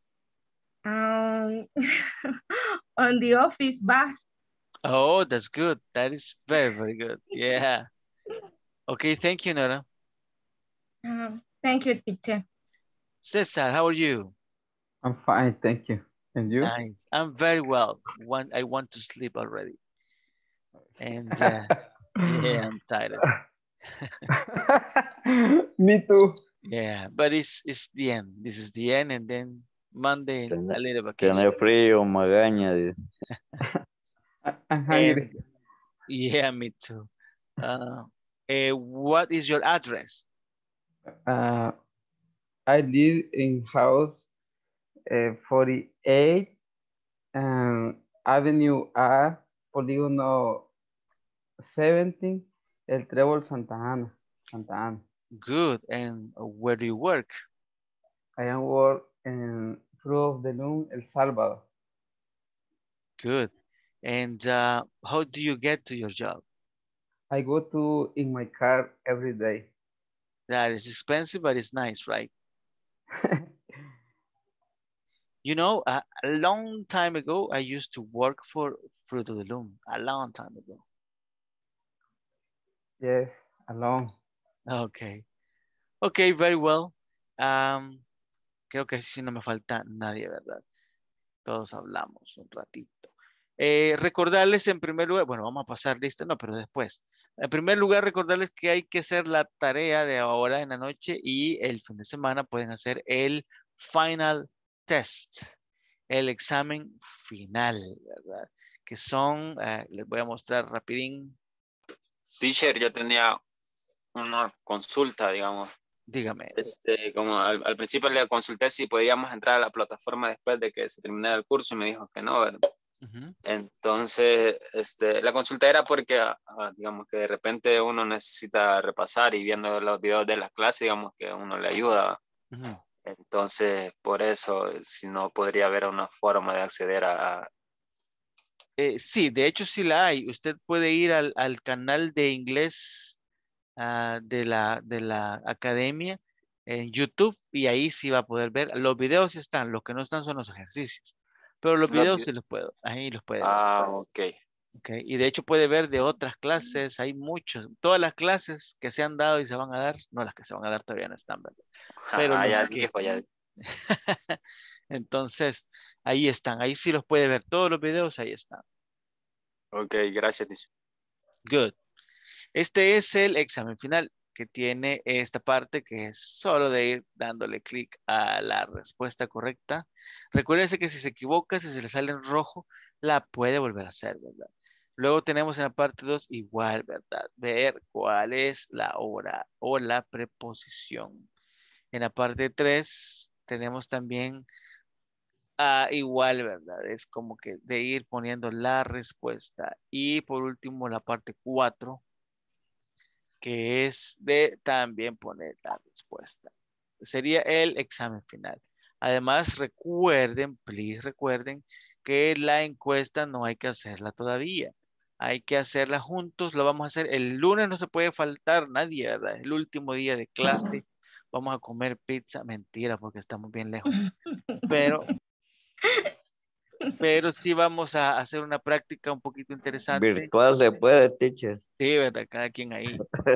Um, on the office bus. Oh, that's good. That is very, very good. Yeah. Okay, thank you, Nora. Um, thank you, teacher. Cesar, how are you? I'm fine, thank you. And you? Nice. I'm very well. One, I want to sleep already. And uh, yeah, I'm tired. Me too. Yeah, but it's it's the end. This is the end, and then Monday Tiene, a little vacation. tiene frío, magaña. Dice. I'm hungry. And, yeah, me too. Uh, uh, what is your address? Uh, I live in house uh, forty-eight um, Avenue A, Polígono seventeen, El Trébol, Santa Ana. Santa Ana. Good. And where do you work? I am work in Fruit of the Loom, El Salvador. Good. And uh, how do you get to your job? I go to in my car every day. That is expensive, but it's nice, right? You know, a, a long time ago, I used to work for Fruit of the Loom. A long time ago. Yes, alone. Okay. Okay, very well. Um, creo que sí no me falta nadie, ¿verdad? Todos hablamos un ratito. Eh, recordarles en primer lugar, bueno, vamos a pasar lista, no, pero después. En primer lugar, recordarles que hay que hacer la tarea de ahora en la noche y el fin de semana pueden hacer el final test, el examen final, ¿verdad? Que son, eh, les voy a mostrar rapidín. Teacher, yo tenía una consulta, digamos. Dígame. Este, como al, al principio le consulté si podíamos entrar a la plataforma después de que se terminara el curso y me dijo que no, ¿verdad? Uh-huh. Entonces, este, la consulta era porque, uh, digamos que de repente uno necesita repasar y viendo los videos de las clases, digamos que uno le ayuda. Uh-huh. Entonces, por eso, si no podría haber una forma de acceder a... Eh, sí, de hecho sí la hay. Usted puede ir al, al canal de inglés uh, de, la, de la academia en YouTube y ahí sí va a poder ver. Los videos están, los que no están son los ejercicios. Pero los videos sí los puedo, ahí los puede ver. Ah, ok. Okay. Y de hecho puede ver de otras clases, hay muchos. Todas las clases que se han dado y se van a dar, no, las que se van a dar todavía no están, ¿verdad? Pero ah, ya que... dijo, ya. Entonces, ahí están, ahí sí los puede ver. Todos los videos ahí están. Ok, gracias. Good. Este es el examen final que tiene esta parte que es solo de ir dándole clic a la respuesta correcta. Recuérdese que si se equivoca, si se le sale en rojo, la puede volver a hacer, ¿verdad? Luego tenemos en la parte dos igual, ¿verdad? Ver cuál es la hora o la preposición. En la parte tres tenemos también ah, igual, ¿verdad? Es como que de ir poniendo la respuesta. Y por último la parte cuatro, que es de también poner la respuesta. Sería el examen final. Además, recuerden, please recuerden que la encuesta no hay que hacerla todavía. Hay que hacerla juntos. Lo vamos a hacer el lunes, no se puede faltar nadie, ¿verdad? El último día de clase. Vamos a comer pizza. Mentira, porque estamos bien lejos. Pero, pero sí vamos a hacer una práctica un poquito interesante. Virtual se puede, teacher. Sí, ¿verdad? Cada quien ahí.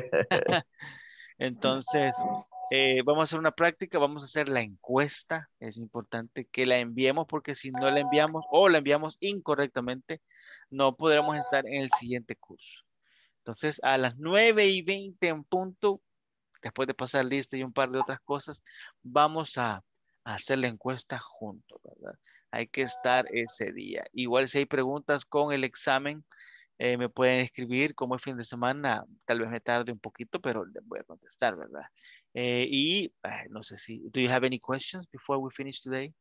Entonces, eh, vamos a hacer una práctica, vamos a hacer la encuesta. Es importante que la enviemos porque si no la enviamos o la enviamos incorrectamente, no podremos estar en el siguiente curso. Entonces, a las nueve y veinte en punto, después de pasar lista y un par de otras cosas, vamos a, a hacer la encuesta juntos, ¿verdad? Hay que estar ese día. Igual si hay preguntas con el examen, eh, me pueden escribir como es fin de semana, tal vez me tarde un poquito, pero les voy a contestar, ¿verdad? Eh, y eh, no sé si, do you have any questions before we finish today?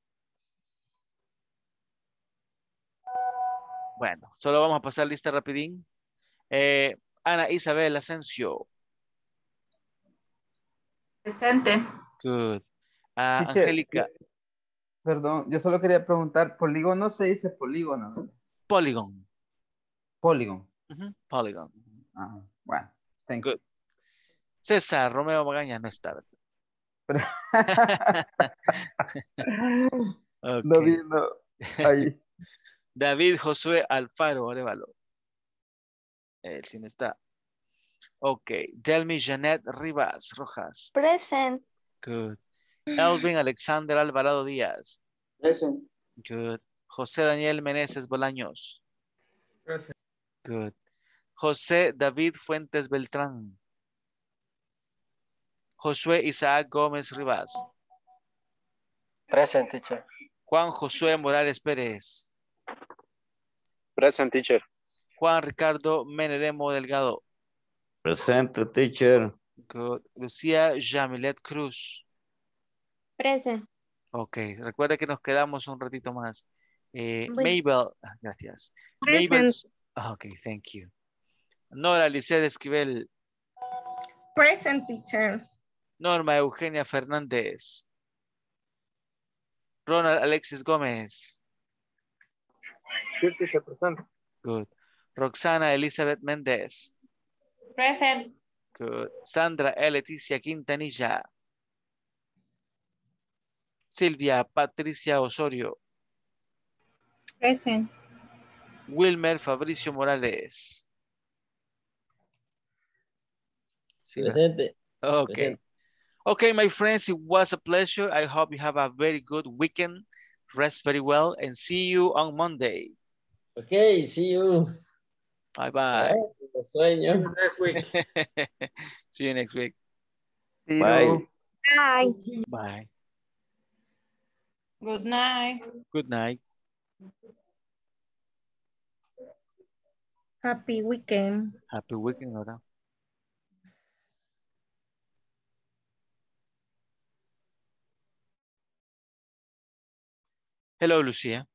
Bueno, solo vamos a pasar lista rapidín. Eh, Ana Isabel Asensio. Presente. Good. Ah, Teacher, Angélica. yo- perdón, yo solo quería preguntar, polígono se dice polígono. Polygon. Polygon. Ujú, Polygon. Ah, bueno, thank Good. César Romeo Magaña no está. No Ok. vi, no. Ahí. David Josué Alfaro Arevalo. Él sí no está. Ok. Delmi Janet Rivas Rojas. Present. Good. Elvin Alexander Alvarado Díaz. Present. Good. José Daniel Meneses Bolaños. Present. Good. José David Fuentes Beltrán. Josué Isaac Gómez Rivas. Present, teacher. Juan Josué Morales Pérez. Present, teacher. Juan Ricardo Menedemo Delgado. Presente, teacher. Good. Lucía Jamilet Cruz. Present. Ok, recuerda que nos quedamos un ratito más. Eh, Bueno. Mabel, ah, gracias. Mabel, Present. ah, ok, thank you. Nora Liced Esquivel. Present, teacher. Norma Eugenia Fernández. Ronald Alexis Gómez. Sí, teacher, presente. Good. Roxana Elizabeth Méndez. Present. Good. Sandra E. Leticia Quintanilla. Silvia Patricia Osorio. Present. Wilmer Fabricio Morales. Sí, ¿verdad? Presente. Okay. Presente. Okay, my friends, it was a pleasure. I hope you have a very good weekend. Rest very well and see you on Monday. Okay, see you. Bye-bye. Ay, tengo sueño. Next week. See you next week. See Bye. you. Bye. Bye. Good night. Good night. Happy weekend. Happy weekend, Nora. Hello, Lucía.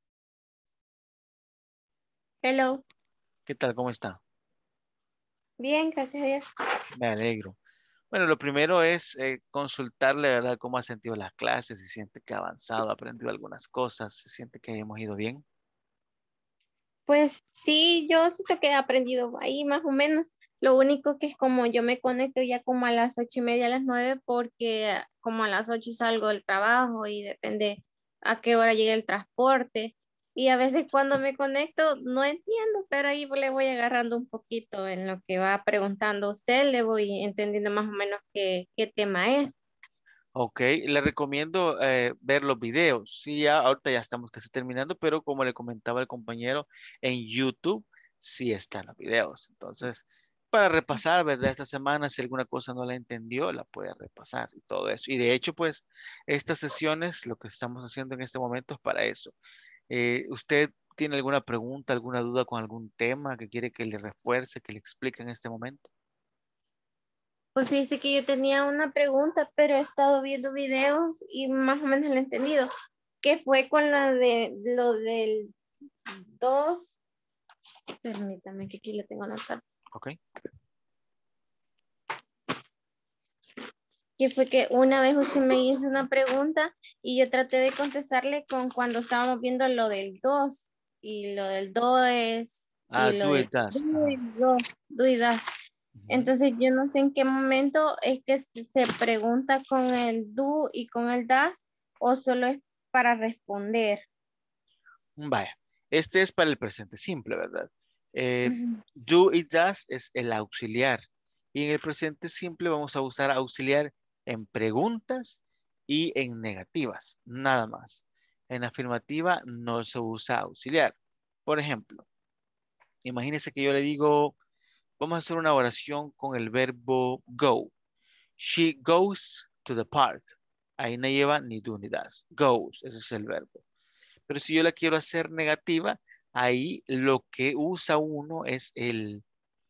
Hello. ¿Qué tal? ¿Cómo está? Bien, gracias a Dios. Me alegro. Bueno, lo primero es eh, consultarle, ¿verdad? ¿Cómo ha sentido las clases? Si siente que ha avanzado, ha aprendido algunas cosas, si siente que hemos ido bien. Pues sí, yo siento que he aprendido ahí más o menos. Lo único que es como yo me conecto ya como a las ocho y media, a las nueve, porque como a las ocho salgo del trabajo y depende a qué hora llegue el transporte. Y a veces cuando me conecto no entiendo, pero ahí le voy agarrando un poquito en lo que va preguntando usted, le voy entendiendo más o menos qué, qué tema es. Ok, le recomiendo eh, ver los videos. Sí, ya ahorita ya estamos casi terminando, pero como le comentaba el compañero, en YouTube sí están los videos. Entonces, para repasar, ¿verdad? Esta semana, si alguna cosa no la entendió, la puede repasar y todo eso. Y de hecho, pues, estas sesiones, lo que estamos haciendo en este momento es para eso. Eh, usted ¿Tiene alguna pregunta, alguna duda con algún tema que quiere que le refuerce, que le explique en este momento? Pues fíjese que yo tenía una pregunta, pero he estado viendo videos y más o menos lo he entendido. ¿Qué fue con la de lo del dos? Permítame que aquí lo tengo anotado. Ok. Que fue que una vez usted me hizo una pregunta y yo traté de contestarle con cuando estábamos viendo lo del dos y lo del do es Ah, y lo do del it does. do y do, do y das. Entonces yo no sé en qué momento es que se se pregunta con el do y con el das o solo es para responder. Vaya, este es para el presente simple, ¿verdad? Eh, Ujú. do y does es el auxiliar. Y en el presente simple vamos a usar auxiliar en preguntas y en negativas, nada más. En afirmativa no se usa auxiliar. Por ejemplo, imagínese que yo le digo, vamos a hacer una oración con el verbo go. She goes to the park. Ahí no lleva ni do ni does. Goes, ese es el verbo. Pero si yo la quiero hacer negativa, ahí lo que usa uno es el,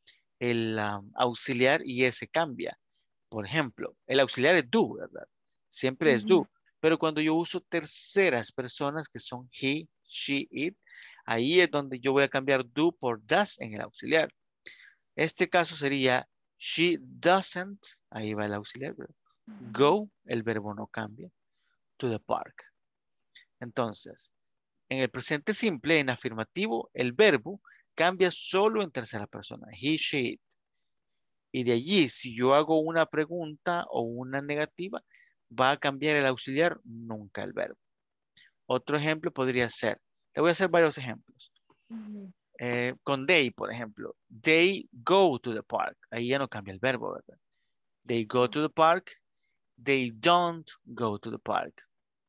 el um, auxiliar y ese cambia. Por ejemplo, el auxiliar es do, ¿verdad? Siempre es do. Pero cuando yo uso terceras personas que son he, she, it, ahí es donde yo voy a cambiar do por does en el auxiliar. Este caso sería she doesn't, ahí va el auxiliar, ¿verdad? Go, el verbo no cambia, to the park. Entonces, en el presente simple, en afirmativo, el verbo cambia solo en tercera persona. He, she, it. Y de allí, si yo hago una pregunta o una negativa, va a cambiar el auxiliar, nunca el verbo. Otro ejemplo podría ser, le voy a hacer varios ejemplos. Eh, con they, por ejemplo. They go to the park. Ahí ya no cambia el verbo, ¿verdad? They go to the park. They don't go to the park.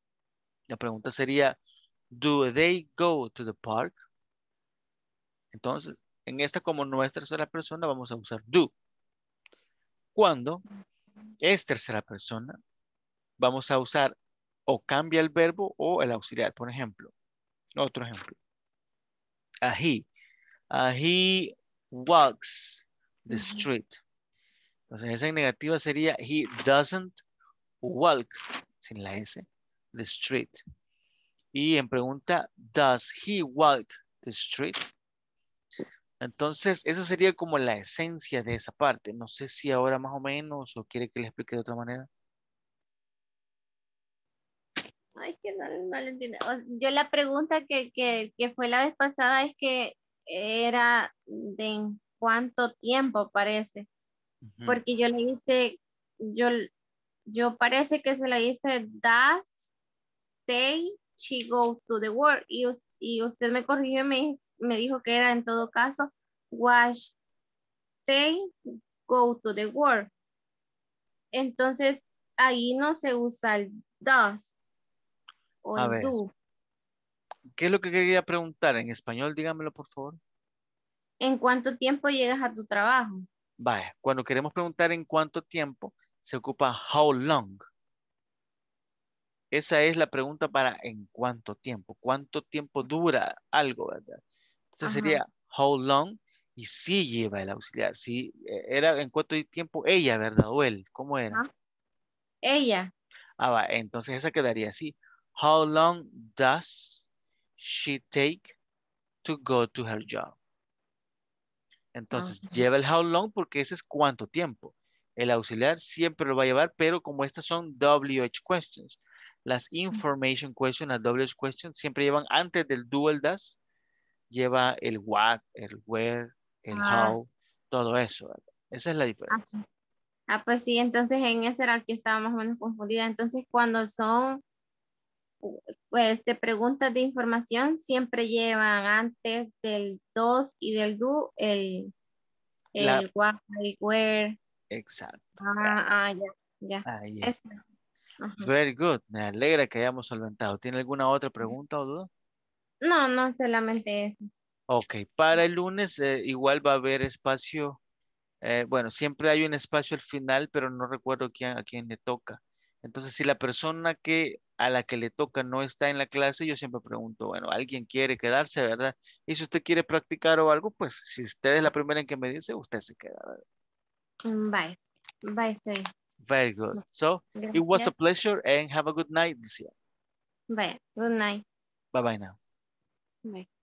La pregunta sería, do they go to the park? Entonces, en esta como nuestra tercera persona vamos a usar do. Cuando es tercera persona, vamos a usar o cambia el verbo o el auxiliar. Por ejemplo, otro ejemplo. A he. A he walks the street. Entonces, esa en negativa sería he doesn't walk, sin la S, the street. Y en pregunta, does he walk the street? Entonces, eso sería como la esencia de esa parte. No sé si ahora más o menos o quiere que le explique de otra manera. Ay, que no, no lo entiendo. O- Yo la pregunta que, que, que fue la vez pasada es que era de en cuánto tiempo parece. Ujú. Porque yo le hice, yo, yo parece que se le hice does they she go to the work y, us- y usted me corrigió y me, me dijo que era en todo caso was they go to the work. Entonces ahí no se usa el does o A el ver, do. ¿qué es lo que quería preguntar? En español, dígamelo, por favor. ¿En cuánto tiempo llegas a tu trabajo? Vaya, cuando queremos preguntar en cuánto tiempo, se ocupa how long. Esa es la pregunta para en cuánto tiempo. ¿Cuánto tiempo dura algo, verdad? Entonces Ajá. sería how long y sí lleva el auxiliar. Sí, eh, era en cuánto tiempo ella, ¿verdad? O él, ¿cómo era? Ajá. Ella. Ah, va, entonces esa quedaría así. How long does she take to go to her job? Entonces, Ajá. lleva el how long porque ese es cuánto tiempo. El auxiliar siempre lo va a llevar, pero como estas son W H questions, las information questions, las W H questions, siempre llevan antes del do, el does, lleva el what, el where, el Ah, how, todo eso, ¿verdad? Esa es la diferencia. ah, ah, pues sí, entonces en ese era el que estaba más o menos confundida. Entonces cuando son pues de preguntas de información siempre llevan antes del dos y del do el, La, el what, el where. exacto. Ah, ah, ya, ya. Ahí Es- está. ajá. Very good. Me alegra que hayamos solventado. ¿Tiene alguna otra pregunta o duda? No, no solamente eso. Ok, para el lunes eh, igual va a haber espacio. Eh, bueno, siempre hay un espacio al final, pero no recuerdo quién, a quién le toca. Entonces, si la persona que a la que le toca no está en la clase, yo siempre pregunto, bueno, ¿alguien quiere quedarse, verdad? Y si usted quiere practicar o algo, pues si usted es la primera en que me dice, usted se queda, ¿verdad? Mm, Bye. Bye, estoy. Very good. So, it was a pleasure and have a good night, Lucia. Bye. Good night. Bye-bye now. Bye.